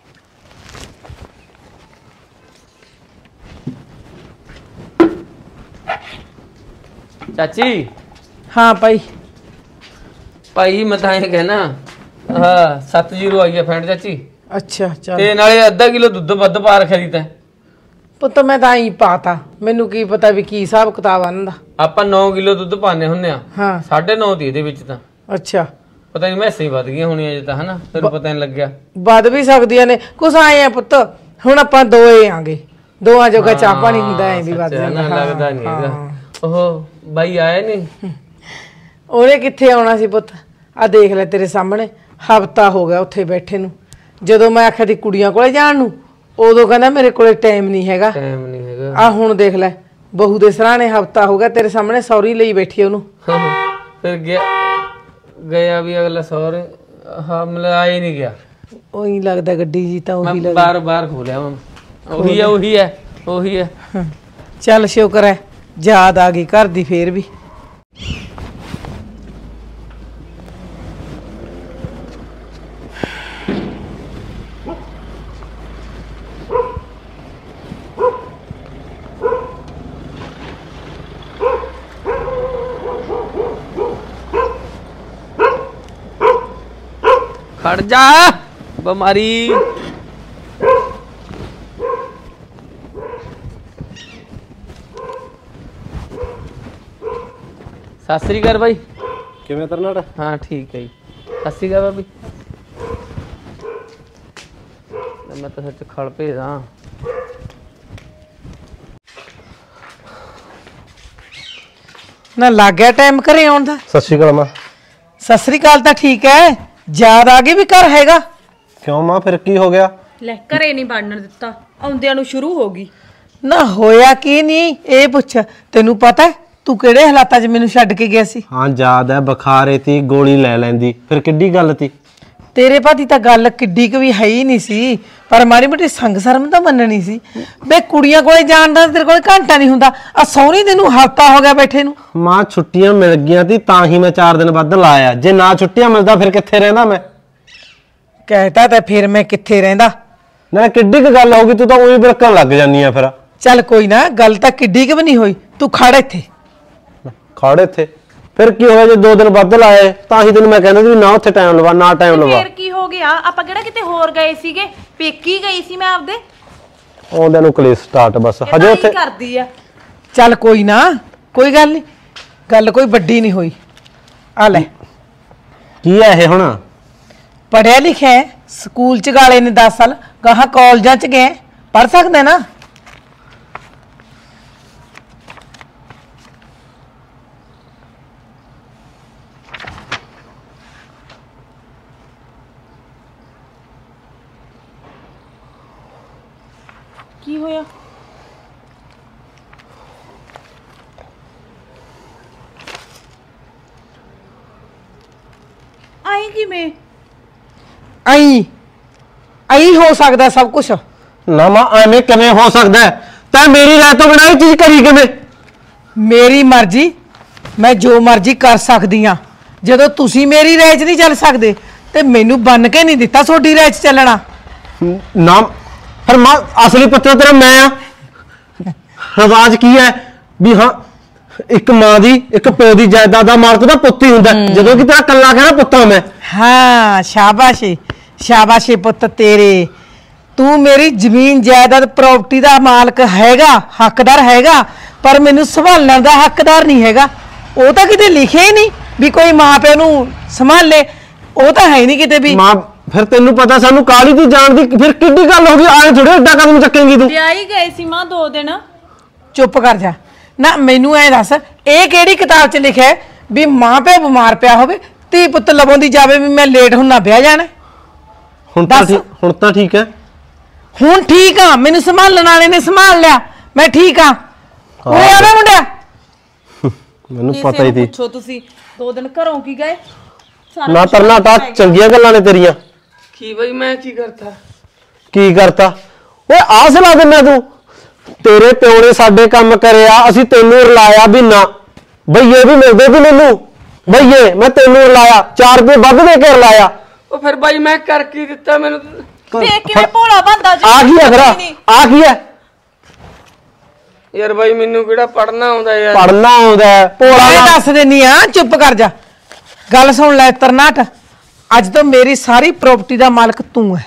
ਚਾਚੀ। ਹਾਂ ਭਾਈ। ਭਾਈ ਮੈਂ ਤਾਂ ਇਹ ਕਹਿਣਾ, ਹਾਂ ਸੱਤ ਜ਼ੀਰੋ ਆਈ ਹੈ ਫੈਂਡ ਚਾਚੀ। ਅੱਛਾ ਚੱਲ। ਤੇ ਨਾਲੇ ਅੱਧਾ ਕਿਲੋ ਦੁੱਧ ਵੱਧ ਪਾ ਰੱਖਿਆ ਦੀ ਤੈਂ। ਪੁੱਤ ਮੈਂ ਤਾਂ ਹੀ ਪਾਤਾ, ਮੈਨੂੰ ਕੀ ਪਤਾ ਵੀ ਕੀ ਹਿਸਾਬ ਕਿਤਾਬ ਆਂਦਾ। ਆਪਾਂ ਨੌ ਕਿਲੋ ਦੁੱਧ ਪਾਉਂਦੇ ਹੁੰਦੇ ਆ। ਹਾਂ ਸਾਢੇ ਨੌ ਦੀ ਇਹਦੇ ਵਿੱਚ ਤਾਂ। ਅੱਛਾ ਪਤਾ ਨਹੀਂ ਮੈਸਾਂ ਹੀ ਵੱਧ ਗਈਆਂ ਹੋਣੀਆਂ ਜੇ ਤਾਂ ਹਨਾ ਤੈਨੂੰ ਪਤਾ ਨਹੀਂ ਲੱਗਿਆ। ਵੱਧ ਵੀ ਸਕਦੀਆਂ ਨੇ ਕੁਛ ਆਏ ਆ ਪੁੱਤ ਹੁਣ ਆਪਾਂ ਦੋਏ ਆਂਗੇ ਦੋਆਂ ਜੋਗਾ ਚਾਹ ਪਾਣੀ ਹੁੰਦਾ ਐ ਵੀ ਵੱਧ ਜਾਂਦਾ ਲੱਗਦਾ ਨਹੀਂ ਹੈਗਾ। ਉਹ ਬਾਈ ਆਏ ਨਹੀਂ ਉਹਨੇ ਕਿੱਥੇ ਆਉਣਾ ਸੀ ਪੁੱਤ ਆ ਦੇਖ ਲੈ ਤੇਰੇ ਸਾਹਮਣੇ ਹਫਤਾ ਹੋ ਗਿਆ ਉੱਥੇ ਬੈਠੇ ਨੂੰ ਜਦੋਂ ਮੈਂ ਆਖਿਆ ਦੀ ਕੁੜੀਆਂ ਕੋਲੇ ਜਾਣ ਨੂੰ ਉਦੋਂ ਕਹਿੰਦਾ ਮੇਰੇ ਕੋਲੇ ਟਾਈਮ ਨਹੀਂ ਹੈਗਾ ਟਾਈਮ ਨਹੀਂ ਹੈਗਾ ਆ ਹੁਣ ਦੇਖ ਲੈ ਬਹੂ ਦੇ ਸਰਾਣੇ ਹਫਤਾ ਹੋ ਗਿਆ ਤੇਰੇ ਸਾਹਮਣੇ ਸੌਰੀ ਲਈ ਬੈਠੀ ਉਹਨੂੰ ਫਿਰ ਗਿਆ ਗਿਆ ਵੀ ਅਗਲਾ ਸੌਰੇ ਹਾਂ ਮਤਲਬ ਆਏ ਨਹੀਂ ਗਿਆ ਉਹੀ ਲੱਗਦਾ ਗੱਡੀ ਜੀ ਤਾਂ ਉਹੀ ਲੱਗਦਾ ਬਾਰ ਬਾਰ ਖੋਲਿਆ ਮੈਂ ਉਹੀ ਹੈ ਉਹੀ ਹੈ ਉਹੀ ਹੈ ਚੱਲ ਸ਼ੁਕਰ ਹੈ ਯਾਦ ਆ ਗਈ ਘਰ ਦੀ ਫੇਰ ਵੀ खड़ जा बीमारी सत श्री अकाल भाई किवें तरनाट हाँ ठीक है जी सत श्री अकाल भाभी मैं तो सच खड़ भेजा ना लग गया टाइम घरे आउण दा सत श्री अकाल मां सत श्री अकाल तां ठीक है याद आ गई भी घर हैगा क्यों मां फिर की हो गया ਲੈ ਘਰੇ ਨਹੀਂ ਵੜਨ ਦਿੱਤਾ ਆਉਂਦਿਆਂ ਨੂੰ ਸ਼ੁਰੂ ਹੋ ਗਈ ना होया की नहीं ए पुछ तेनू पता है तू किहड़े हालातां च मैनू छड्ड के गया सी हाँ याद है बुखार थी गोली ले लैंदी फिर किड्डी गल थी तेरे भाती तां गल किड्डी क भी है ही नहीं सी पर माड़ी मोटी संग शर्म तां मननी सी बे कुड़ियां कोले जाण दा तेरे कोले घंटा नहीं हुंदा आ सौरी तेनू हफ्ता हो गया बैठे नू मां छुट्टियां मिल गईयां ती तां ही मैं चार दिन वध लाया जे ना छुट्टियां मिलदा फिर कित्थे रहिंदा मैं कहता तां फिर मैं कित्थे रहिंदा ना किड्डी क गल होगी तू तां उही बिलकण लग जानी है फिर चल कोई ना गल तां किड्डी क भी नहीं होई तू खड़ इत्थे खड़ इत्थे फिर की होया जे दो दिन वध लाए तां ही तैनूं मैं कहंदा सी ना उत्थे टाइम लवा ना टाइम लवा ਫੇਰ ਕੀ ਹੋ ਗਿਆ ਆਪਾਂ ਕਿਹੜਾ ਕਿਤੇ ਹੋਰ ਗਏ ਸੀਗੇ ਪੇਕੀ ਗਈ ਸੀ ਮੈਂ ਆਪਦੇ ਆਉਂਦਿਆਂ ਨੂੰ ਕਲੇਸ਼ ਸਟਾਰਟ ਬਸ ਹਜੇ ਉੱਥੇ ਕਰਦੀ ਆ चल कोई ना कोई गल नहीं गल कोई बड्डी नहीं हुई आ ले की है ये हुण पढ़िया लिखिया है स्कूल च गाले ने दस साल कहा कॉलेजां च गए पढ़ सकदे ना ਕੀ ਹੋਇਆ ਆਈ ਕਿਵੇਂ आई आई हो सकता है सब कुछ ना मां एवें किवें हो सकदा है तैं मेरी राय तो बिना चीज करी किवें मेरी मर्जी मैं जो मर्जी कर सकदी हां जदों तुसी मेरी राय च नहीं चल सकदे ते मैनू बन के नहीं दिता सोडी राय च चलना ना फिर मां असली पुत्र तेरा मैं आ रिवाज की है भी हाँ एक मां दी एक प्यो दी जायदाद दा मालक दा पुੱਤ ही हुंदा जदों कि तेरा कल्ला कहना पुੱਤਾਂ मैं हाँ शाबाश शाबाश पुੱਤ तेरे तू मेरी जमीन जायदाद प्रॉपर्टी दा मालक हैगा हकदार हैगा पर मैनू संभालण दा हकदार नहीं हैगा ਉਹ ਤਾਂ ਕਿਤੇ ਲਿਖਿਆ ਹੀ ਨਹੀਂ ਵੀ ਕੋਈ ਮਾਂ ਪਿਓ ਨੂੰ ਸੰਭਾਲੇ ਉਹ ਤਾਂ ਹੈ ਨਹੀਂ ਕਿਤੇ ਵੀ ਮਾਂ ਫਿਰ ਤੈਨੂੰ ਪਤਾ ਸਾਨੂੰ ਕਾਲੀ ਦੀ ਜਾਣ ਦੀ ਫਿਰ ਕਿੱਡੀ ਗੱਲ ਹੋ ਗਈ ਆਏ ਥੋੜੇ ਏਡਾ ਕਦਮ ਚੱਕੇਂਗੀ ਤੂੰ ਵਿਆਹੀ ਗਏ ਸੀ ਮਾਂ ਦੋ ਦਿਨ ਚੁੱਪ ਕਰ ਜਾ ਨਾ ਮੈਨੂੰ ਐ ਦੱਸ ਇਹ ਕਿਹੜੀ ਕਿਤਾਬ 'ਚ ਲਿਖਿਆ ਵੀ ਮਾਂ ਪਿਓ ਬਿਮਾਰ ਪਿਆ ਹੋਵੇ ਧੀ ਪੁੱਤ ਲਵਾਉਂਦੀ ਜਾਵੇ ਵੀ ਮੈਂ ਲੇਟ ਹੁੰਨਾ ਵਿਆਹ ਜਾਣਾ ਹੁਣ ਤਾਂ ਠੀਕ ਹੁਣ ਤਾਂ ਠੀਕ ਹੈ ਹੁਣ ਠੀਕ ਆ ਮੈਨੂੰ ਸੰਭਾਲਣ ਵਾਲੇ ਨੇ ਸੰਭਾਲ ਲਿਆ ਮੈਂ ਠੀਕ ਆ ਓਏ ਆ ਮੁੰਡਿਆ ਮੈਨੂੰ ਪਤਾ ਹੀ ਸੀ ਪੁੱਛੋ ਤੁਸੀਂ ਦੋ ਦਿਨ ਘਰੋਂ ਕੀ ਗਏ ਨਾ ਤਰਨਾ ਤਾਂ ਚੰਗੀਆਂ ਗੱਲਾਂ ਨੇ ਤੇਰੀਆਂ ਕੀ ਬਈ ਮੈਂ ਕੀ ਕਰਤਾ ਕੀ ਕਰਤਾ ਓਏ ਆਸ ਲਾ ਦਿੰਨਾ ਤੂੰ ਤੇਰੇ ਪਿਓ ਨੇ ਸਾਡੇ ਕੰਮ ਕਰਿਆ ਅਸੀਂ ਤੈਨੂੰ ਰਲਾਇਆ ਵੀ ਨਾ ਬਈ ਇਹ ਵੀ ਮਿਲਦੇ ਸੀ ਮੈਨੂੰ ਬਈ ਇਹ ਮੈਂ ਤੈਨੂੰ ਰਲਾਇਆ ਚਾਰ ਰੁਪਏ ਵੱਧ ਦੇ ਕੇ ਰਲਾਇਆ ਉਹ ਫਿਰ ਬਾਈ ਮੈਂ ਕਰ ਕੀ ਦਿੱਤਾ ਮੈਨੂੰ ਫੇਰ ਕਿਵੇਂ ਭੋਲਾ ਬੰਦਾ ਜੀ ਆ ਕੀ ਹੈ ਫਿਰ ਆ ਕੀ ਹੈ ਯਾਰ ਬਾਈ ਮੈਨੂੰ ਕਿਹੜਾ ਪੜਨਾ ਆਉਂਦਾ ਯਾਰ ਪੜਨਾ ਆਉਂਦਾ ਭੋਲਾ ਮੈਂ ਦੱਸ ਦੇਨੀ ਆ ਚੁੱਪ ਕਰ ਜਾ ਗੱਲ ਸੁਣ ਲੈ ਤਰਨਾਟ ਅੱਜ ਤੋਂ ਮੇਰੀ ਸਾਰੀ ਪ੍ਰਾਪਰਟੀ ਦਾ ਮਾਲਕ ਤੂੰ ਹੈ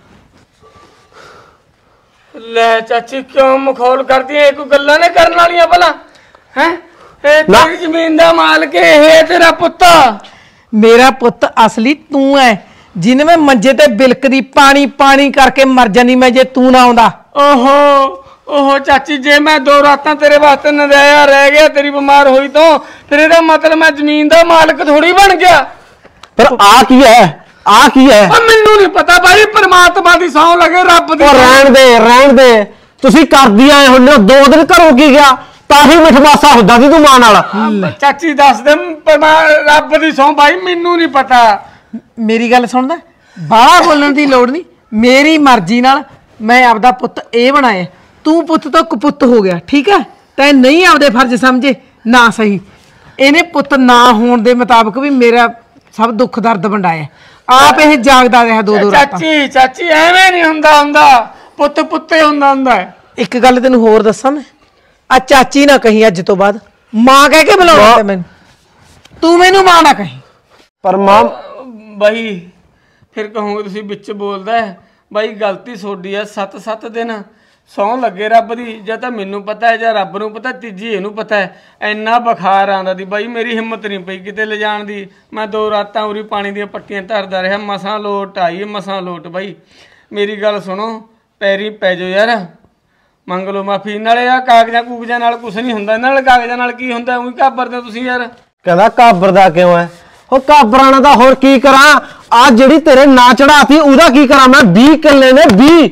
ਲੈ ਚਾਚੀ ਕਿਉਂ ਮਖੌਲ ਕਰਦੀ ਐ ਕੋਈ ਗੱਲਾਂ ਨੇ ਕਰਨ ਵਾਲੀਆਂ ਭਲਾ ਹੈ ਇਹ ਤੇਰੀ ਜ਼ਮੀਨ ਦਾ ਮਾਲਕ ਇਹ ਤੇਰਾ ਪੁੱਤ ਮੇਰਾ ਪੁੱਤ ਅਸਲੀ ਤੂੰ ਐ ਜਿਨ ਮੈਂ ਮੰਜੇ ਤੇ ਬਿਲਕਦੀ ਪਾਣੀ ਪਾਣੀ ਕਰਕੇ ਮਰ ਜਾਨੀ ਮੈਂ ਜੇ ਤੂੰ ਨਾ ਆਉਂਦਾ। ਓਹੋ ਓਹੋ ਚਾਚੀ, ਜੇ ਮੈਂ ਦੋ ਰਾਤਾਂ ਤੇਰੇ ਵਾਸਤੇ ਨਜ਼ਾਇਆ ਰਹਿ ਗਿਆ ਤੇਰੀ ਬਿਮਾਰ ਹੋਈ ਤੋਂ, ਫਿਰ ਇਹਦਾ ਮਤਲਬ ਮੈਂ ਜ਼ਮੀਨ ਦਾ ਮਾਲਕ ਥੋੜੀ ਬਣ ਗਿਆ। ਪਰ ਆ ਕੀ ਹੈ, ਆ ਕੀ ਹੈ? ਓ ਮੈਨੂੰ ਨਹੀਂ ਪਤਾ ਬਾਈ, ਪਰਮਾਤਮਾ ਦੀ ਸੌਂ ਲੱਗੇ, ਰੱਬ ਦੀ। ਉਹ ਰਹਿਣ ਦੇ ਰਹਿਣ ਦੇ, ਤੁਸੀਂ ਕਰਦੀ ਆਏ ਹੁੰਦੇ ਹੋ। ਦੋ ਦਿਨ ਘਰੋਂ ਕੀ ਗਿਆ ਤਾਂ ਹੀ ਮਿਠਵਾਸਾ ਹੁੰਦਾ ਸੀ ਤੂੰ ਮਾਂ ਨਾਲ। ਚਾਚੀ ਦੱਸ ਦੇ, ਰੱਬ ਦੀ ਸੌਂ ਬਾਈ ਮੈਨੂੰ ਨਹੀਂ ਪਤਾ। ਮੇਰੀ ਗੱਲ ਸੁਣਦਾ, ਬਾਹਲਾ ਬੋਲਣ ਦੀ ਲੋੜ ਨਹੀਂ। ਮੇਰੀ ਮਰਜ਼ੀ ਨਾਲ ਮੈਂ ਆਪਦਾ ਪੁੱਤ ਇਹ ਬਣਾਇਆ, ਤੂੰ ਪੁੱਤ ਤੋਂ ਕੁਪੁੱਤ ਹੋ ਗਿਆ, ਠੀਕ ਹੈ? ਤੈਂ ਨਹੀਂ ਆਪਦੇ ਫਰਜ਼ ਸਮਝੇ ਨਾ ਸਹੀ। ਇਹਨੇ ਪੁੱਤ ਨਾ ਹੋਣ ਦੇ ਮੁਤਾਬਕ ਵੀ ਮੇਰਾ ਸਭ ਦੁੱਖ ਦਰਦ ਵੰਡਾਇਆ, ਆਪ ਇਹ ਜਾਗਦਾ ਰਿਹਾ ਦੋ ਦੋ ਰਾਤਾਂ। ਚਾਚੀ ਚਾਚੀ ਐਵੇਂ ਨਹੀਂ ਹੁੰਦਾ, ਹੁੰਦਾ ਪੁੱਤ ਪੁੱਤੇ ਹੁੰਦਾ ਹੁੰਦਾ। ਇੱਕ ਗੱਲ ਤੈਨੂੰ ਹੋਰ ਦੱਸਾਂ ਮੈਂ, ਆ ਚਾਚੀ ਨਾ ਕਹੀਂ ਅੱਜ ਤੋਂ ਬਾਅਦ, ਮਾਂ ਕਹਿ ਕੇ ਬੁਲਾਉਣਾ ਤੇ ਮੈਨੂੰ, ਤੂੰ ਮੈਨੂੰ ਮਾਂ ਨਾ ਕਹੀਂ। ਪਰ ਮਾਂ ਬਾਈ ਫਿਰ ਕਹੋਗੇ ਤੁਸੀਂ ਵਿੱਚ ਬੋਲਦਾ ਬਾਈ, ਗਲਤੀ ਤੁਹਾਡੀ ਆ। ਸੱਤ ਸੱਤ ਦਿਨ ਸੌਂ ਲੱਗੇ ਰੱਬ ਦੀ, ਜਾਂ ਤਾਂ ਮੈਨੂੰ ਪਤਾ ਹੈ ਜਾਂ ਰੱਬ ਨੂੰ ਪਤਾ, ਤੀਜੀ ਇਹਨੂੰ ਪਤਾ ਹੈ। ਇੰਨਾ ਬੁਖਾਰ ਆਉਂਦਾ ਦੀ ਬਾਈ, ਮੇਰੀ ਹਿੰਮਤ ਨਹੀਂ ਪਈ ਕਿਤੇ ਲਿਜਾਣ ਦੀ। ਮੈਂ ਦੋ ਰਾਤਾਂ ਉਰੀ ਪਾਣੀ ਦੀਆਂ ਪੱਟੀਆਂ ਧਰਦਾ ਰਿਹਾ, ਮਸਾਂ ਲੋਟ ਆਈ, ਮਸਾਂ ਲੋਟ। ਬਾਈ ਮੇਰੀ ਗੱਲ ਸੁਣੋ, ਪੈਰੀ ਪੈ ਜਾਓ ਯਾਰ, ਮੰਗ ਲਓ ਮਾਫੀ। ਨਾਲੇ ਆ ਕਾਗਜ਼ਾਂ ਕੂਗਜ਼ਾਂ ਨਾਲ ਕੁਛ ਨਹੀਂ ਹੁੰਦਾ, ਇਹਨਾਂ ਨਾਲ ਕਾਗਜ਼ਾਂ ਨਾਲ ਕੀ ਹੁੰਦਾ? ਉਹੀ ਘਾਬਰਦੇ ਤੁਸੀਂ ਯਾਰ। ਕਹਿੰਦਾ ਕਾਬਰਦਾ ਕਿਉਂ ਹੈ? ਉਹ ਕਾਬਰਾਣਾ ਦਾ ਹੋਰ ਕੀ ਕਰਾਂ? ਆ ਜਿਹੜੀ ਤੇਰੇ ਨਾਂ ਚੜਾਤੀ ਉਹਦਾ ਕੀ ਕਰਾਂ ਮੈਂ? ਵੀਹ ਕਿੱਲੇ ਨੇ, ਵੀਹ।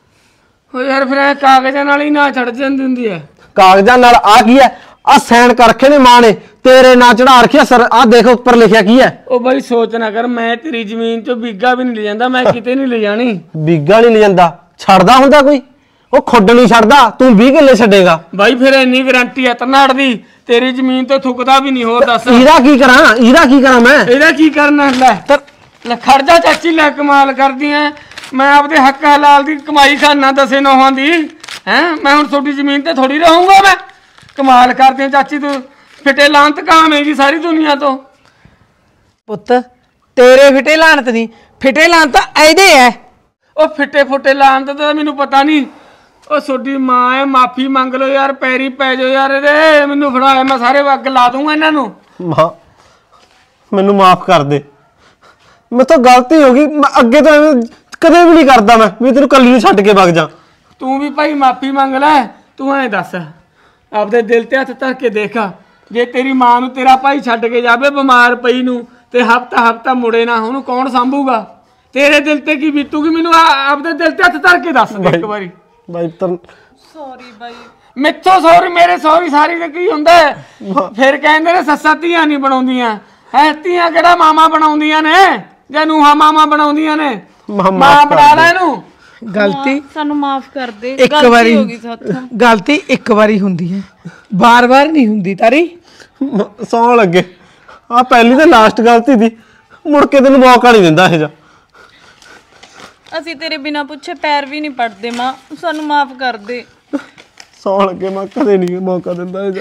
ਹੋ ਯਾਰ ਫਿਰ ਇਹ ਕਾਗਜ਼ਾਂ ਨਾਲ ਹੀ ਨਾ ਛੱਡ ਜਾਂਦੀ ਹੁੰਦੀ ਹੈ। ਕਾਗਜ਼ਾਂ ਨਾਲ ਆ ਕੀ ਹੈ? ਆ ਸਾਈਨ ਕਰ ਰੱਖੇ ਨੇ ਮਾਂ ਨੇ, ਤੇਰੇ ਨਾਂ ਚੜਾ ਰੱਖਿਆ ਸਰ। ਆ ਦੇਖ ਉੱਪਰ ਲਿਖਿਆ ਕੀ ਹੈ? ਉਹ ਬਾਈ ਸੋਚ ਨਾ ਕਰ, ਮੈਂ ਤੇਰੀ ਜ਼ਮੀਨ ਚੋਂ ਬੀਗਾ ਵੀ ਨਹੀਂ ਲੈ ਜਾਂਦਾ, ਮੈਂ ਕਿਤੇ ਨਹੀਂ ਲੈ ਜਾਣੀ। ਬੀਗਾ ਨਹੀਂ ਲੈ ਜਾਂਦਾ? ਛੱਡਦਾ ਹੁੰਦਾ ਕੋਈ? ਉਹ ਖੁੱਡ ਨਹੀਂ ਛੱਡਦਾ, ਤੂੰ ਵੀਹ ਕਿੱਲੇ ਛੱਡੇਗਾ? ਬਾਈ ਫਿਰ ਇੰਨੀ ਗਰੰਟੀ ਹੈ ਤਰਨਾੜ ਦੀ, ਤੇਰੀ ਜ਼ਮੀਨ ਤੋਂ ਥੁੱਕਦਾ ਵੀ ਨਹੀਂ। ਹੋਰ ਦੱਸ ਇਹਦਾ ਕੀ ਕਰਾਂ, ਇਹਦਾ ਕੀ ਕਰਾਂ ਮੈਂ? ਇਹਦਾ ਕੀ ਕਰਨਾ? ਲੈ ਲੈ ਖੜ ਜਾ ਚਾਚੀ, ਲੈ ਕਮਾਲ ਕਰਦੀ ਐ। ਮੈਂ ਆਪਦੇ ਹੱਕ ਹਲਾਲ ਦੀ ਕਮਾਈ ਖਾਨਾ ਦਸੇ ਨੌਹਾਂ ਦੀ ਹੈ। ਮੈਂ ਹੁਣ ਤੁਹਾਡੀ ਜ਼ਮੀਨ ਤੇ ਥੋੜੀ ਰਹੂੰਗਾ ਮੈਂ। ਕਮਾਲ ਕਰਦੀ ਐ ਚਾਚੀ, ਤੂੰ ਫਿੱਟੇ ਲਾਂਤ ਕਾਮੇਗੀ ਸਾਰੀ ਦੁਨੀਆ ਤੋਂ। ਪੁੱਤ ਤੇਰੇ ਫਿੱਟੇ ਲਾਂਤ ਨਹੀਂ, ਫਿੱਟੇ ਲਾਂਤ ਤਾਂ ਇਹਦੇ ਐ। ਉਹ ਫਿੱਟੇ ਫੁੱਟੇ ਲਾਂਤ ਤਾਂ ਮੈਨੂੰ ਪਤਾ ਨਹੀਂ। ਉਹ ਤੁਹਾਡੀ ਮਾਂ ਐ, ਮਾਫੀ ਮੰਗ ਲਓ ਯਾਰ, ਪੈਰੀ ਪੈ ਜਾਓ ਯਾਰ ਇਹਦੇ। ਮੈਨੂੰ ਫੜਾਇਆ, ਮੈਂ ਸਾਰੇ ਅੱਗ ਲਾ ਦੂੰਗਾ ਇਹਨਾਂ ਨੂੰ। ਮਾਂ ਮੈਨੂੰ ਮਾਫ ਕਰ ਦੇ, ਮੇਰੇ ਤੋਂ ਗਲਤੀ ਹੋ ਗਈ। ਮੈਂ ਅੱਗੇ ਤੋਂ ਐਵੇਂ ਕਦੇ ਵੀ ਨਹੀਂ ਕਰਦਾ ਮੈਂ ਵੀ ਤੈਨੂੰ ਕੱਲੀ ਨੂੰ ਛੱਡ ਕੇ ਵਗ ਜਾ। ਤੂੰ ਵੀ ਭਾਈ ਮਾਫੀ ਮੰਗ ਲੈ। ਤੂੰ ਐਂ ਦੱਸ, ਆਪਦੇ ਦਿਲ ਤੇ ਹੱਥ ਧਰ ਕੇ ਦੇਖ, ਜੇ ਤੇਰੀ ਮਾਂ ਨੂੰ ਤੇਰਾ ਭਾਈ ਛੱਡ ਕੇ ਜਾਵੇ ਬਿਮਾਰ ਪਈ ਨੂੰ, ਤੇ ਹਫਤਾ ਹਫਤਾ ਮੁੜੇ ਨਾ, ਉਹਨੂੰ ਕੌਣ ਸੰਭੂਗਾ? ਤੇਰੇ ਦਿਲ ਤੇ ਕੀ ਬੀਤੂਗੀ? ਮੈਨੂੰ ਆਪਦੇ ਦਿਲ ਤੇ ਹੱਥ ਧਰ ਕੇ ਦੱਸ ਇੱਕ ਵਾਰੀ। ਬਾਈ ਤਰ ਸੌਰੀ ਬਾਈ, ਮਿੱਥੋਂ ਸੌਰੀ, ਮੇਰੇ ਸੌਰੀ ਸਾਰੀ ਦਾ ਕੀ ਹੁੰਦਾ? ਫਿਰ ਕਹਿੰਦੇ ਨੇ ਸੱਸਾਂ ਧੀਆਂ ਨਹੀਂ ਬਣਾਉਂਦੀਆਂ ਹੈ। ਧੀਆਂ ਕਿਹੜਾ ਮਾਮਾ ਬਣਾਉਂਦੀਆਂ ਨੇ, ਜਾਂ ਨੂੰਹਾਂ ਮਾਮਾ ਬਣਾਉਂਦੀਆਂ ਨੇ? ਮਾਂ ਬਣਾ ਲੈ ਇਹਨੂੰ। ਗਲਤੀ ਸਾਨੂੰ ਮਾਫ ਕਰ ਦੇ, ਇੱਕ ਵਾਰੀ ਹੋ ਗਈ ਸਾਥੋਂ। ਗਲਤੀ ਇੱਕ ਵਾਰੀ ਹੁੰਦੀ ਹੈ, ਬਾਰ ਬਾਰ ਨਹੀਂ ਹੁੰਦੀ। ਤਾਰੀ ਸੌਂ ਲੱਗੇ, ਆ ਪਹਿਲੀ ਤੇ ਲਾਸਟ ਗਲਤੀ ਦੀ, ਮੁੜ ਕੇ ਤੈਨੂੰ ਮੌਕਾ ਨਹੀਂ ਦਿੰਦਾ ਇਹ ਜਾ। ਅਸੀਂ ਤੇਰੇ ਬਿਨਾ ਪੁੱਛੇ ਪੈਰ ਵੀ ਨਹੀਂ ਪੜਦੇ ਮਾਂ, ਸਾਨੂੰ ਮਾਫ ਕਰ ਦੇ। ਸੌਂ ਲੱਗੇ, ਮੈਂ ਕਦੇ ਨਹੀਂ ਮੌਕਾ ਦਿੰਦਾ ਇਹ ਜਾ।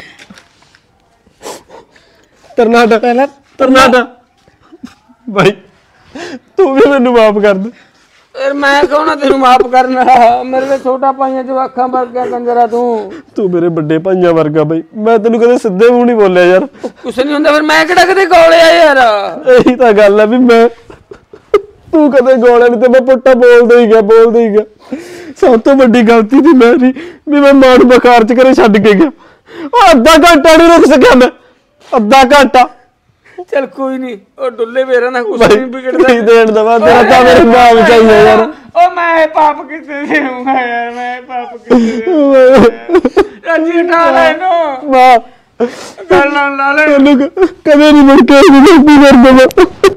ਤਰਨਾਟਾ ਪਹਿਲਾਂ ਤਰਨਾਟਾ ਬਾਈ, ਤੂੰ ਵੀ ਮੈਨੂੰ ਮਾਫ ਕਰ ਦੇ। ਫਿਰ ਮੈਂ ਕਹਣਾ ਤੈਨੂੰ ਮਾਫ ਕਰਨਾ? ਮੇਰੇ ਤੇ ਛੋਟਾ ਭਾਈਆਂ ਜਵਾਕਾਂ ਵਰਗਾ ਕੰਜਰਾ ਤੂੰ। ਤੂੰ ਮੇਰੇ ਵੱਡੇ ਭਾਈਆਂ ਵਰਗਾ ਬਈ, ਮੈਂ ਤੈਨੂੰ ਕਦੇ ਸਿੱਧੇ ਮੂੰਹ ਨਹੀਂ ਬੋਲਿਆ ਯਾਰ। ਕੁਛ ਨਹੀਂ ਹੁੰਦਾ, ਫਿਰ ਮੈਂ ਕਿਹੜਾ ਕਦੇ ਗੋਲਿਆ ਯਾਰ? ਇਹੀ ਤਾਂ ਗੱਲ ਹੈ ਵੀ ਮੈਂ, ਤੂੰ ਕਦੇ ਗੋਲਿਆ ਨਹੀਂ ਤੇ ਮੈਂ ਪੁੱਟਾ ਬੋਲਦਾ ਹੀ ਗਿਆ, ਬੋਲਦਾ ਹੀ ਗਿਆ। ਸਭ ਤੋਂ ਵੱਡੀ ਗਲਤੀ ਸੀ ਮੇਰੀ ਵੀ ਮੈਂ ਮਾਂ ਨੂੰ ਬੁਖਾਰ ਚ ਘਰੇ ਛੱਡ ਕੇ ਗਿਆ। ਉਹ ਅੱਧਾ ਘੰਟਾ ਨਹੀਂ ਰੁਕ ਸਕਿਆ ਮੈਂ, ਅੱਧਾ ਘੰਟਾ। ਚਲ ਕੋਈ ਨਹੀਂ, ਉਹ ਡੁੱਲੇ ਮੇਰਾ ਨਾ ਕੁਛ ਨਹੀਂ ਵਿਗੜਦਾ। ਨਹੀਂ ਦੇਣ ਦਵਾ, ਤੇਰਾ ਤਾਂ ਮੇਰੇ ਨਾਮ ਚਾਹੀਦਾ ਯਾਰ। ਉਹ ਮੈਂ ਪਾਪ ਕਿੱਥੇ ਦੇਵਾਂਗਾ ਯਾਰ, ਮੈਂ ਪਾਪ ਕਿੱਥੇ ਦੇਵਾਂਗਾ? ਅੱਜੀ ਉਠਾ ਲੈ ਇਹਨੂੰ ਮਾਂ, ਗੱਲ ਨਾਲ ਲਾ ਲੈ ਤੈਨੂੰ ਕਦੇ ਨਹੀਂ ਮੁੜ ਕੇ ਗਲਤੀ ਕਰ ਦੇਵਾਂ।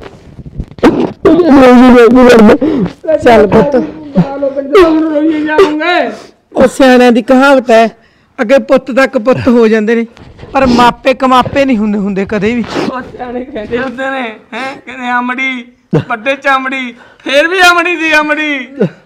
ਚੱਲ ਪੁੱਤ, ਰੋਈ ਜਾਉਂਗੇ। ਉਹ ਸਿਆਣਿਆਂ ਦੀ ਕਹਾਵਤ ਹੈ, ਅੱਗੇ ਪੁੱਤ ਤੱਕ ਪੁੱਤ ਹੋ ਜਾਂਦੇ ਨੇ, ਪਰ ਮਾਪੇ ਕਮਾਪੇ ਨਹੀਂ ਹੁੰਦੇ ਹੁੰਦੇ ਕਦੇ ਵੀ। ਉਹ ਸਿਆਣੇ ਕਹਿੰਦੇ ਹੁੰਦੇ ਨੇ ਹੈ, ਕਹਿੰਦੇ ਅਮੜੀ ਵੱਡੇ ਚਮੜੀ, ਫੇਰ ਵੀ ਅਮੜੀ ਦੀ ਅਮੜੀ।